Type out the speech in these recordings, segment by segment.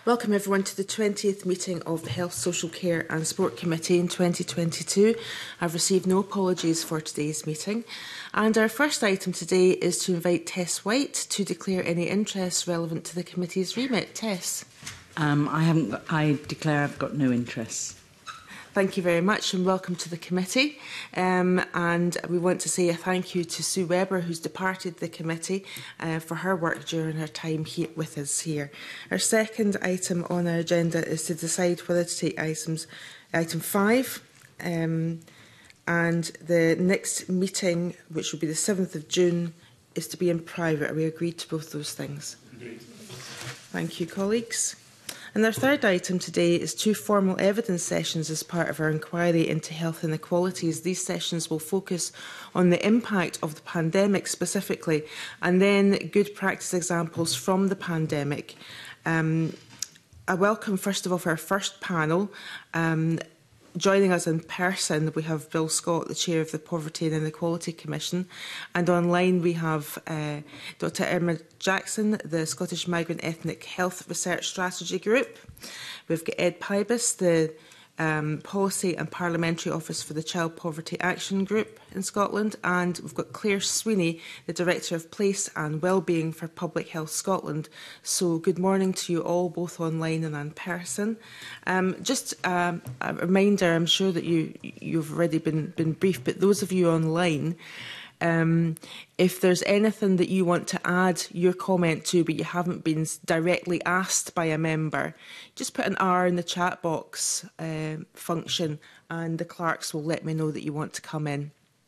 Welcome everyone to the 20th meeting of the Health, Social Care and Sport Committee in 2022. I've received no apologies for today's meeting. And our first item today is to invite Tess White to declare any interests relevant to the committee's remit. Tess. I declare I've got no interests. Thank you very much and welcome to the committee. And we want to say a thank you to Sue Webber, who's departed the committee, for her work during her time here with us here. Our second item on our agenda is to decide whether to take item 5. And the next meeting, which will be the 7th of June, is to be in private. Are we agreed to both those things? Indeed. Thank you, colleagues. And our third item today is 2 formal evidence sessions as part of our inquiry into health inequalities. These sessions will focus on the impact of the pandemic specifically, and then good practice examples from the pandemic. I welcome, first of all, our first panel. Joining us in person, we have Bill Scott, the Chair of the Poverty and Inequality Commission, and online we have Dr Irma Jackson, the Scottish Migrant Ethnic Health Research Strategy Group. We've got Ed Pybus, the Policy and Parliamentary Office for the Child Poverty Action Group in Scotland, and we've got Claire Sweeney, the Director of Place and Wellbeing for Public Health Scotland. So good morning to you all, both online and in person. Just a reminder, I'm sure that you've already been briefed, but those of you online, if there's anything that you want to add your comment to but you haven't been directly asked by a member, just put an R in the chat box function and the clerks will let me know that you want to come in.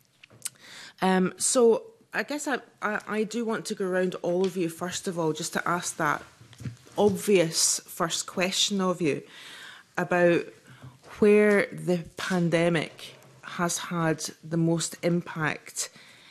So I guess I do want to go around all of you first of all just to ask that obvious first question of you about where the pandemic has had the most impact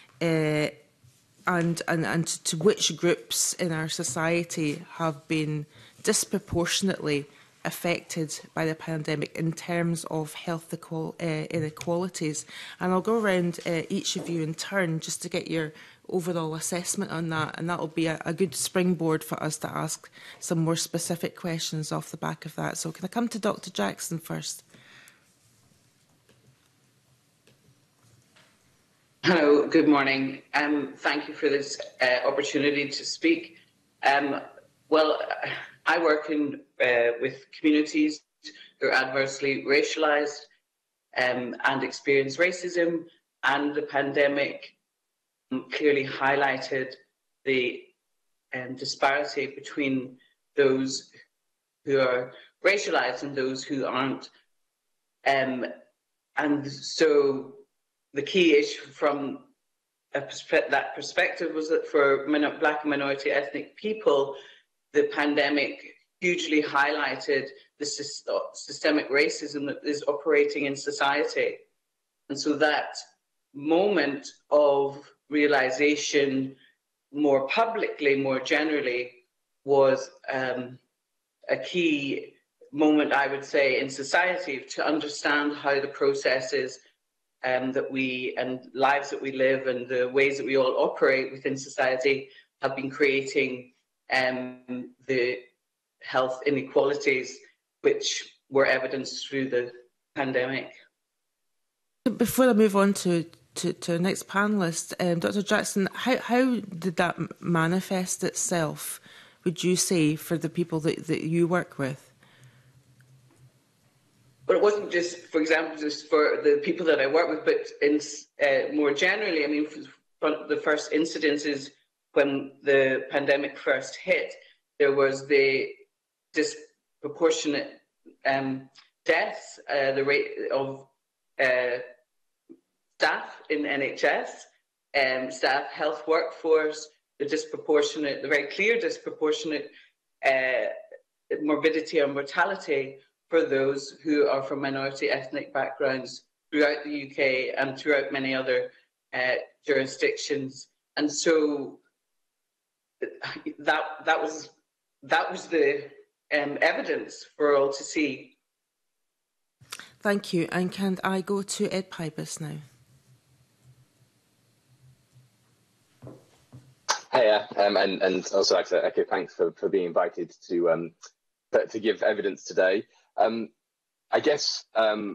and to which groups in our society have been disproportionately affected by the pandemic in terms of health inequalities. And I'll go around each of you in turn just to get your overall assessment on that, and that will be a good springboard for us to ask some more specific questions off the back of that. So can I come to Dr Jackson first? Hello, good morning. Thank you for this opportunity to speak. Well, I work with communities who are adversely racialised and experience racism, and the pandemic clearly highlighted the disparity between those who are racialised and those who aren't. And so the key issue from that perspective was that for Black and minority ethnic people, the pandemic hugely highlighted the systemic racism that is operating in society. And so that moment of realisation more publicly, more generally, was a key moment, I would say, in society to understand how the processes that we and lives that we live and the ways that we all operate within society have been creating the health inequalities which were evidenced through the pandemic. Before I move on to our next panellist, Dr Jackson, how did that manifest itself, would you say, for the people that you work with? But it wasn't just, for example, just for the people that I work with, but in more generally. I mean, the first incidences when the pandemic first hit, there was the disproportionate deaths, the rate of staff in NHS, staff health workforce, the very clear disproportionate morbidity and mortality for those who are from minority ethnic backgrounds throughout the UK and throughout many other jurisdictions. And so that was the evidence for all to see. Thank you. And can I go to Ed Pybus now? Hiya, and also actually, okay, thanks for being invited to to give evidence today. I guess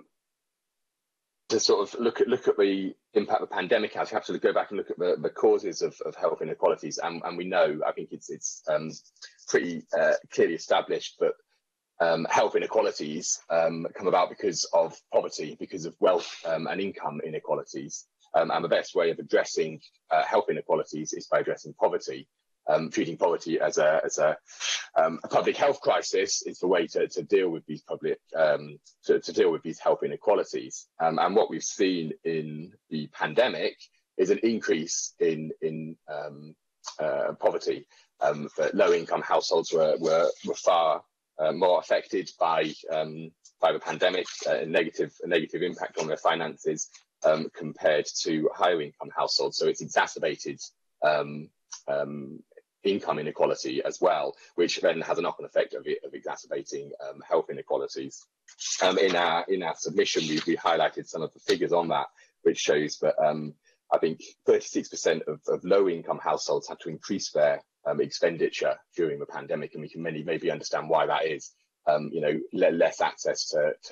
to sort of look at the impact the pandemic has, you have to go back and look at the causes of health inequalities, and we know, I think it's pretty clearly established that health inequalities come about because of poverty, because of wealth and income inequalities, and the best way of addressing health inequalities is by addressing poverty. Treating poverty as a public health crisis is the way to deal with these to deal with these health inequalities. And what we've seen in the pandemic is an increase in poverty. That low-income households were far more affected by the pandemic, a negative impact on their finances compared to higher-income households. So it's exacerbated income inequality as well, which then has a knock-on effect of exacerbating health inequalities. In our submission, we highlighted some of the figures on that, which shows that I think 36% of low-income households had to increase their expenditure during the pandemic, and we can maybe understand why that is. Less access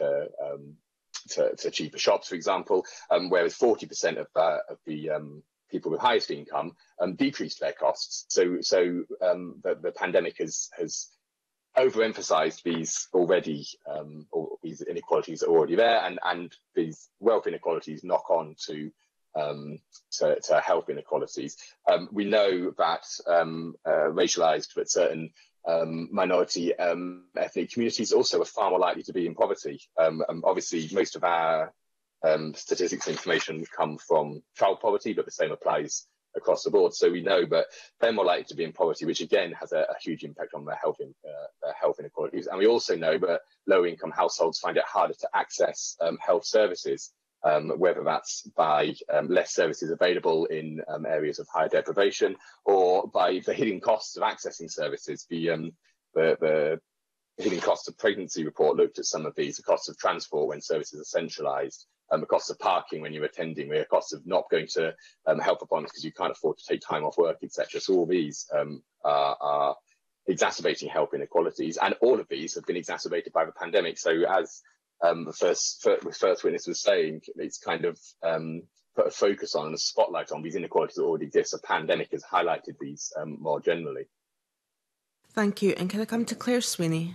to cheaper shops, for example, whereas 40% of the people with highest income decreased their costs. So the pandemic has overemphasized these these inequalities that are already there, and these wealth inequalities knock on to health inequalities. We know that racialized but certain minority ethnic communities also are far more likely to be in poverty. Obviously, most of our statistics and information come from child poverty, but the same applies across the board. So we know that they're more likely to be in poverty, which again has a huge impact on their health inequalities. And we also know that low-income households find it harder to access health services, whether that's by less services available in areas of higher deprivation, or by the hidden costs of accessing services. The hidden costs of pregnancy report looked at some of these: the costs of transport when services are centralised, the costs of parking when you're attending, the costs of not going to health appointments because you can't afford to take time off work, etc. So all these are exacerbating health inequalities, and all of these have been exacerbated by the pandemic. So as the first witness was saying, it's kind of put a focus on and a spotlight on these inequalities that already exist. The pandemic has highlighted these more generally. Thank you. And can I come to Claire Sweeney?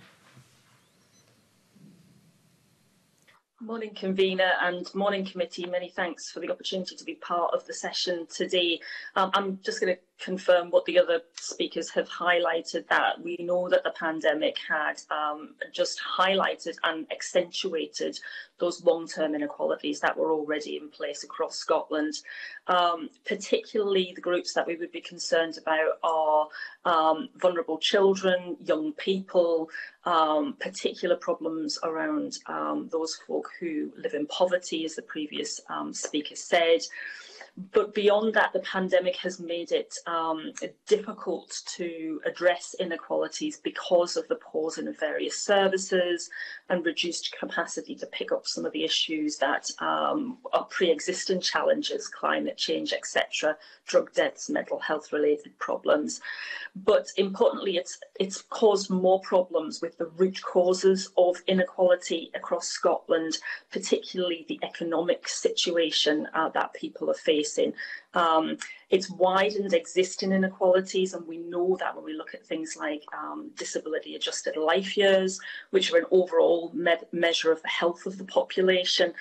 Morning, convener, and morning, committee. Many thanks for the opportunity to be part of the session today. I'm just going to confirm what the other speakers have highlighted, that we know that the pandemic had just highlighted and accentuated those long-term inequalities that were already in place across Scotland. Particularly the groups that we would be concerned about are vulnerable children, young people, particular problems around those folk who live in poverty, as the previous speaker said. But beyond that, the pandemic has made it difficult to address inequalities because of the pausing of various services and reduced capacity to pick up some of the issues that are pre-existing challenges, climate change, etc., drug deaths, mental health related problems. But importantly, it's caused more problems with the root causes of inequality across Scotland, particularly the economic situation that people are facing. It's widened existing inequalities, and we know that when we look at things like disability adjusted life years, which are an overall measure of the health of the population,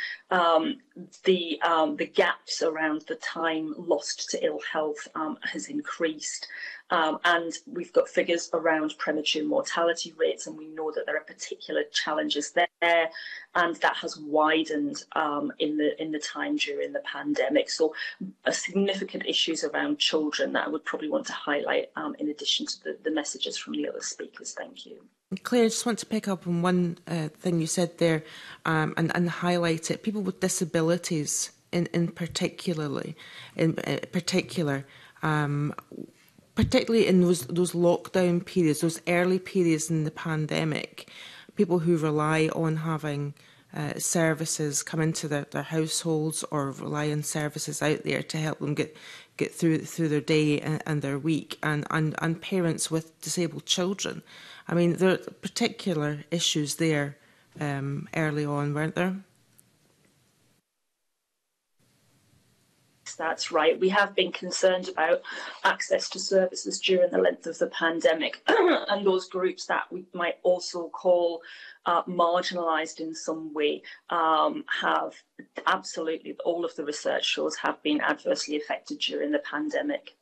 the gaps around the time lost to ill health has increased. And we've got figures around premature mortality rates, and we know that there are particular challenges there, and that has widened in the time during the pandemic. So significant issues around children that I would probably want to highlight in addition to the messages from the other speakers. Thank you. Claire, I just want to pick up on one thing you said there and highlight it. People with disabilities in particular, particularly in those lockdown periods, those early periods in the pandemic, people who rely on having services come into their households or rely on services out there to help them get through their day and their week, and parents with disabled children. I mean, there are particular issues there early on, weren't there? That's right. We have been concerned about access to services during the length of the pandemic and those groups that we might also call marginalised in some way have absolutely, all of the research shows, have been adversely affected during the pandemic.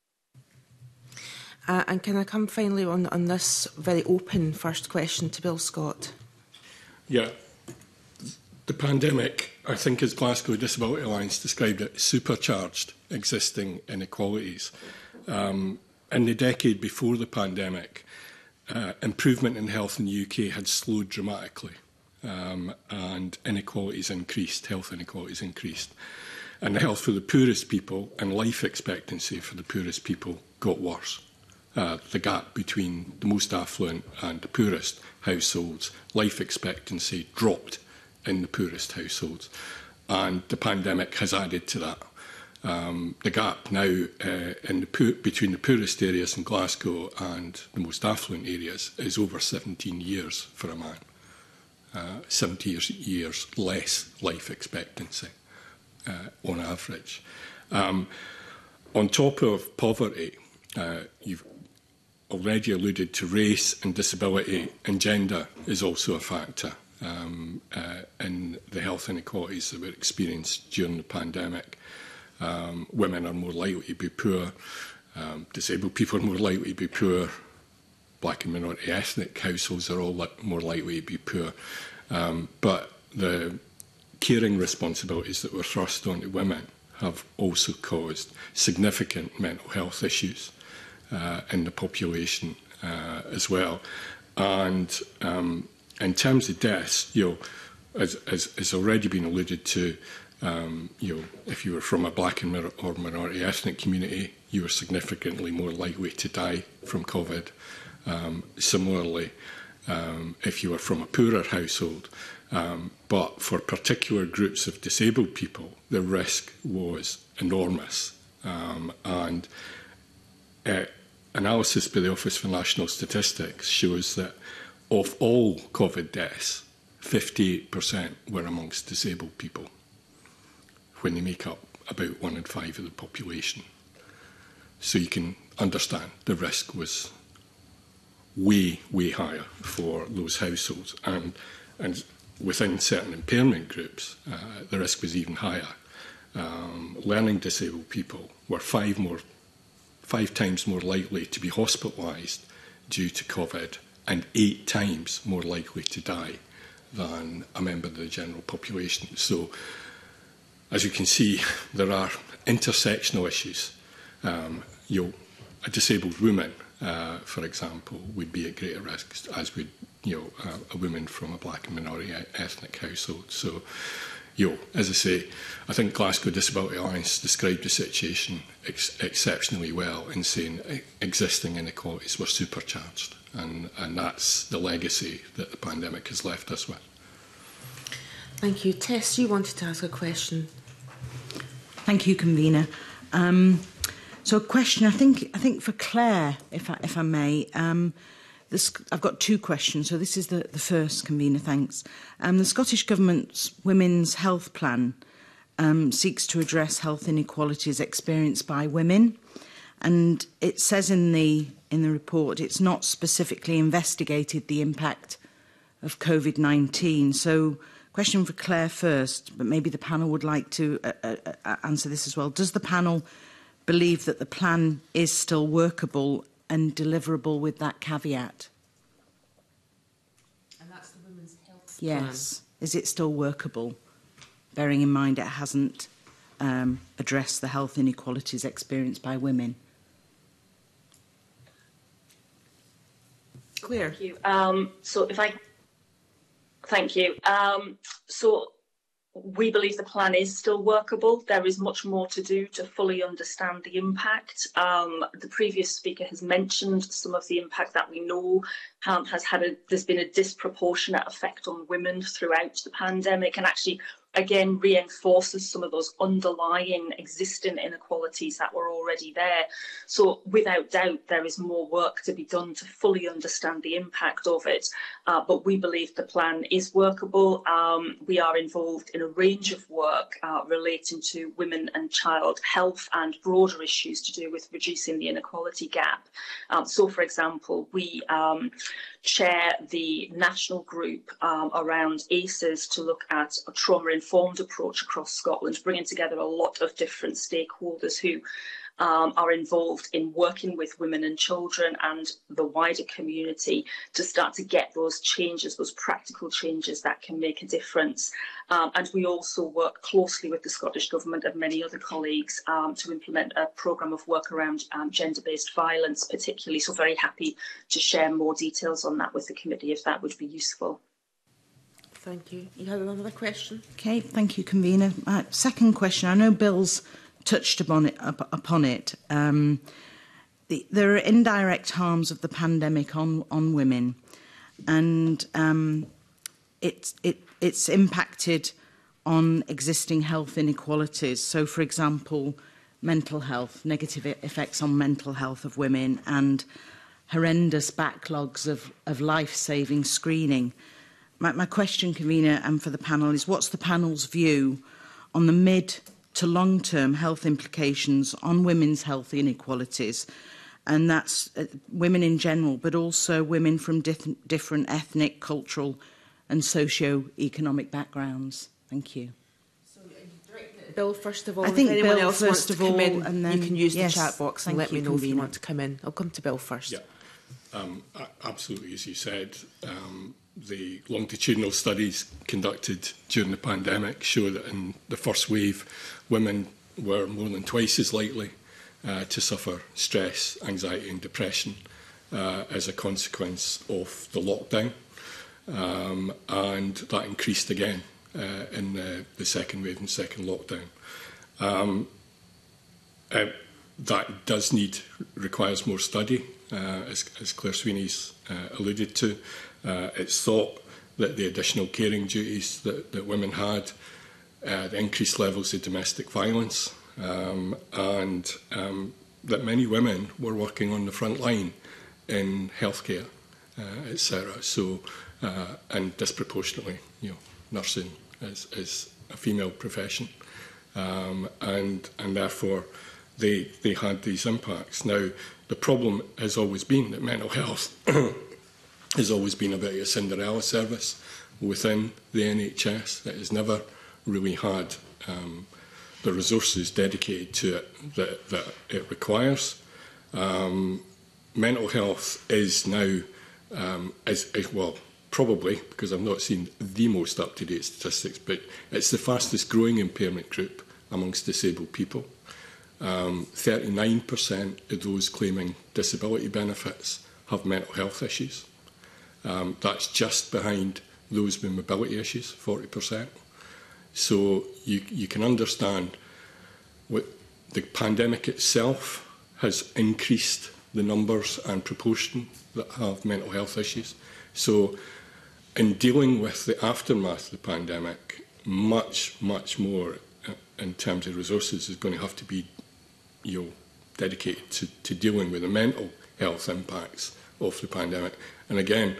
And can I come finally on this very open first question to Bill Scott? Yeah. The pandemic, I think, as Glasgow Disability Alliance described it, supercharged existing inequalities. In the decade before the pandemic, improvement in health in the UK had slowed dramatically, and inequalities increased, health inequalities increased. And the health for the poorest people and life expectancy for the poorest people got worse. The gap between the most affluent and the poorest households, life expectancy dropped in the poorest households, and the pandemic has added to that. The gap now between the poorest areas in Glasgow and the most affluent areas is over 17 years for a man. 70 years less life expectancy on average. On top of poverty, you've already alluded to race and disability, and gender is also a factor in the health inequalities that were experienced during the pandemic. Women are more likely to be poor, disabled people are more likely to be poor, black and minority ethnic households are all more likely to be poor. But the caring responsibilities that were thrust onto women have also caused significant mental health issues in the population as well. And in terms of deaths, as already been alluded to, if you were from a black or minority ethnic community, you were significantly more likely to die from COVID. Similarly, if you were from a poorer household, but for particular groups of disabled people, the risk was enormous. And analysis by the Office for National Statistics shows that of all COVID deaths, 58% were amongst disabled people, when they make up about 1 in 5 of the population. So you can understand the risk was way, way higher for those households. And within certain impairment groups, the risk was even higher. Learning disabled people were 5 times more likely to be hospitalised due to COVID and 8 times more likely to die than a member of the general population. So, as you can see, there are intersectional issues. A disabled woman, for example, would be at greater risk, as would a woman from a black and minority ethnic household. So, as I say, I think Glasgow Disability Alliance described the situation exceptionally well in saying existing inequalities were supercharged, and that's the legacy that the pandemic has left us with. Thank you. Tess, you wanted to ask a question. Thank you, convener. So a question, I think for Claire, if I may. I've got 2 questions, so this is the first, convener, thanks. The Scottish Government's Women's Health Plan seeks to address health inequalities experienced by women, and it says in the report it's not specifically investigated the impact of COVID-19. So, question for Claire first, but maybe the panel would like to answer this as well. Does the panel believe that the plan is still workable and deliverable with that caveat? And that's the Women's Health Plan. Yes. Is it still workable, bearing in mind it hasn't addressed the health inequalities experienced by women? Claire. Thank you. Thank you. So we believe the plan is still workable. There is much more to do to fully understand the impact. The previous speaker has mentioned some of the impact that we know there's been a disproportionate effect on women throughout the pandemic, and actually again reinforces some of those underlying existing inequalities that were already there. So without doubt, there is more work to be done to fully understand the impact of it, but we believe the plan is workable. We are involved in a range of work relating to women and child health and broader issues to do with reducing the inequality gap. So for example, we chair the national group around ACEs to look at a trauma-informed approach across Scotland, bringing together a lot of different stakeholders who are involved in working with women and children and the wider community to start to get those changes, those practical changes that can make a difference. And we also work closely with the Scottish Government and many other colleagues to implement a programme of work around gender-based violence particularly. So very happy to share more details on that with the committee if that would be useful. Thank you. You have another question? Okay, thank you, convener. Second question. I know Bill's touched upon it. There are indirect harms of the pandemic on women, and it's impacted on existing health inequalities. So, for example, mental health, negative effects on mental health of women, and horrendous backlogs of life-saving screening. My question, convener, and for the panel is: what's the panel's view on the mid to long-term health implications on women's health inequalities? And that's women in general, but also women from different ethnic, cultural and socio-economic backgrounds. Thank you. So Bill, first of all, I think if anyone Bill, else wants first to of come all, in, and then, you can use yes, the chat box and let me know if you want to come in. I'll come to Bill first. Yeah, absolutely, as you said. The longitudinal studies conducted during the pandemic show that in the first wave, women were more than twice as likely to suffer stress, anxiety and depression as a consequence of the lockdown. And that increased again in the second wave and second lockdown. That requires more study, as Claire Sweeney's alluded to. It's thought that the additional caring duties that women had, the increased levels of domestic violence, and that many women were working on the front line in healthcare, etc. So, and disproportionately, nursing is a female profession, and therefore they had these impacts. Now, the problem has always been that mental health has always been a bit of a Cinderella service within the NHS. It has never really had the resources dedicated to it that it requires. Mental health is now, well, probably, because I've not seen the most up-to-date statistics, but it's the fastest growing impairment group amongst disabled people. 39% of those claiming disability benefits have mental health issues. That's just behind those with mobility issues, 40%. So you can understand what the pandemic itself has increased the numbers and proportion that have mental health issues. So in dealing with the aftermath of the pandemic, much more in terms of resources is going to have to be dedicated to dealing with the mental health impacts of the pandemic. And again,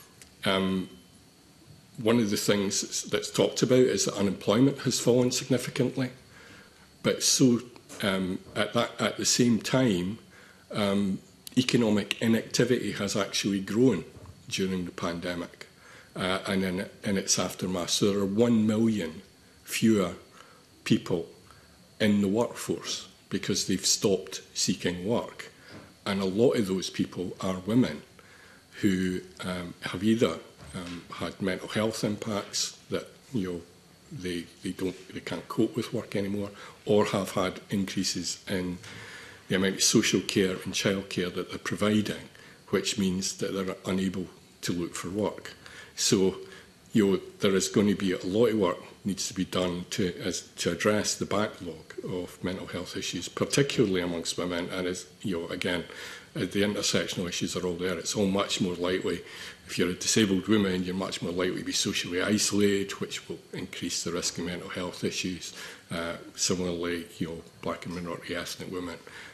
one of the things that's talked about is that unemployment has fallen significantly, but so at the same time, economic inactivity has actually grown during the pandemic and in its aftermath. So there are 1 million fewer people in the workforce because they've stopped seeking work. And a lot of those people are women who have either had mental health impacts that they can't cope with work anymore, or have had increases in the amount of social care and childcare that they're providing, which means that they're unable to look for work. So there is going to be a lot of work needs to be done to address the backlog of mental health issues, particularly amongst women. And as again, the intersectional issues are all there. It's all much more likely, if you're a disabled woman, you're much more likely to be socially isolated, which will increase the risk of mental health issues. Similarly, black and minority ethnic women,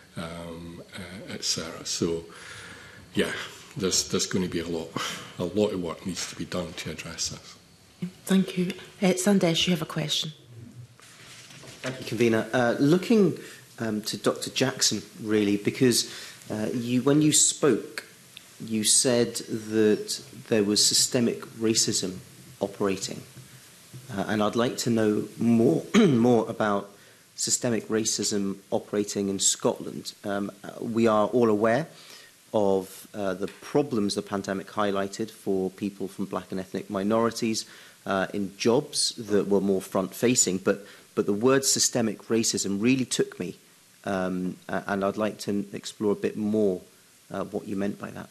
etc. So, yeah, there's going to be a lot of work needs to be done to address this. Thank you. Sandesh, you have a question. Thank you, Convener. Looking to Dr. Jackson, really, because when you spoke, you said that there was systemic racism operating. And I'd like to know more about systemic racism operating in Scotland. We are all aware of the problems the pandemic highlighted for people from black and ethnic minorities in jobs that were more front-facing, but the word systemic racism really took me, and I'd like to explore a bit more what you meant by that.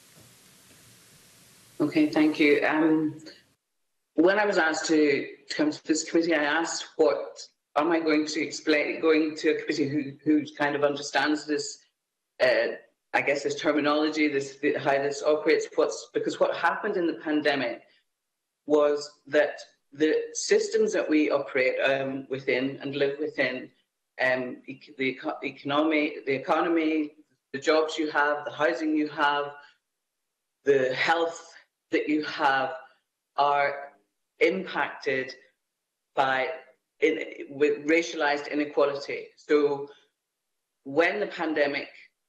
Okay, thank you. When I was asked to come to this committee, I asked, what am I going to explain, going to a committee who kind of understands this, I guess, this terminology, how this operates, because what happened in the pandemic was that the systems that we operate within and live within, the economy, the jobs you have, the housing you have, the health that you have, are impacted with racialized inequality. So when the pandemic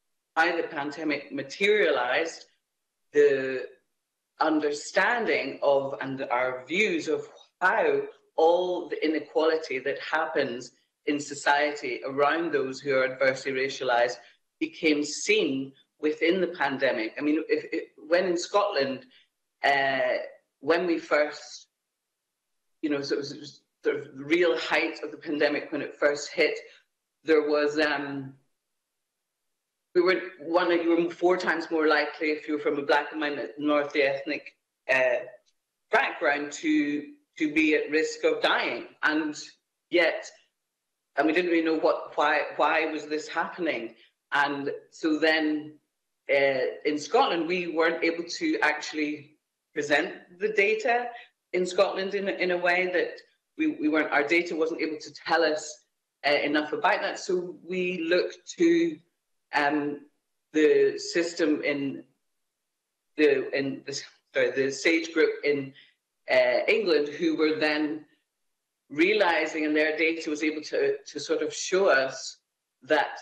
materialized, the understanding of and our views of how all the inequality that happens in society around those who are adversely racialized became seen within the pandemic. I mean, when in Scotland, when we first, so it was the real height of the pandemic when it first hit, there was you were 4 times more likely if you were from a black and minority ethnic background to be at risk of dying, and we didn't really know why was this happening. And so then in Scotland, we weren't able to actually present the data in Scotland in a way that we weren't, our data wasn't able to tell us enough about that. So we looked to the system in the SAGE group in England, who were then realizing, and their data was able to sort of show us that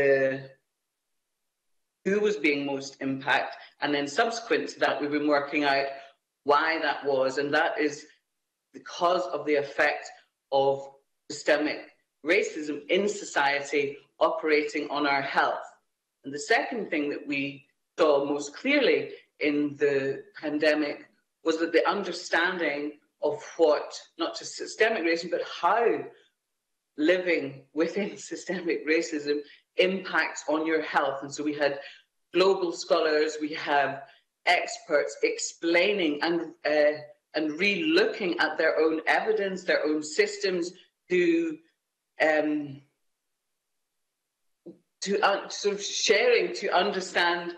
who was being most impacted, and then subsequent to that, we've been working out why that was, and that is because of the effect of systemic racism in society operating on our health. And the second thing that we saw most clearly in the pandemic was that the understanding of what, not just systemic racism, but how living within systemic racism impacts on your health. And so we had global scholars, we have experts explaining and re-looking at their own evidence, their own systems, to sort of sharing to understand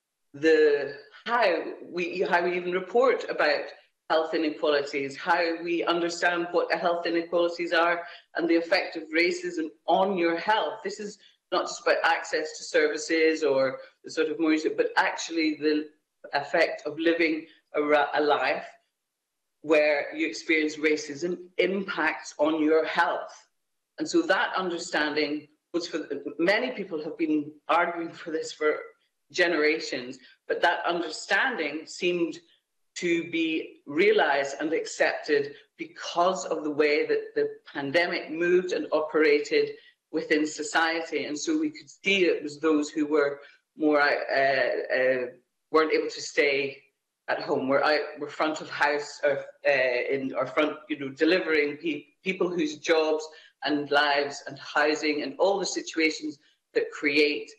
how we even report about health inequalities, how we understand what health inequalities are and the effect of racism on your health. This is not just about access to services or the sort of more, but actually the effect of living a life where you experience racism impacts on your health. And so that understanding was many people have been arguing for this for generations, but that understanding seemed to be realized and accepted because of the way that the pandemic moved and operated within society. And so we could see it was those who were more weren't able to stay at home, were front of house, in our front, delivering people whose jobs and lives and housing and all the situations that create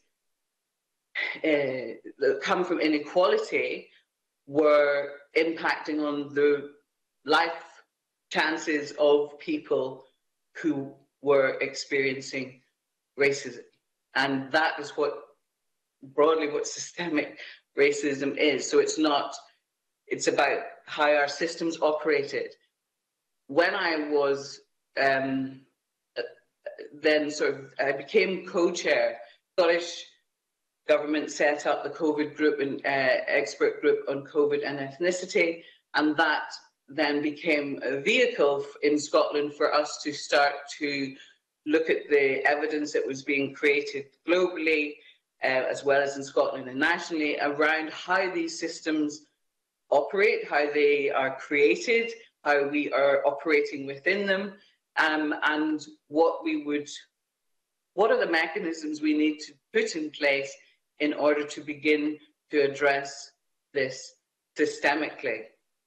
that come from inequality were impacting on the life chances of people who were experiencing racism. And that is what broadly what systemic racism is. So it's about how our systems operated. When I was then I became co-chair, Scottish Government set up the COVID group and expert group on COVID and ethnicity, and that then became a vehicle in Scotland for us to start to look at the evidence that was being created globally, as well as in Scotland and nationally, around how these systems operate, how they are created, how we are operating within them, and what are the mechanisms we need to put in place in order to begin to address this systemically.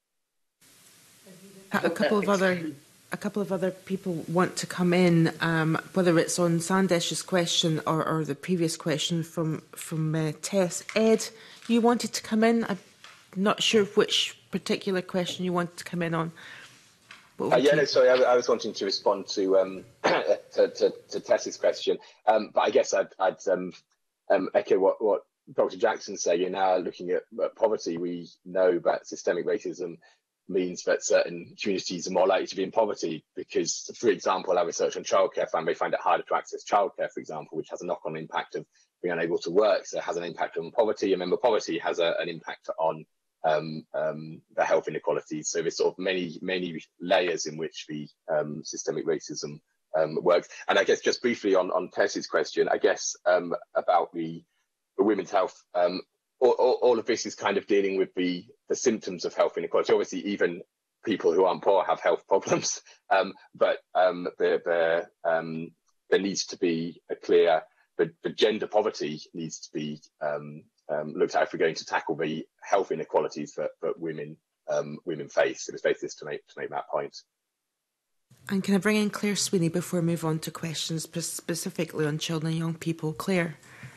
A couple of other people want to come in, whether it's on Sandesh's question or the previous question from Tess. Ed, you wanted to come in. I'm not sure which particular question you wanted to come in on. Sorry, I was wanting to respond to Tess's question, but I guess I'd echo what Dr. Jackson said. You're now looking at poverty. We know that systemic racism means that certain communities are more likely to be in poverty because, for example, our research on childcare found they find it harder to access childcare, for example, which has a knock-on impact of being unable to work. So it has an impact on poverty. And remember, poverty has an impact on the health inequalities. So there's sort of many layers in which the systemic racism works. And I guess just briefly on Tess's question, I guess about the women's health, all of this is kind of dealing with the symptoms of health inequality. Obviously, even people who aren't poor have health problems, but there needs to be a clear, the gender poverty needs to be looked at if we're going to tackle the health inequalities that women face. It was basis to make that point. And can I bring in Claire Sweeney before we move on to questions specifically on children and young people? Claire.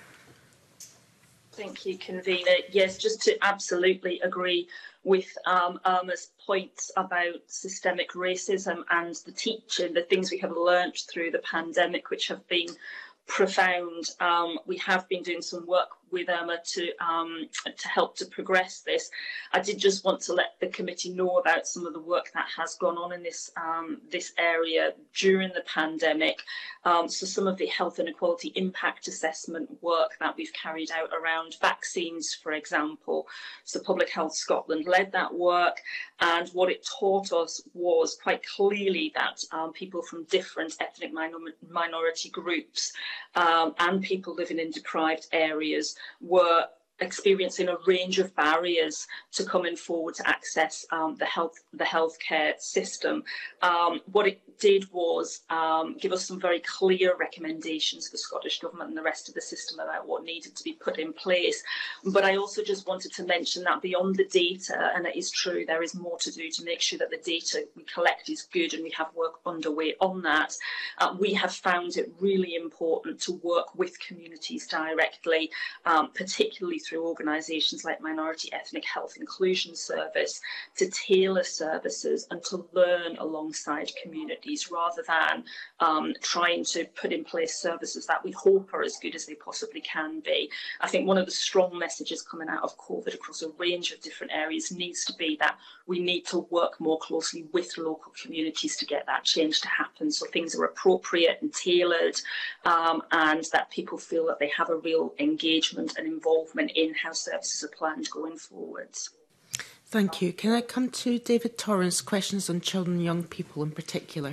Thank you, Convener. Yes, just to absolutely agree with Irma's points about systemic racism and the teaching, the things we have learnt through the pandemic, which have been profound. We have been doing some work with Irma to help to progress this. I did just want to let the committee know about some of the work that has gone on in this this area during the pandemic. So some of the health inequality impact assessment work that we've carried out around vaccines, for example. So Public Health Scotland led that work, and what it taught us was quite clearly that people from different ethnic minority groups and people living in deprived areas were experiencing a range of barriers to coming forward to access the healthcare system. What it did was give us some very clear recommendations for the Scottish Government and the rest of the system about what needed to be put in place. But I also just wanted to mention that beyond the data, and it is true, there is more to do to make sure that the data we collect is good, and we have work underway on that. We have found it really important to work with communities directly, particularly through organisations like Minority Ethnic Health Inclusion Service, to tailor services and to learn alongside communities rather than trying to put in place services that we hope are as good as they possibly can be. I think one of the strong messages coming out of COVID across a range of different areas needs to be that we need to work more closely with local communities to get that change to happen, so things are appropriate and tailored, and that people feel that they have a real engagement and involvement in how services are planned going forwards. Thank you. Can I come to David Torrance? Questions on children and young people in particular.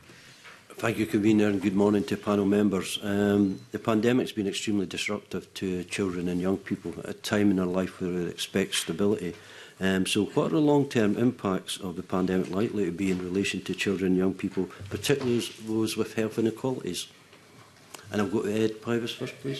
Thank you, Convener, and good morning to panel members. The pandemic's been extremely disruptive to children and young people at a time in their life where they expect stability. So what are the long-term impacts of the pandemic likely to be in relation to children and young people, particularly those with health inequalities? And I'll go to Ed Pybus first, please.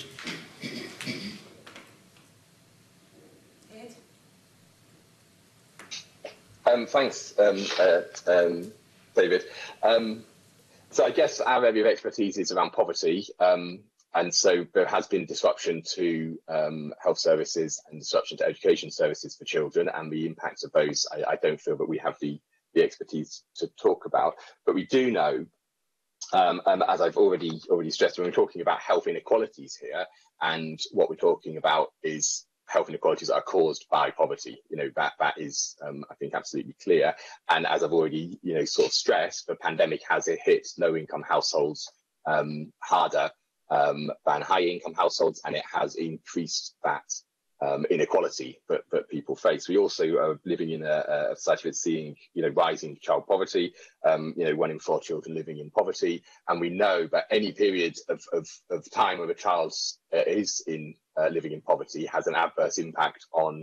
Thanks, David. So I guess our area of expertise is around poverty, and so there has been disruption to health services and disruption to education services for children, and the impacts of those I don't feel that we have the expertise to talk about. But we do know as I've already stressed, when we're talking about health inequalities here, and what we're talking about is health inequalities that are caused by poverty. That is, I think, absolutely clear. And as I've already, sort of stressed, the pandemic has hit low-income households harder than high-income households, and it has increased that inequality that people face. We also are living in a society that's seeing, rising child poverty, 1 in 4 children living in poverty. And we know that any period of time where a child is living in poverty has an adverse impact on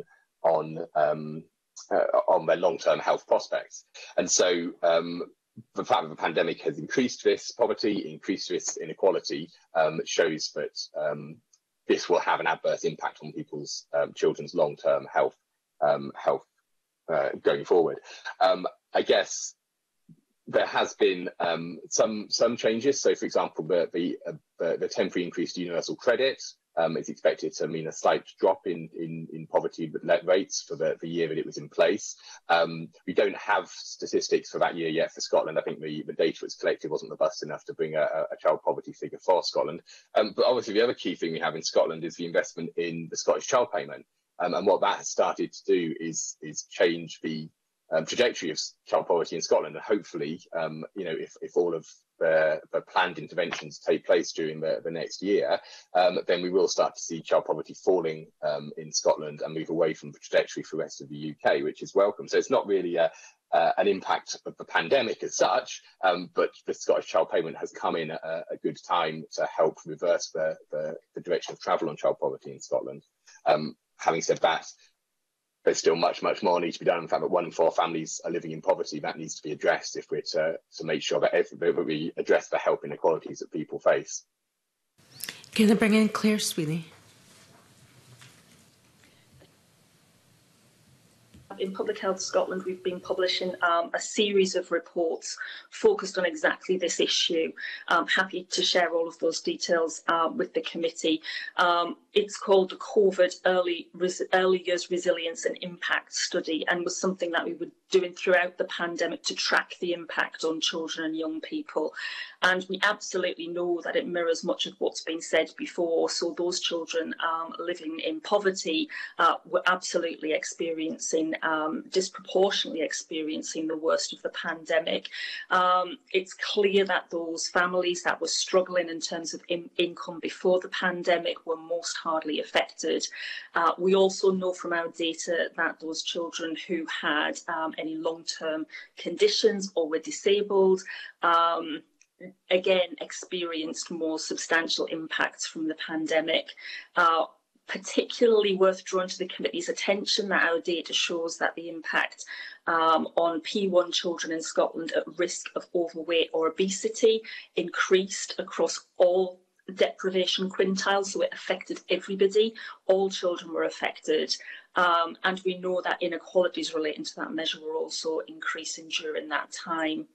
their long-term health prospects. And so the fact that the pandemic has increased this poverty, increased this inequality, shows that this will have an adverse impact on people's children's long-term health going forward. I guess there has been some changes. So, for example, the temporary increased universal credit is expected to mean a slight drop in poverty rates for the year that it was in place. We don't have statistics for that year yet for Scotland. I think the data that's collected wasn't robust enough to bring a child poverty figure for Scotland. But obviously the other key thing we have in Scotland is the investment in the Scottish Child Payment. And what that has started to do is change the trajectory of child poverty in Scotland. And hopefully, if all of the planned interventions take place during the next year, then we will start to see child poverty falling in Scotland and move away from the trajectory for the rest of the UK, which is welcome. So it's not really an impact of the pandemic as such, but the Scottish Child Payment has come in at a good time to help reverse the direction of travel on child poverty in Scotland. Having said that, there's still much more needs to be done. In fact, that 1 in 4 families are living in poverty. That needs to be addressed if we're to make sure that we address the health inequalities that people face. Can I bring in Claire Sweeney? In Public Health Scotland, we've been publishing a series of reports focused on exactly this issue. I'm happy to share all of those details with the committee. It's called the COVID Early Years Resilience and Impact Study, and was something that we were doing throughout the pandemic to track the impact on children and young people. And we absolutely know that it mirrors much of what's been said before. So those children living in poverty were absolutely experiencing, disproportionately experiencing the worst of the pandemic. It's clear that those families that were struggling in terms of income before the pandemic were most hardly affected. We also know from our data that those children who had any long-term conditions or were disabled, again, experienced more substantial impacts from the pandemic. Particularly worth drawing to the committee's attention that our data shows that the impact on P1 children in Scotland at risk of overweight or obesity increased across all deprivation quintiles, so it affected everybody. All children were affected, and we know that inequalities relating to that measure were also increasing during that time.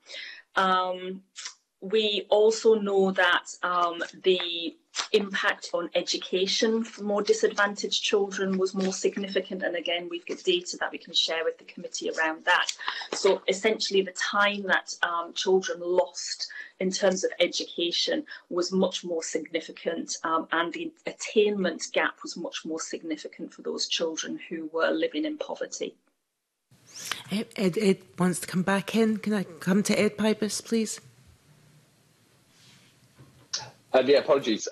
We also know that the impact on education for more disadvantaged children was more significant, and again we've got data that we can share with the committee around that. So essentially the time that children lost in terms of education was much more significant, and the attainment gap was much more significant for those children who were living in poverty. Ed wants to come back in. Can I come to Ed Pybus, please? Yeah, apologies.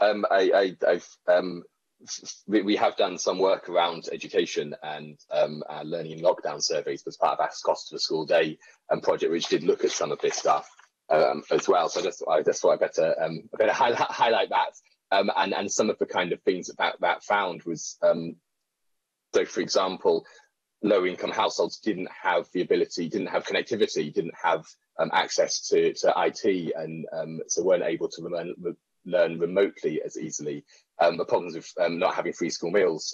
We have done some work around education and our learning in lockdown surveys as part of our Cost of a School Day project, which did look at some of this stuff as well. So I just thought I'd better highlight that. And some of the kind of things that found was, so for example, low-income households didn't have the ability, didn't have connectivity, didn't have access to IT, and so weren't able to learn remotely as easily. The problems with not having free school meals,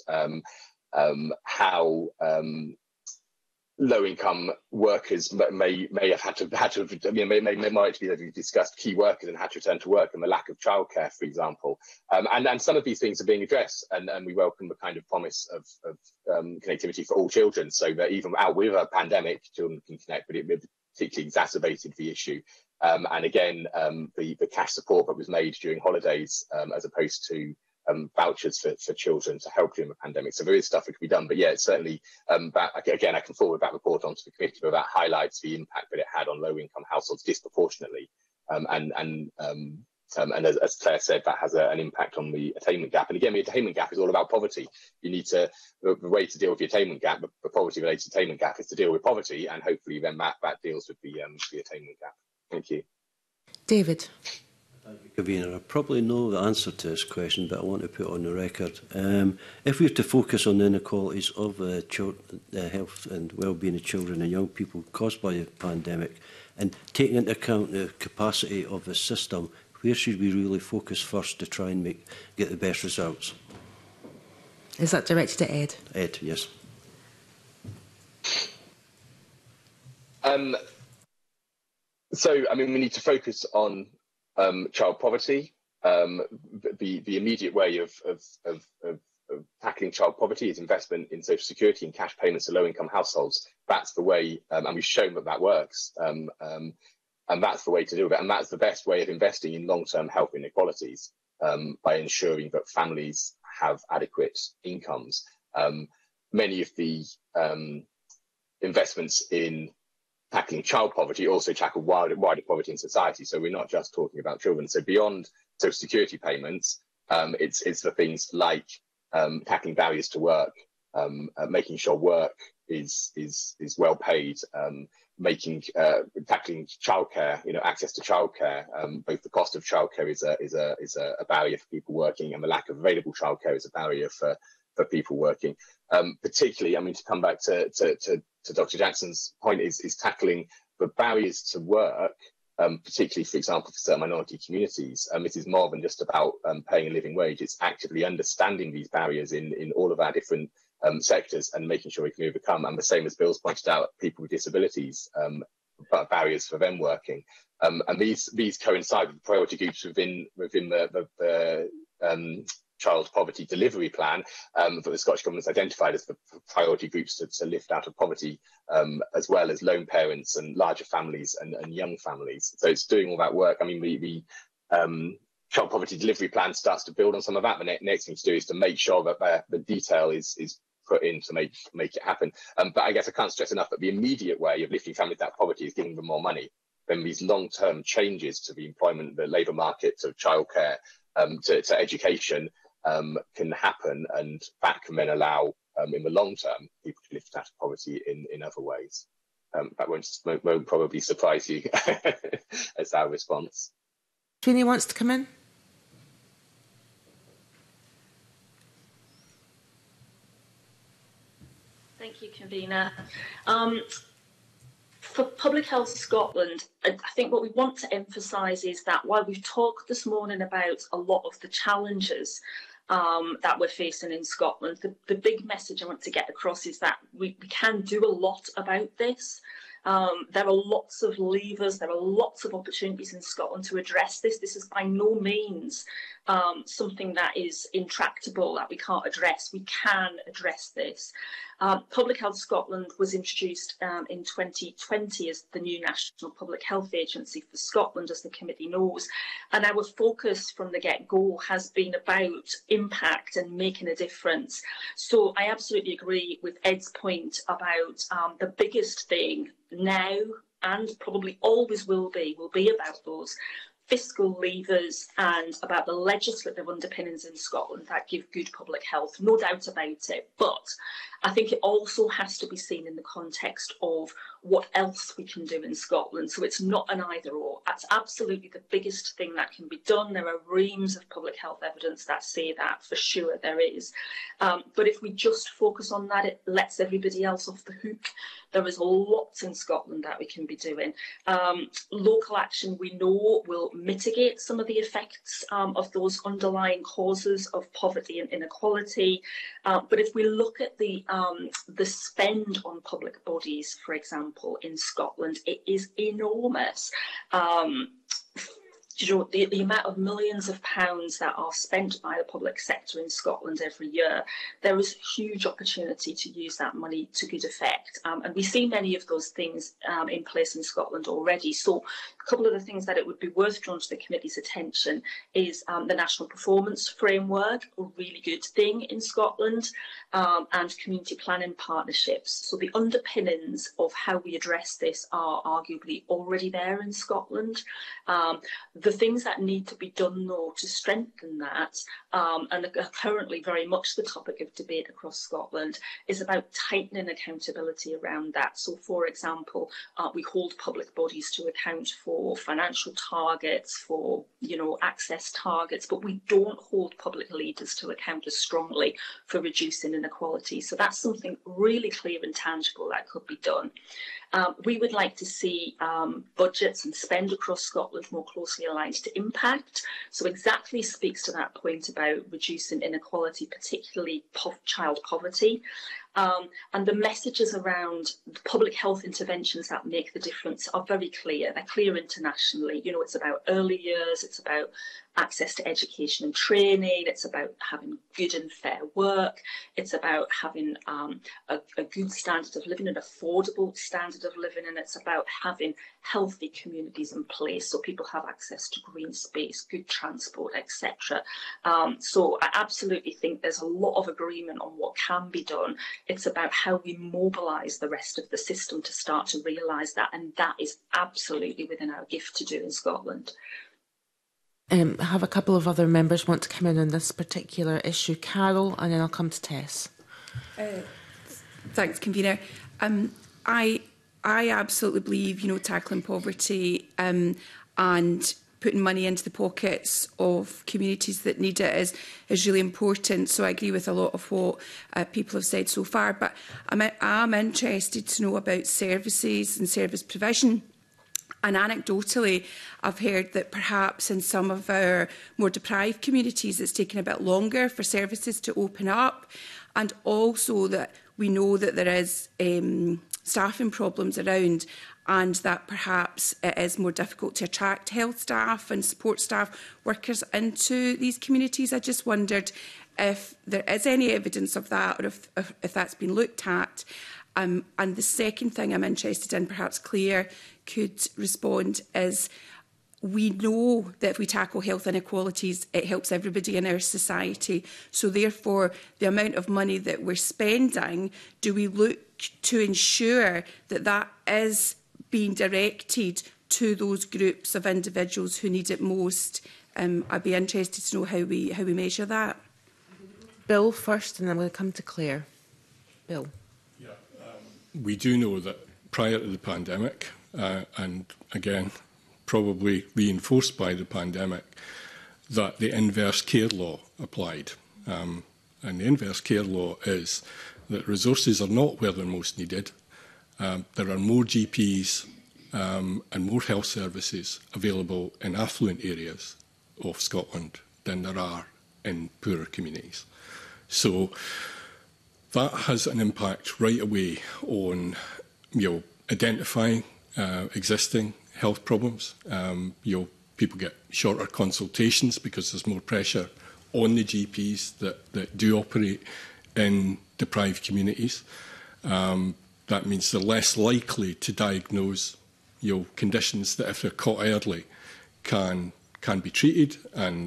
how low-income workers may have had to might be discussed key workers and had to return to work, and the lack of childcare, for example. And some of these things are being addressed, and we welcome the kind of promise of connectivity for all children, so that even out with a pandemic, children can connect. But particularly exacerbated the issue. And again, the cash support that was made during holidays, as opposed to vouchers for children to help during the pandemic. So there is stuff that can be done. But yeah, it's certainly, again, I can forward that report onto the committee, but that highlights the impact that it had on low-income households disproportionately. And as Claire said, that has an impact on the attainment gap. And again, the attainment gap is all about poverty. You need to, the way to deal with the attainment gap, the poverty-related attainment gap, is to deal with poverty, and hopefully then that deals with the attainment gap. Thank you. David. Thank you, Convener. I probably know the answer to this question, but I want to put on the record. If we have to focus on the inequalities of the health and well-being of children and young people caused by the pandemic, and taking into account the capacity of the system, where should we really focus first to try and get the best results? Is that directed at Ed? Ed, yes. So, I mean, we need to focus on child poverty. The immediate way of tackling child poverty is investment in social security and cash payments to low-income households. That's the way, and we've shown that works. And that's the way to do it. And that's the best way of investing in long-term health inequalities, by ensuring that families have adequate incomes. Many of the investments in tackling child poverty also tackle wider poverty in society. So we're not just talking about children. So beyond social security payments, it's for things like tackling barriers to work, making sure work is well paid, tackling childcare, access to childcare. Both the cost of childcare is a barrier for people working, and the lack of available childcare is a barrier for people working. Particularly, I mean, to come back to Dr. Jackson's point, is tackling the barriers to work, particularly, for example, for certain minority communities. This is more than just about paying a living wage. It's actively understanding these barriers in all of our different sectors and making sure we can overcome. And the same as Bill's pointed out, people with disabilities, barriers for them working. And these coincide with the priority groups within the child poverty delivery plan that the Scottish Government's identified as the priority groups to lift out of poverty, as well as lone parents and larger families and young families. So it's doing all that work. I mean, the child poverty delivery plan starts to build on some of that. The next thing to do is to make sure that the detail is put in to make it happen. But I guess I can't stress enough that the immediate way of lifting families out of poverty is giving them more money. Then these long-term changes to the employment, the labour market, to childcare, to education can happen, and that can then allow, in the long term, people to lift out of poverty in other ways. That won't probably surprise you as our response. Trini wants to come in. Thank you, Convener. For Public Health Scotland, I think what we want to emphasise is that while we've talked this morning about a lot of the challenges that we're facing in Scotland, the big message I want to get across is that we can do a lot about this. There are lots of levers, there are lots of opportunities in Scotland to address this. This is by no means something that is intractable, that we can't address. We can address this. Public Health Scotland was introduced in 2020 as the new National Public Health Agency for Scotland, as the committee knows. And our focus from the get-go has been about impact and making a difference. So I absolutely agree with Ed's point about the biggest thing now, and probably always will be about those fiscal levers and about the legislative underpinnings in Scotland that give good public health, no doubt about it. But I think it also has to be seen in the context of what else we can do in Scotland. So it's not an either or. That's absolutely the biggest thing that can be done. There are reams of public health evidence that say that, for sure there is. But if we just focus on that, it lets everybody else off the hook. There is lots in Scotland that we can be doing. Local action, we know, will mitigate some of the effects of those underlying causes of poverty and inequality. But if we look at the spend on public bodies, for example, in Scotland, it is enormous. the amount of millions of pounds that are spent by the public sector in Scotland every year, there is huge opportunity to use that money to good effect. And we see many of those things in place in Scotland already. So a couple of the things that it would be worth drawing to the committee's attention is the National Performance Framework, a really good thing in Scotland, and community planning partnerships. So the underpinnings of how we address this are arguably already there in Scotland. The things that need to be done, though, to strengthen that, and are currently very much the topic of debate across Scotland, is about tightening accountability around that. So, for example, we hold public bodies to account for financial targets, for access targets, but we don't hold public leaders to account as strongly for reducing inequality. So that's something really clear and tangible that could be done. We would like to see budgets and spend across Scotland more closely aligned to impact. So exactly speaks to that point about reducing inequality, particularly child poverty. And the messages around the public health interventions that make the difference are very clear. They're clear internationally. It's about early years, it's about access to education and training, it's about having good and fair work, it's about having a good standard of living, an affordable standard of living, and it's about having healthy communities in place so people have access to green space, good transport, etc. So I absolutely think there's a lot of agreement on what can be done. It's about how we mobilise the rest of the system to start to realise that, and that is absolutely within our gift to do in Scotland. I have a couple of other members want to come in on this particular issue. Carol, and then I'll come to Tess. Thanks, Convener. I absolutely believe, tackling poverty and putting money into the pockets of communities that need it is really important. So I agree with a lot of what people have said so far. But I'm interested to know about services and service provision. And anecdotally, I've heard that perhaps in some of our more deprived communities, it's taken a bit longer for services to open up. And also that we know that there is staffing problems around, and that perhaps it is more difficult to attract health staff and support staff workers into these communities. I just wondered if there is any evidence of that, or if that's been looked at. And the second thing I'm interested in, perhaps Claire could respond, is we know that if we tackle health inequalities, it helps everybody in our society. So therefore, the amount of money that we're spending, do we look to ensure that that is being directed to those groups of individuals who need it most? I'd be interested to know how we measure that. Bill first, and then I'm going to come to Claire. Bill. Yeah, we do know that prior to the pandemic, and again, probably reinforced by the pandemic, that the inverse care law applied. And the inverse care law is that resources are not where they're most needed. There are more GPs and more health services available in affluent areas of Scotland than there are in poorer communities. So that has an impact right away on identifying existing health problems. People get shorter consultations because there's more pressure on the GPs that do operate in deprived communities. That means they're less likely to diagnose conditions that, if they're caught early, can be treated and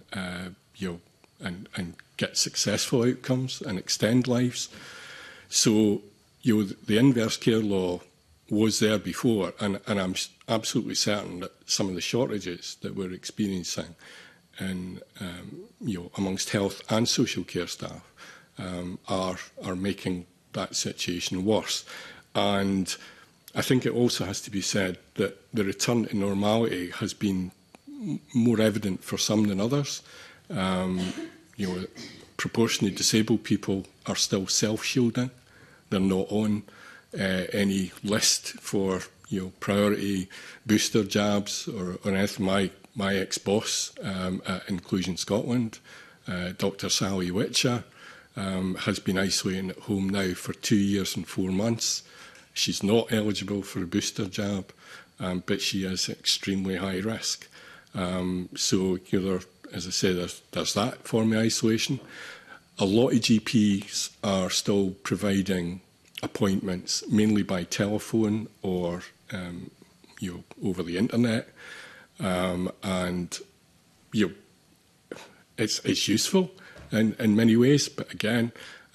get successful outcomes and extend lives. So the inverse care law was there before, and I'm absolutely certain that some of the shortages that we're experiencing in, amongst health and social care staff are making that situation worse. And I think it also has to be said that the return to normality has been more evident for some than others. Proportionally disabled people are still self-shielding. They're not on any list for priority booster jabs or anything. My ex-boss at Inclusion Scotland, Dr. Sally Witcher, has been isolating at home now for 2 years and 4 months. She's not eligible for a booster jab, but she is extremely high risk. So, you know, as I say, there's that form of isolation. A lot of GPs are still providing appointments mainly by telephone or you know, over the internet, and you know, it's useful in many ways. But again,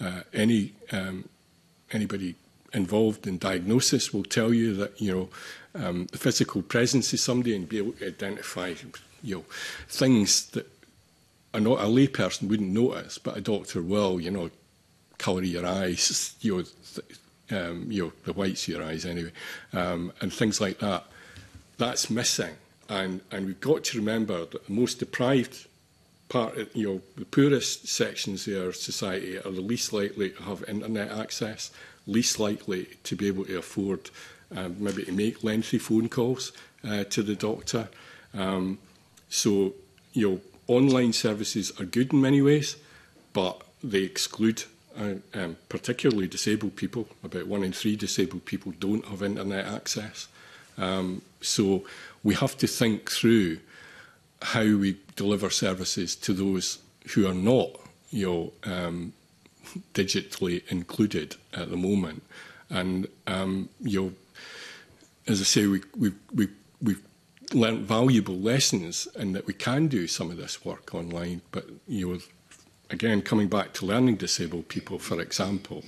anybody involved in diagnosis will tell you that, you know, the physical presence of somebody and be able to identify, you know, things that a layperson wouldn't notice, but a doctor will, you know, colour of your eyes, you know, the whites of your eyes anyway, and things like that. That's missing, and we've got to remember that the most deprived part, you know, the poorest sections of our society are the least likely to have internet access, least likely to be able to afford maybe to make lengthy phone calls to the doctor. So, you know, online services are good in many ways, but they exclude particularly disabled people. About 1 in 3 disabled people don't have internet access. So we have to think through how we deliver services to those who are not, you know, digitally included at the moment. And you know, as I say, we've learnt valuable lessons in that we can do some of this work online. But you know, again, coming back to learning disabled people, for example,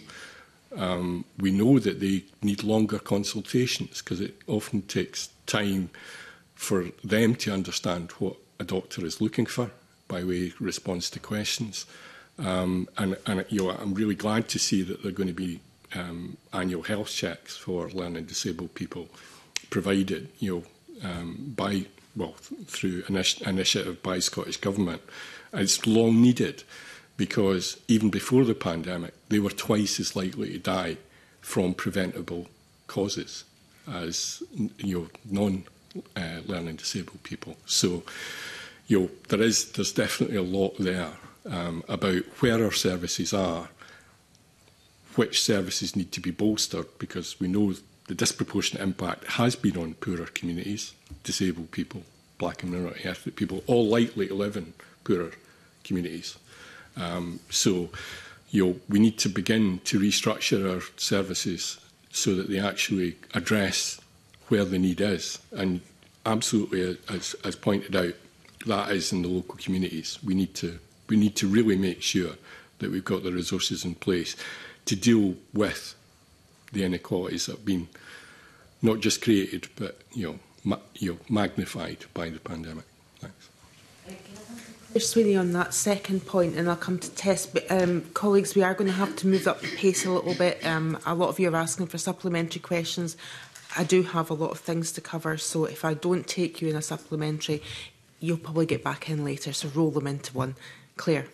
we know that they need longer consultations because it often takes time for them to understand what a doctor is looking for by way of response to questions. And you know, I'm really glad to see that there are going to be annual health checks for learning disabled people provided, you know, through initiative by Scottish Government. And it's long needed because even before the pandemic, they were twice as likely to die from preventable causes as, you know, non-learning disabled people. So, you know, there's definitely a lot there about where our services are, which services need to be bolstered, because we know the disproportionate impact has been on poorer communities, disabled people, black and minority ethnic people, all likely to live in poorer communities. So, you know, we need to begin to restructure our services so that they actually address where the need is. And absolutely, as pointed out, that is in the local communities. We need to really make sure that we've got the resources in place to deal with the inequalities that have been not just created, but you know, magnified by the pandemic. Thanks. Sweeney, on that second point, and I'll come to Tess, but colleagues, we are going to have to move up the pace a little bit. A lot of you are asking for supplementary questions. I do have a lot of things to cover, so if I don't take you in a supplementary, you'll probably get back in later, so roll them into one. Claire.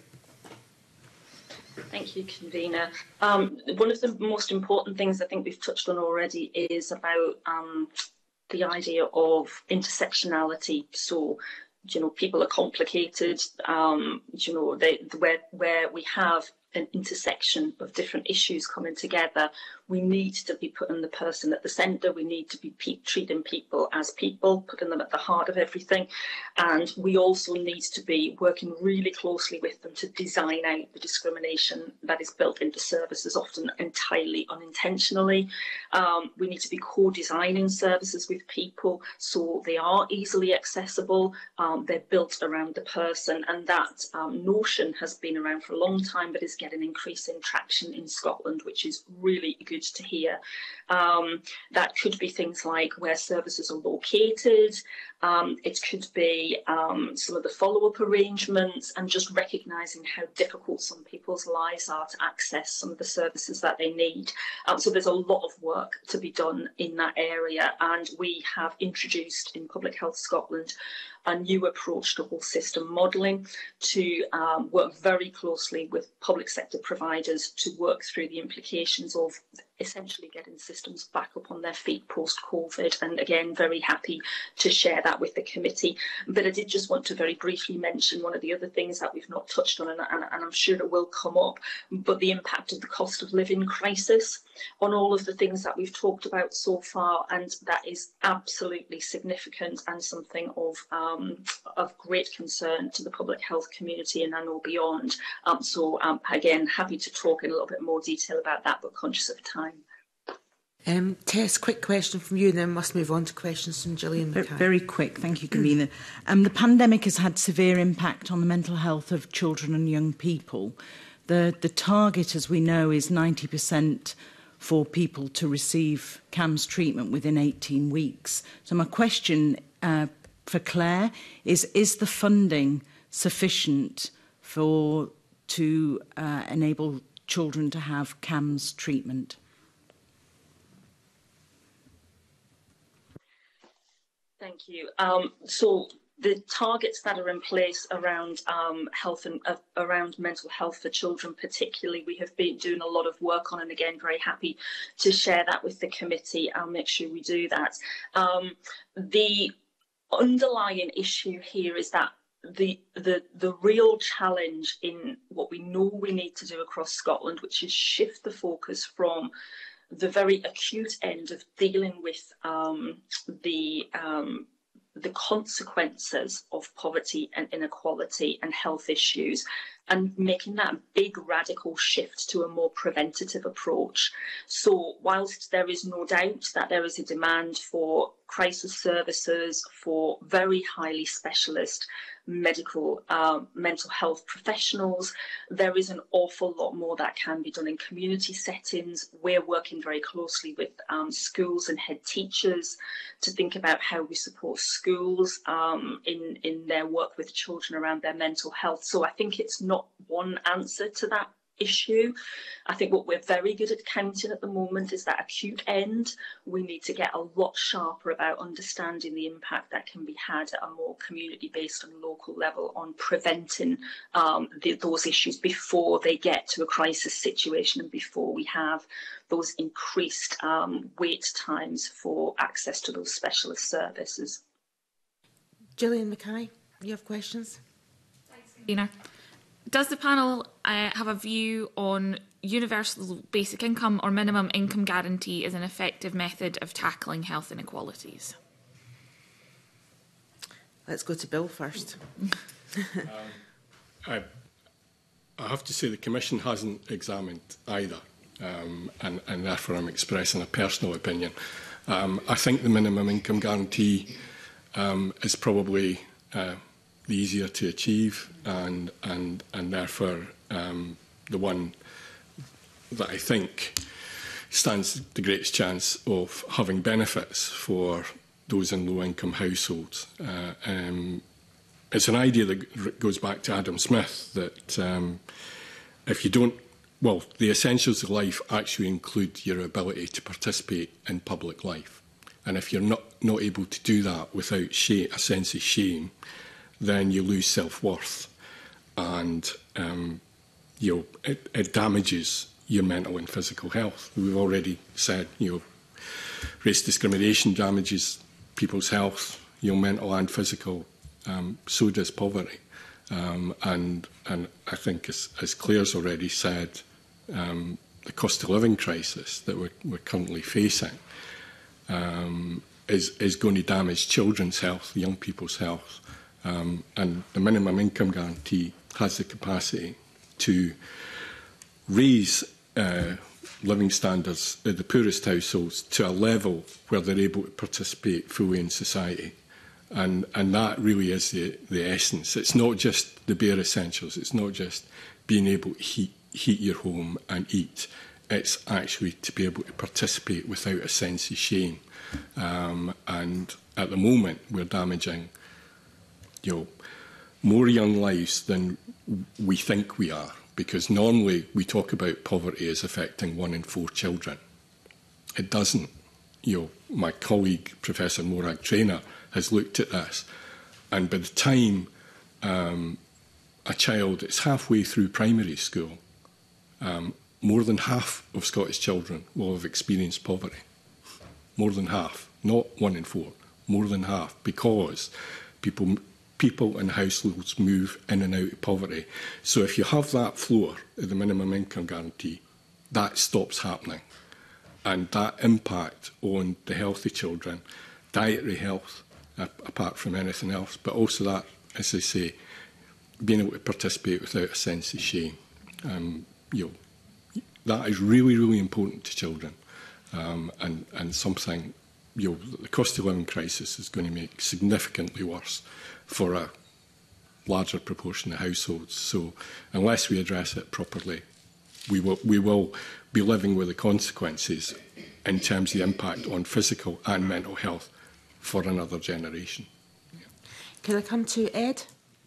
Thank you, Convener. One of the most important things I think we've touched on already is about the idea of intersectionality. So, you know, people are complicated. You know, where we have an intersection of different issues coming together, we need to be putting the person at the centre. We need to be treating people as people, putting them at the heart of everything. And we also need to be working really closely with them to design out the discrimination that is built into services, often entirely unintentionally. We need to be co-designing services with people so they are easily accessible, they're built around the person, and that notion has been around for a long time but is getting increasing traction in Scotland, which is really good to hear. That could be things like where services are located, it could be some of the follow-up arrangements, and just recognising how difficult some people's lives are to access some of the services that they need. So there's a lot of work to be done in that area, and we have introduced in Public Health Scotland a new approach to whole system modelling to work very closely with public sector providers to work through the implications of essentially getting systems back up on their feet post-COVID, and again, very happy to share that with the committee. But I did just want to very briefly mention one of the other things that we've not touched on, and I'm sure it will come up, but the impact of the cost of living crisis on all of the things that we've talked about so far, and that is absolutely significant and something of great concern to the public health community and I know beyond. Again, happy to talk in a little bit more detail about that, but conscious of time. Tess, quick question from you, and then must move on to questions from Gillian Mackay. Very quick, thank you, Convener. The pandemic has had severe impact on the mental health of children and young people. The target, as we know, is 90% for people to receive CAMHS treatment within 18 weeks. So my question for Claire is the funding sufficient to enable children to have CAMHS treatment? Thank you. So the targets that are in place around health and around mental health for children particularly, we have been doing a lot of work on, and again, very happy to share that with the committee. I'll make sure we do that. The underlying issue here is that the real challenge in what we know we need to do across Scotland, which is shift the focus from the very acute end of dealing with the consequences of poverty and inequality and health issues, and making that big radical shift to a more preventative approach. So whilst there is no doubt that there is a demand for crisis services, for very highly specialist medical mental health professionals, there is an awful lot more that can be done in community settings. We're working very closely with schools and head teachers to think about how we support schools in their work with children around their mental health. So I think it's not one answer to that issue. I think what we're very good at counting at the moment is that acute end. We need to get a lot sharper about understanding the impact that can be had at a more community-based and local level on preventing those issues before they get to a crisis situation and before we have those increased wait times for access to those specialist services. Gillian Mackay, you have questions? Thanks, Convener. Does the panel have a view on universal basic income or minimum income guarantee as an effective method of tackling health inequalities? Let's go to Bill first. I have to say the Commission hasn't examined either, and therefore I'm expressing a personal opinion. I think the minimum income guarantee is probably the easier to achieve, and therefore the one that I think stands the greatest chance of having benefits for those in low-income households. It's an idea that goes back to Adam Smith, that if you don't, well, the essentials of life actually include your ability to participate in public life. And if you're not able to do that without a sense of shame, then you lose self-worth, and it damages your mental and physical health. We've already said, race discrimination damages people's health, mental and physical. So does poverty, and I think, as Claire's already said, the cost of living crisis that we're currently facing is going to damage children's health, young people's health. And the minimum income guarantee has the capacity to raise living standards in the poorest households to a level where they're able to participate fully in society. And that really is the essence. It's not just the bare essentials. It's not just being able to heat your home and eat. It's actually to be able to participate without a sense of shame. And at the moment, we're damaging more young lives than we think we are, because normally we talk about poverty as affecting 1 in 4 children. It doesn't. My colleague, Professor Morag Traynor, has looked at this, and by the time a child is halfway through primary school, more than half of Scottish children will have experienced poverty. More than half, not 1 in 4, more than half, because people and households move in and out of poverty. So if you have that floor of the minimum income guarantee, that stops happening. And that impact on the healthy children, dietary health, apart from anything else, but also that, as I say, being able to participate without a sense of shame. That is really, really important to children, and something the cost of living crisis is going to make significantly worse for a larger proportion of households. So unless we address it properly, we will be living with the consequences in terms of the impact on physical and mental health for another generation. Can I come to Ed?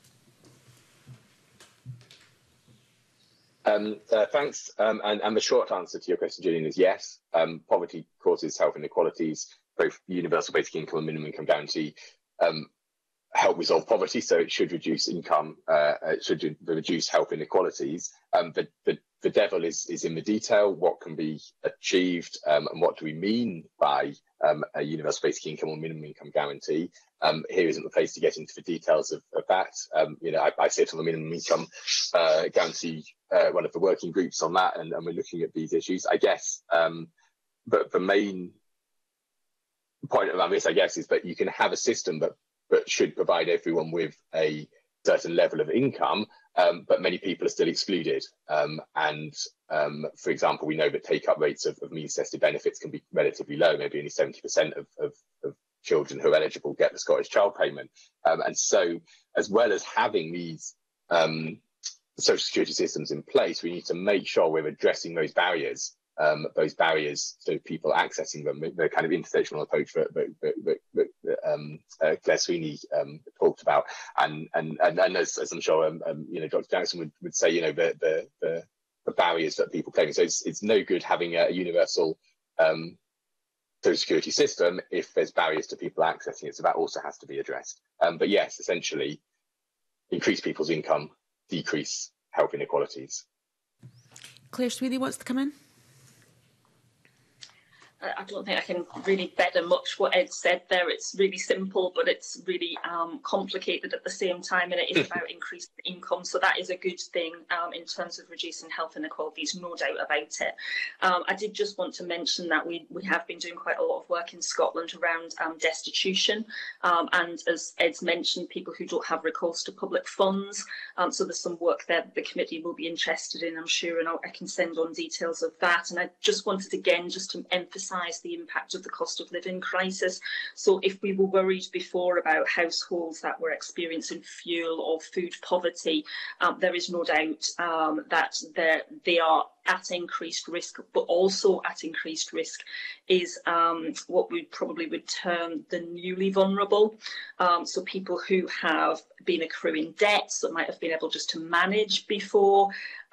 Thanks. And the short answer to your question, Gillian, is yes. Poverty causes health inequalities. Both universal basic income and minimum income guarantee help resolve poverty, so it should reduce income, it should reduce health inequalities. The devil is in the detail. What can be achieved, and what do we mean by a universal basic income or minimum income guarantee? Here isn't the place to get into the details of that. I sit on the minimum income guarantee, one of the working groups on that, and we're looking at these issues. I guess, but the main point around this, I guess, is that you can have a system that should provide everyone with a certain level of income, but many people are still excluded. For example, we know that take-up rates of means-tested benefits can be relatively low. Maybe only 70% of children who are eligible get the Scottish Child Payment. And so, as well as having these social security systems in place, we need to make sure we're addressing those barriers to people accessing them, the kind of intersectional approach that Claire Sweeney talked about, and as I'm sure Dr. Jackson would say, the barriers that people claim. So it's no good having a universal social security system if there's barriers to people accessing it. So that also has to be addressed. But yes, essentially, increase people's income, decrease health inequalities. Claire Sweeney wants to come in. I don't think I can really better much what Ed said there. It's really simple, but it's really complicated at the same time, and it is about increasing income. So that is a good thing in terms of reducing health inequalities, no doubt about it. I did just want to mention that we have been doing quite a lot of work in Scotland around destitution, and as Ed's mentioned, people who don't have recourse to public funds. So there's some work there that the committee will be interested in, I'm sure, and I can send on details of that. And I just wanted again just to emphasise the impact of the cost of living crisis. So if we were worried before about households that were experiencing fuel or food poverty, there is no doubt that they are at increased risk, but also at increased risk is what we probably would term the newly vulnerable. So people who have been accruing debts that might have been able just to manage before,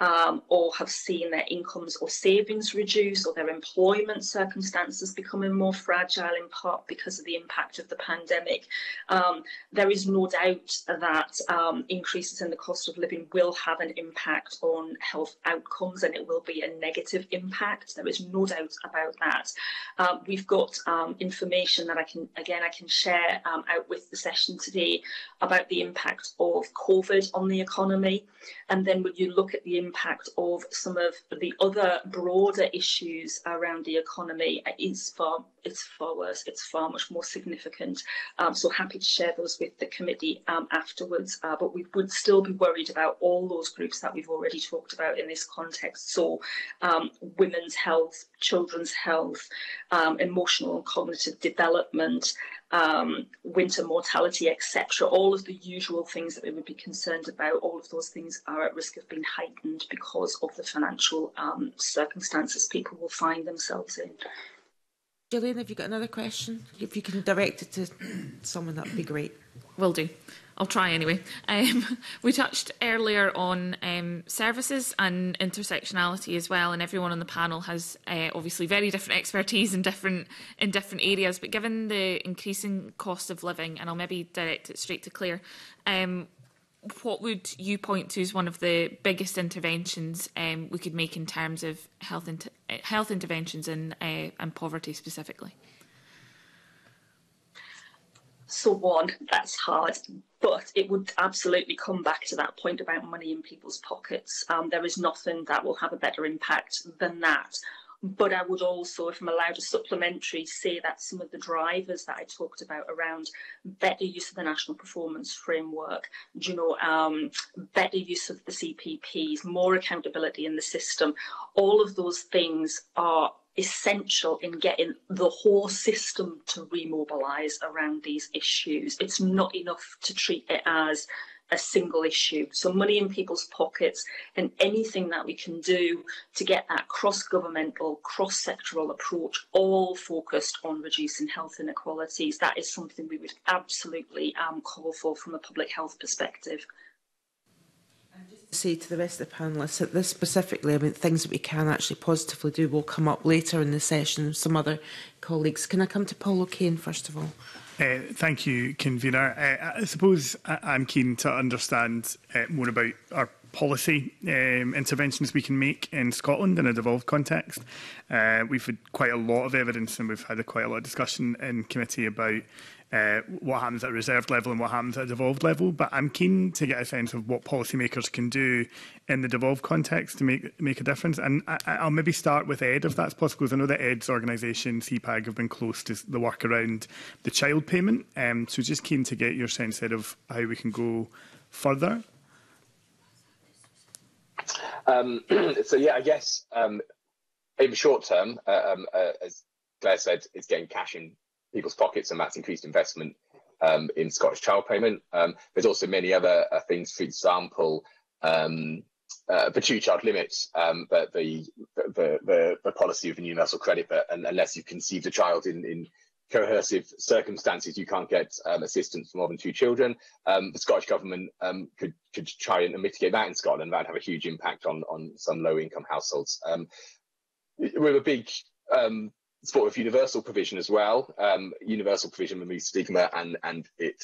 or have seen their incomes or savings reduce, or their employment circumstances becoming more fragile, in part because of the impact of the pandemic. There is no doubt that increases in the cost of living will have an impact on health outcomes, and it will be a negative impact. There is no doubt about that. We've got information that I can share out with the session today about the impact of COVID on the economy. And then when you look at the impact of some of the other broader issues around the economy, it's far worse. It's far much more significant. So happy to share those with the committee afterwards. But we would still be worried about all those groups that we've already talked about in this context. So women's health, children's health, emotional and cognitive development, winter mortality, etc. All of the usual things that we would be concerned about, all of those things are at risk of being heightened because of the financial circumstances people will find themselves in. Gillian, have you got another question? If you can direct it to someone, that would be great. Will do. I'll try anyway. We touched earlier on services and intersectionality as well, and everyone on the panel has obviously very different expertise in different areas. But given the increasing cost of living, and I'll maybe direct it straight to Claire, what would you point to as one of the biggest interventions we could make in terms of health interventions and poverty specifically? So one, that's hard, but it would absolutely come back to that point about money in people's pockets. There is nothing that will have a better impact than that. But I would also, if I'm allowed a supplementary, say that some of the drivers that I talked about around better use of the National Performance Framework, better use of the CPPs, more accountability in the system, all of those things are essential in getting the whole system to remobilise around these issues. It's not enough to treat it as a single issue. So money in people's pockets and anything that we can do to get that cross-governmental, cross-sectoral approach all focused on reducing health inequalities, that is something we would absolutely call for from a public health perspective. Say to the rest of the panellists that this specifically, I mean, things that we can actually positively do will come up later in the session. Some other colleagues. Can I come to Paul O'Kane first of all? Thank you, Convener. I suppose I'm keen to understand more about our policy interventions we can make in Scotland in a devolved context. We've had quite a lot of evidence and we've had quite a lot of discussion in committee about what happens at a reserved level and what happens at a devolved level, but I'm keen to get a sense of what policymakers can do in the devolved context to make a difference. And I'll maybe start with Ed, if that's possible, because I know that Ed's organisation, CPAG, have been close to the work around the child payment. So just keen to get your sense, Ed, of how we can go further. So yeah, I guess in the short term, as Claire said, it's getting cash in people's pockets, and that's increased investment in Scottish child payment. There's also many other things, for example, the two-child limits, but the policy of the universal credit, but unless you've conceived a child in coercive circumstances, you can't get assistance for more than 2 children. The Scottish Government could try and mitigate that in Scotland. That'd have a huge impact on some low-income households. We're a big support of universal provision as well. Universal provision removes stigma and it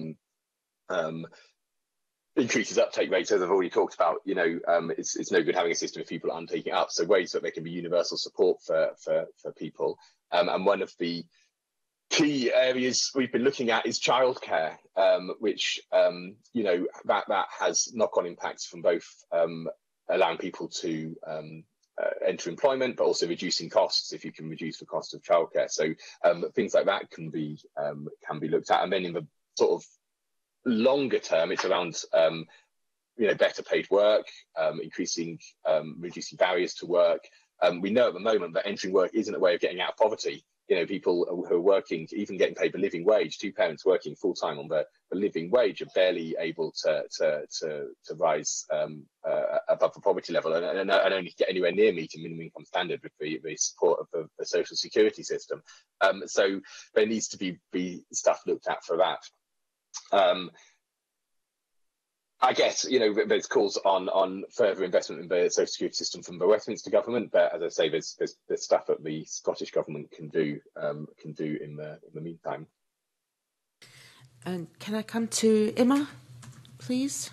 increases uptake rates, as I've already talked about. It's no good having a system if people aren't taking it up. So ways that there can be universal support for people. And one of the key areas we've been looking at is childcare, which that has knock-on impacts from both allowing people to enter employment, but also reducing costs if you can reduce the cost of childcare. So things like that can be looked at. And then in the sort of longer term, it's around better paid work, reducing barriers to work. We know at the moment that entering work isn't a way of getting out of poverty. People who are working, even getting paid the living wage, 2 parents working full time on the living wage, are barely able to rise above the poverty level and only get anywhere near meeting minimum income standard with the support of the social security system. So there needs to be stuff looked at for that. I guess, there's calls on further investment in the social security system from the Westminster government, but as I say, there's stuff that the Scottish government can do in the meantime. And can I come to Emma, please?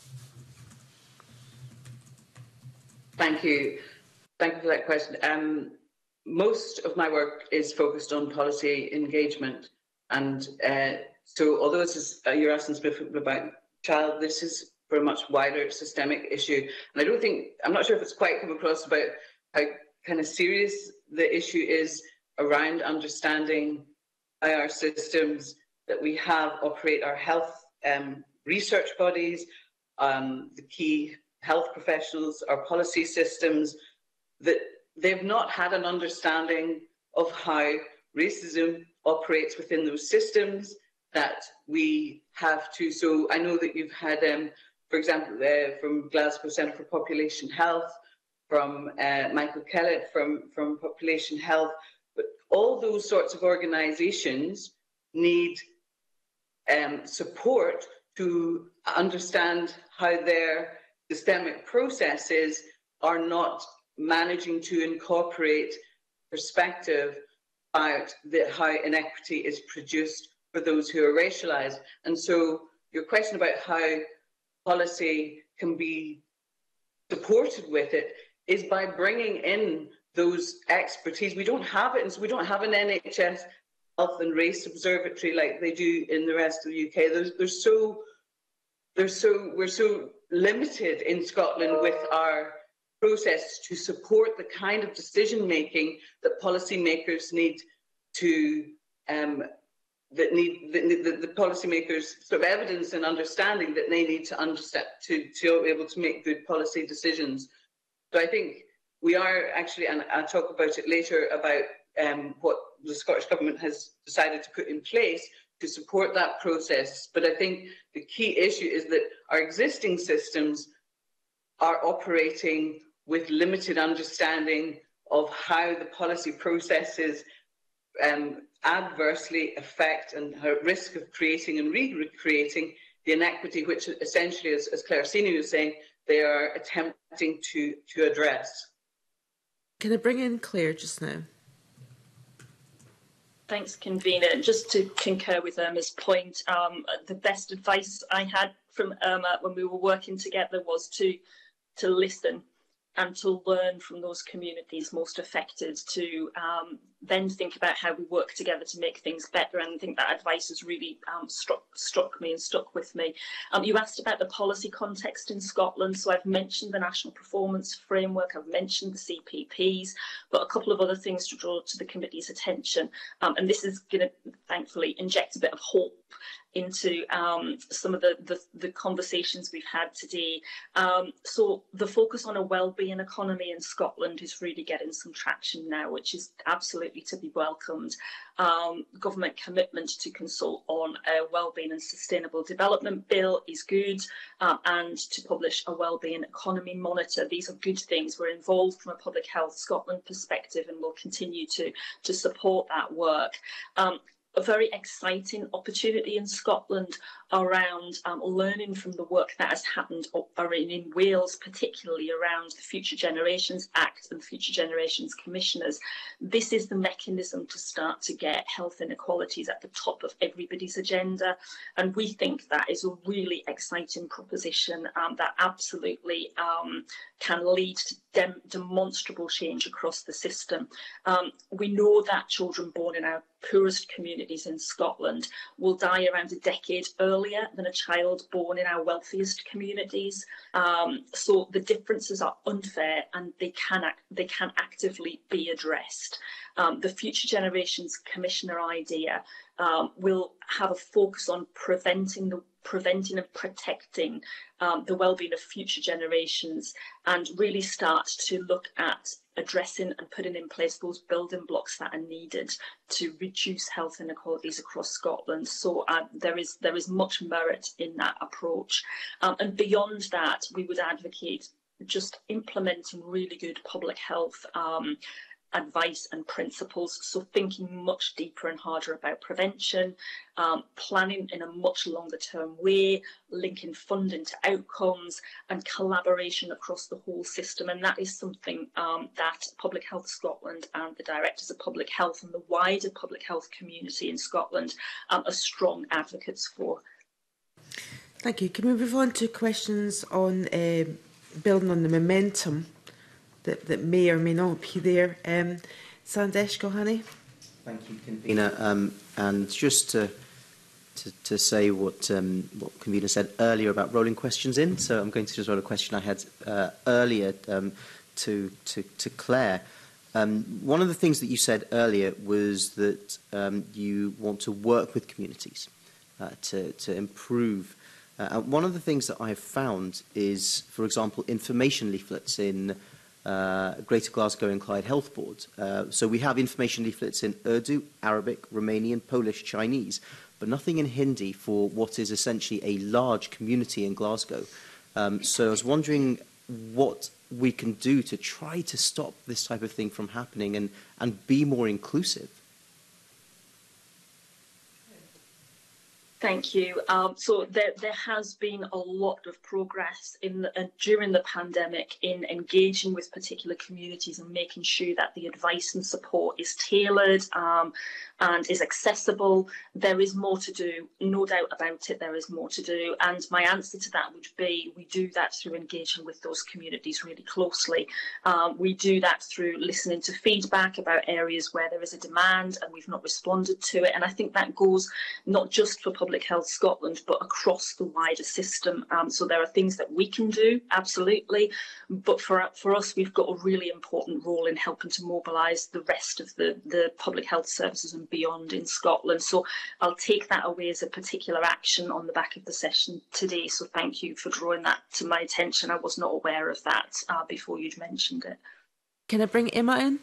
Thank you. Thank you for that question. Most of my work is focused on policy engagement, and so although this is you're asking specifically about child, this is for a much wider systemic issue, and I'm not sure if it's quite come across about how kind of serious the issue is around understanding how our systems that we have operate, our health research bodies, the key health professionals, our policy systems, that they've not had an understanding of how racism operates within those systems, that we have to. So I know that you've had, for example, from Glasgow Centre for Population Health, from Michael Kellett from Population Health, but all those sorts of organisations need support to understand how their systemic processes are not managing to incorporate perspective about how inequity is produced for those who are racialised. And so your question about how policy can be supported with it is by bringing in those expertise. We don't have it, and so we don't have an NHS Health and Race Observatory like they do in the rest of the UK. We're so limited in Scotland with our process to support the kind of decision making that policymakers need to the policymakers' sort of evidence and understanding that they need to understand to be able to make good policy decisions. So I think we are actually, and I'll talk about it later, about what the Scottish Government has decided to put in place to support that process. But I think the key issue is that our existing systems are operating with limited understanding of how the policy processes adversely affect and have risk of creating and recreating the inequity which essentially, as Claire Sini was saying, they are attempting to address. Can I bring in Claire just now? Thanks, convener. Just to concur with Irma's point, the best advice I had from Irma when we were working together was to listen and to learn from those communities most affected, to then think about how we work together to make things better. And I think that advice has really struck me and stuck with me. You asked about the policy context in Scotland. So I've mentioned the National Performance Framework, I've mentioned the CPPs, but a couple of other things to draw to the committee's attention. And this is going to, thankfully, inject a bit of hope into some of the conversations we've had today. So the focus on a wellbeing economy in Scotland is really getting some traction now, which is absolutely to be welcomed. Government commitment to consult on a wellbeing and sustainable development bill is good, and to publish a wellbeing economy monitor. These are good things. We're involved from a Public Health Scotland perspective and will continue to support that work. A very exciting opportunity in Scotland around learning from the work that has happened in Wales, particularly around the Future Generations Act and Future Generations Commissioners. This is the mechanism to start to get health inequalities at the top of everybody's agenda. And we think that is a really exciting proposition that absolutely can lead to demonstrable change across the system. We know that children born in our poorest communities in Scotland will die around a decade earlier than a child born in our wealthiest communities. So the differences are unfair and they can actively be addressed. The Future Generations Commissioner idea will have a focus on preventing and protecting the well-being of future generations, and really start to look at addressing and putting in place those building blocks that are needed to reduce health inequalities across Scotland. So there is much merit in that approach. And beyond that, we would advocate just implementing really good public health advice and principles, so thinking much deeper and harder about prevention, planning in a much longer term way, linking funding to outcomes and collaboration across the whole system. And that is something that Public Health Scotland and the Directors of Public Health and the wider public health community in Scotland are strong advocates for. Thank you. Can we move on to questions on building on the momentum that may or may not be there? Sandesh Gohani. Thank you, convener. And just to say what convener said earlier about rolling questions in, so I'm going to just roll a question I had earlier to Claire. One of the things that you said earlier was that you want to work with communities to improve. One of the things that I have found is, for example, information leaflets in Greater Glasgow and Clyde Health Board. So we have information leaflets in Urdu, Arabic, Romanian, Polish, Chinese, but nothing in Hindi for what is essentially a large community in Glasgow. So I was wondering what we can do to try to stop this type of thing from happening and be more inclusive. Thank you. So there has been a lot of progress during the pandemic in engaging with particular communities and making sure that the advice and support is tailored and is accessible. There is more to do, no doubt about it, there is more to do. And my answer to that would be we do that through engaging with those communities really closely. We do that through listening to feedback about areas where there is a demand and we've not responded to it. And I think that goes not just for Public Health Scotland, but across the wider system. So there are things that we can do, absolutely. But for us, we've got a really important role in helping to mobilise the rest of the public health services and beyond in Scotland. So I'll take that away as a particular action on the back of the session today. So thank you for drawing that to my attention. I was not aware of that before you'd mentioned it. Can I bring Emma in?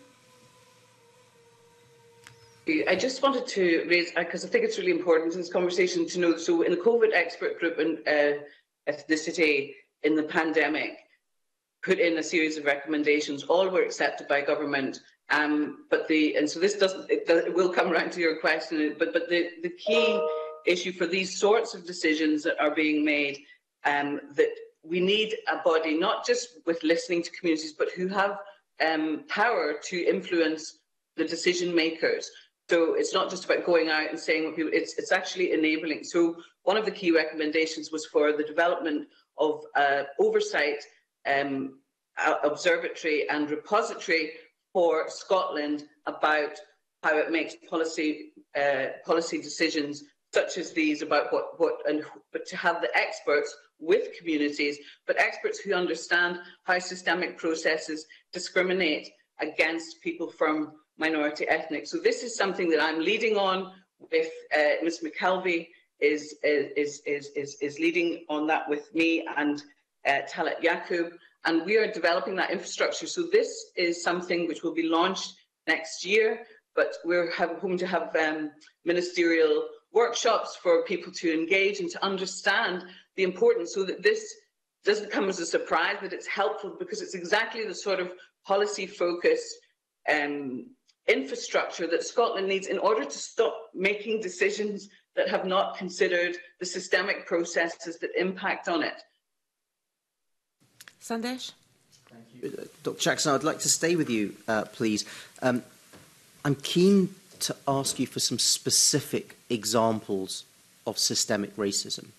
I just wanted to raise, because I think it's really important in this conversation to know, so in the COVID expert group and ethnicity in the pandemic, put in a series of recommendations, all were accepted by government. So this it will come around to your question, but the key issue for these sorts of decisions that are being made, that we need a body, not just with listening to communities, but who have power to influence the decision makers. So it's not just about going out and saying what people, it's actually enabling. So one of the key recommendations was for the development of oversight, observatory and repository for Scotland about how it makes policy decisions such as these about but to have the experts with communities, but experts who understand how systemic processes discriminate against people from minority ethnic. So this is something that I'm leading on with Ms McKelvey is leading on that with me and Talat Yaqub, and we are developing that infrastructure. So this is something which will be launched next year, but we're hoping to have ministerial workshops for people to engage and to understand the importance, so that this doesn't come as a surprise, that it's helpful, because it's exactly the sort of policy-focused infrastructure that Scotland needs in order to stop making decisions that have not considered the systemic processes that impact on it. Sandesh? Thank you. Dr. Jackson, I'd like to stay with you, please. I'm keen to ask you for some specific examples of systemic racism.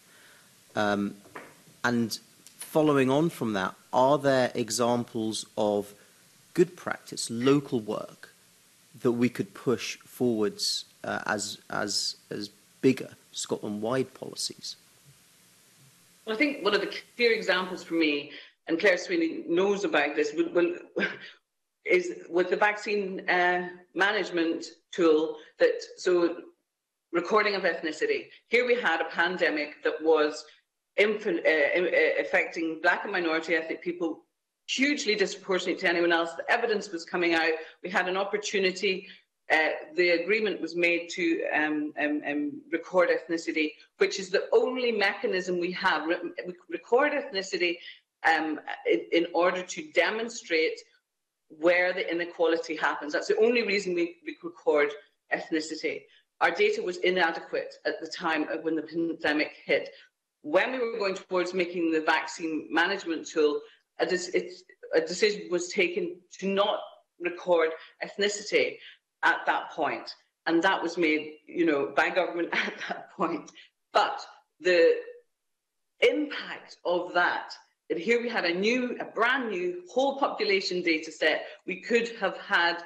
And following on from that, are there examples of good practice, local work, that we could push forwards as bigger Scotland-wide policies? Well, I think one of the clear examples for me, and Claire Sweeney knows about this, is with the vaccine management tool, so recording of ethnicity. Here we had a pandemic that was affecting Black and minority ethnic people hugely disproportionate to anyone else. The evidence was coming out. We had an opportunity. The agreement was made to record ethnicity, which is the only mechanism we have. We record ethnicity in order to demonstrate where the inequality happens. That's the only reason we record ethnicity. Our data was inadequate at the time when the pandemic hit. When we were going towards making the vaccine management tool, a decision was taken to not record ethnicity at that point, and that was made, by government at that point. But the impact of that, and here we had a brand new whole population data set. We could have had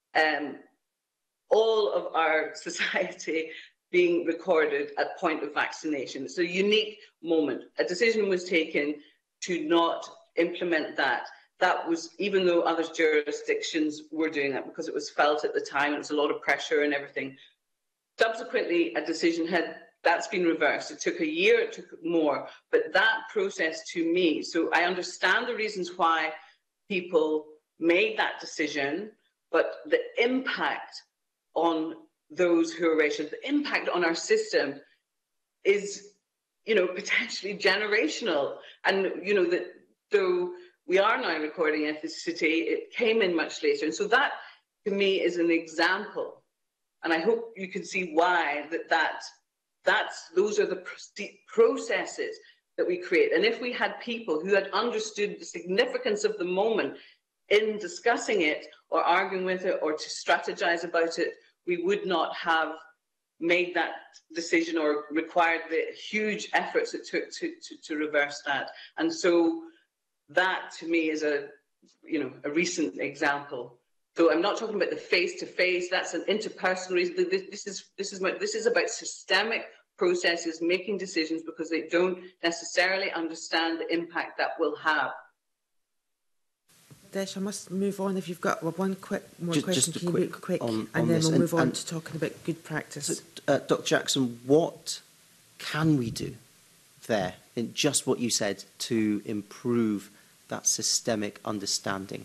all of our society being recorded at point of vaccination. It's a unique moment. A decision was taken to not implement that. That was, even though other jurisdictions were doing that, because it was felt at the time, it was a lot of pressure and everything. Subsequently, a decision that's been reversed. It took a year, it took more, but that process to me, so I understand the reasons why people made that decision, but the impact on those who are racial, the impact on our system is, potentially generational. And, though we are now recording ethnicity, it came in much later. And so that, to me, is an example. And I hope you can see why that those are the processes that we create. And if we had people who had understood the significance of the moment in discussing it or arguing with it or to strategize about it, we would not have made that decision or required the huge efforts it took to reverse that. And so that to me is a recent example. So I'm not talking about the face-to-face, that's an interpersonal reason. This is about systemic processes making decisions because they don't necessarily understand the impact that will have. Desh, I must move on. If you've got one more question, can you be quick? And then we'll move on to talking about good practice. So, Dr. Jackson, what can we do there, in just what you said, to improve that systemic understanding?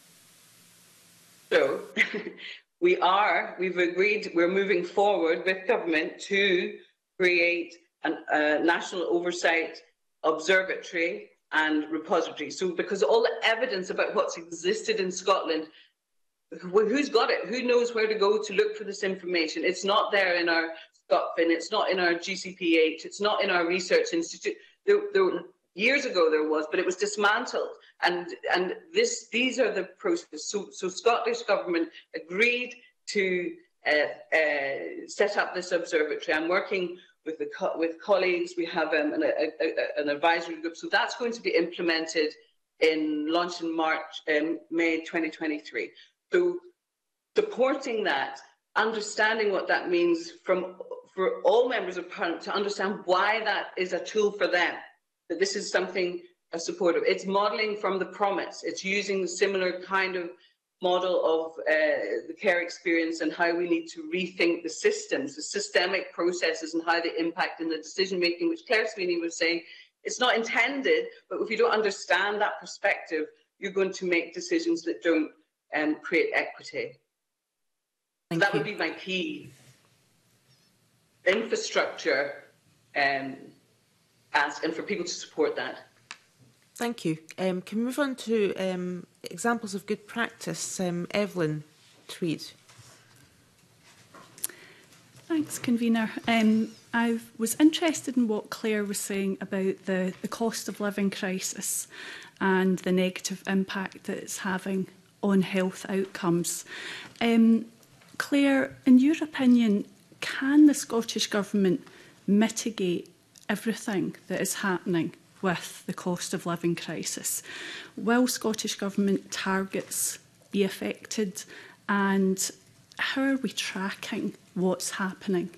So, we've agreed, we're moving forward with government to create a national oversight observatory and repository. So because all the evidence about what's existed in Scotland, who's got it? Who knows where to go to look for this information? It's not there in our ScotFin, it's not in our GCPH, it's not in our research institute. Years ago there was, but it was dismantled. And these are the processes. So Scottish Government agreed to set up this observatory. I'm working with colleagues. We have an advisory group. So that's going to be implemented launched in May 2023. So supporting that, understanding what that means for all members of Parliament to understand why that is a tool for them, that this is something supportive. It's modelling from the promise. It's using the similar kind of model of the care experience and how we need to rethink the systems, the systemic processes and how they impact in the decision making, which Claire Sweeney was saying, it's not intended, but if you don't understand that perspective, you're going to make decisions that don't create equity. That would be my key. Infrastructure and for people to support that. Thank you. Can we move on to examples of good practice? Evelyn Tweed. Thanks, Convener. I was interested in what Claire was saying about the cost of living crisis and the negative impact that it's having on health outcomes. Claire, in your opinion, can the Scottish Government mitigate everything that is happening with the cost of living crisis? Will Scottish Government targets be affected, and how are we tracking what's happening?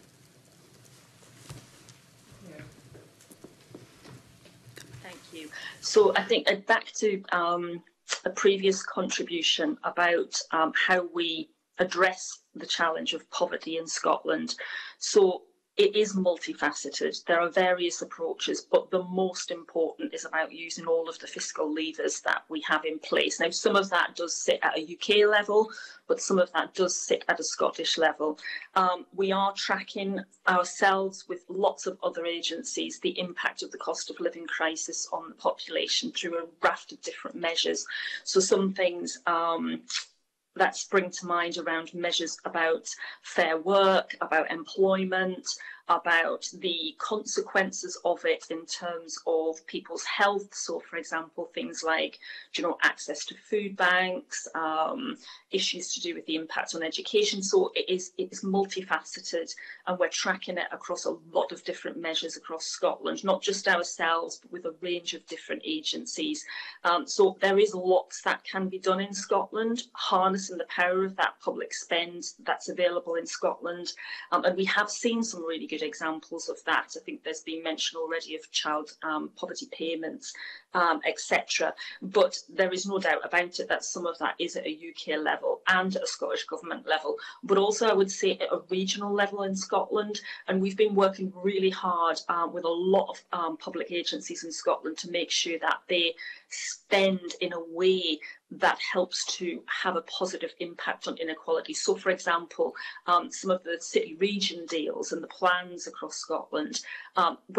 Thank you. So I think back to a previous contribution about how we address the challenge of poverty in Scotland. So it is multifaceted. There are various approaches, but the most important is about using all of the fiscal levers that we have in place. Now, some of that does sit at a UK level, but some of that does sit at a Scottish level. We are tracking ourselves with lots of other agencies the impact of the cost of living crisis on the population through a raft of different measures. So some things that spring to mind around measures about fair work, about employment, about the consequences of it in terms of people's health. So, for example, things like, access to food banks, issues to do with the impact on education. So it is multifaceted, and we're tracking it across a lot of different measures across Scotland, not just ourselves, but with a range of different agencies. So there is lots that can be done in Scotland, harnessing the power of that public spend that's available in Scotland. And we have seen some really good examples of that. I think there's been mention already of child poverty payments, etc. But there is no doubt about it that some of that is at a UK level and at a Scottish Government level, but also I would say at a regional level in Scotland. And we've been working really hard with a lot of public agencies in Scotland to make sure that they spend in a way that helps to have a positive impact on inequality. So, for example, some of the city region deals and the plans across Scotland, when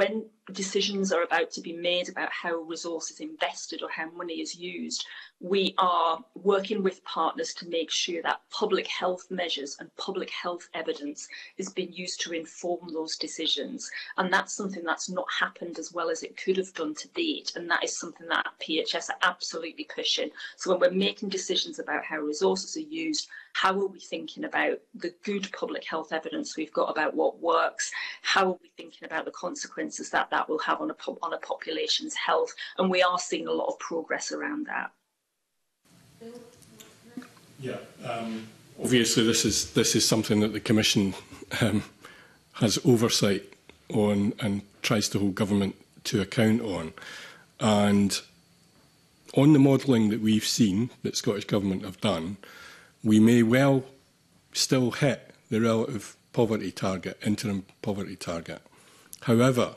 decisions are about to be made about how resources invested or how money is used, we are working with partners to make sure that public health measures and public health evidence is being used to inform those decisions. And that's something that's not happened as well as it could have done to date. And that is something that PHS are absolutely pushing. So when we're making decisions about how resources are used, how are we thinking about the good public health evidence we've got about what works? How are we thinking about the consequences that that will have on a population's health? And we are seeing a lot of progress around that. Yeah, obviously this is something that the Commission has oversight on and tries to hold government to account on. And on the modelling that we've seen that Scottish Government have done, we may well still hit the relative poverty target, interim poverty target. However,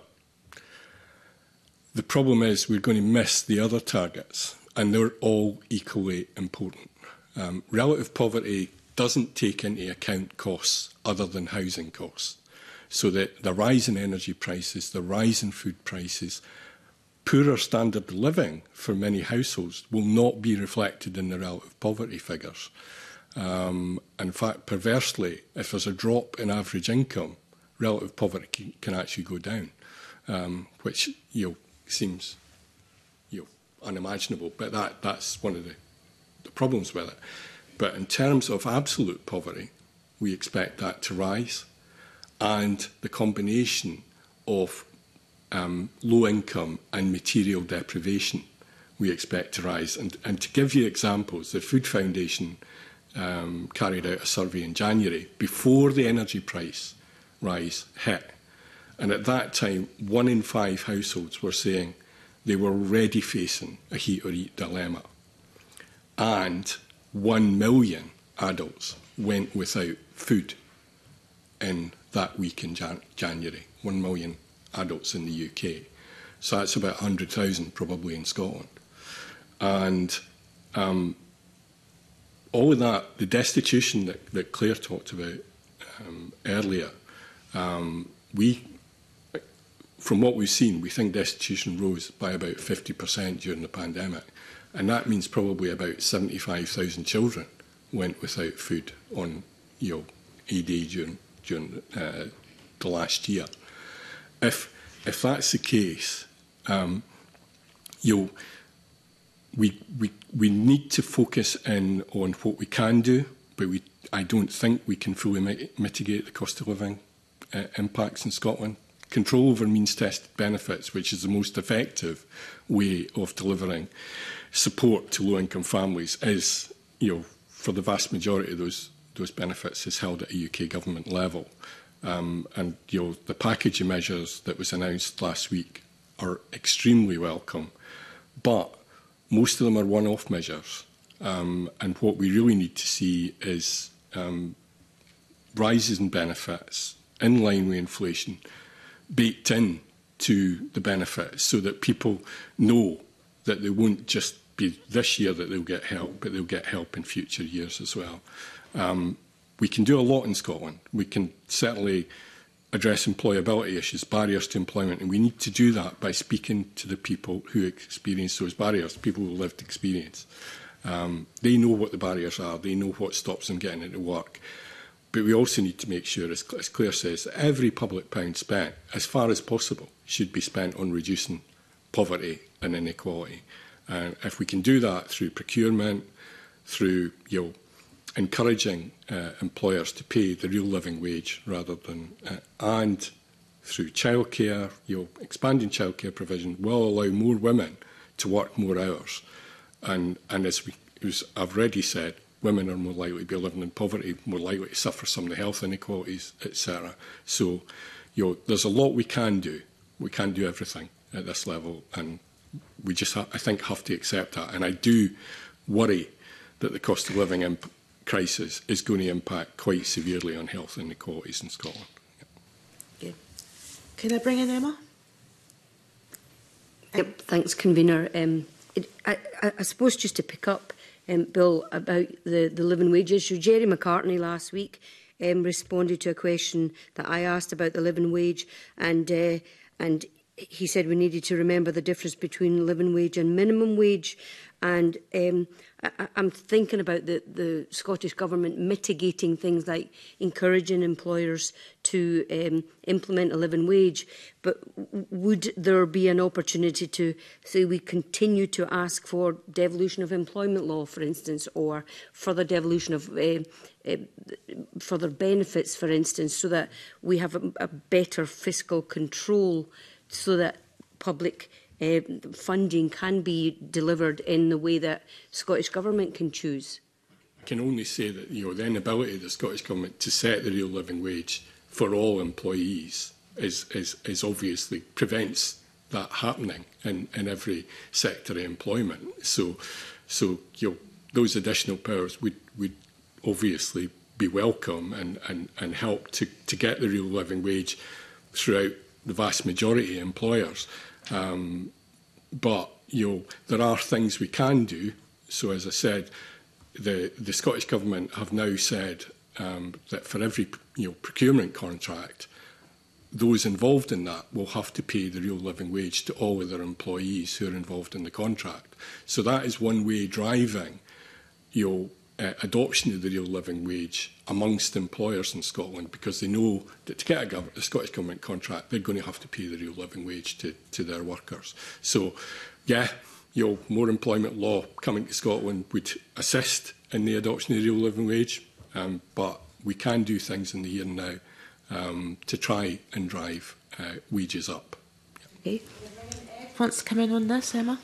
the problem is we're going to miss the other targets, and they're all equally important. Relative poverty doesn't take into account costs other than housing costs. So that the rise in energy prices, the rise in food prices, poorer standard of living for many households will not be reflected in the relative poverty figures. In fact, perversely, if there's a drop in average income, relative poverty can actually go down, which seems unimaginable. But that's one of the problems with it. But in terms of absolute poverty, we expect that to rise, and the combination of low income and material deprivation we expect to rise. And to give you examples, the Food Foundation carried out a survey in January before the energy price rise hit. And at that time, 1 in 5 households were saying they were already facing a heat or eat dilemma. And 1 million adults went without food in that week in January. 1 million adults in the UK. So that's about 100,000 probably in Scotland. And all of that, the destitution that Claire talked about earlier, from what we've seen, we think destitution rose by about 50% during the pandemic. And that means probably about 75,000 children went without food on ED during the last year. If that's the case, we need to focus in on what we can do, but I don't think we can fully mitigate the cost of living impacts in Scotland. Control over means-tested benefits, which is the most effective way of delivering support to low-income families, is, for the vast majority of those benefits, is held at a UK government level. And the package of measures that was announced last week are extremely welcome, but most of them are one-off measures. And what we really need to see is rises in benefits in line with inflation, baked in to the benefits, so that people know that they won't just be this year that they'll get help, but they'll get help in future years as well. We can do a lot in Scotland. We can certainly address employability issues, barriers to employment, and we need to do that by speaking to the people who experience those barriers, people who lived experience. They know what the barriers are, they know what stops them getting into work. But we also need to make sure, as Claire says, that every public pound spent, as far as possible, should be spent on reducing poverty and inequality. And if we can do that through procurement, through encouraging employers to pay the real living wage rather than, and through childcare, expanding childcare provision will allow more women to work more hours. And as I've already said, women are more likely to be living in poverty, more likely to suffer some of the health inequalities, etc. So, there's a lot we can do. We can't do everything at this level, and we just, I think, have to accept that. And I do worry that the cost of living crisis is going to impact quite severely on health inequalities in Scotland. Yeah. Can I bring in Emma? Yep, thanks, Convener. I suppose just to pick up, Bill, about the living wage issue, Jerry McCartney last week responded to a question that I asked about the living wage, and he said we needed to remember the difference between living wage and minimum wage. And I'm thinking about the Scottish Government mitigating things like encouraging employers to implement a living wage. But would there be an opportunity to say we continue to ask for devolution of employment law, for instance, or further devolution of further benefits, for instance, so that we have a better fiscal control, so that public funding can be delivered in the way that Scottish Government can choose? I can only say that the inability of the Scottish Government to set the real living wage for all employees is obviously prevents that happening in every sector of employment. So those additional powers would obviously be welcome and help to get the real living wage throughout the vast majority of employers. But there are things we can do. So, as I said, the Scottish Government have now said that for every procurement contract, those involved in that will have to pay the real living wage to all of their employees who are involved in the contract. So that is one way driving adoption of the real living wage amongst employers in Scotland, because they know that to get a Scottish Government contract, they're going to have to pay the real living wage to their workers. So, yeah, more employment law coming to Scotland would assist in the adoption of the real living wage, but we can do things in the here and now to try and drive wages up. Okay. Wants to come in on this, Emma?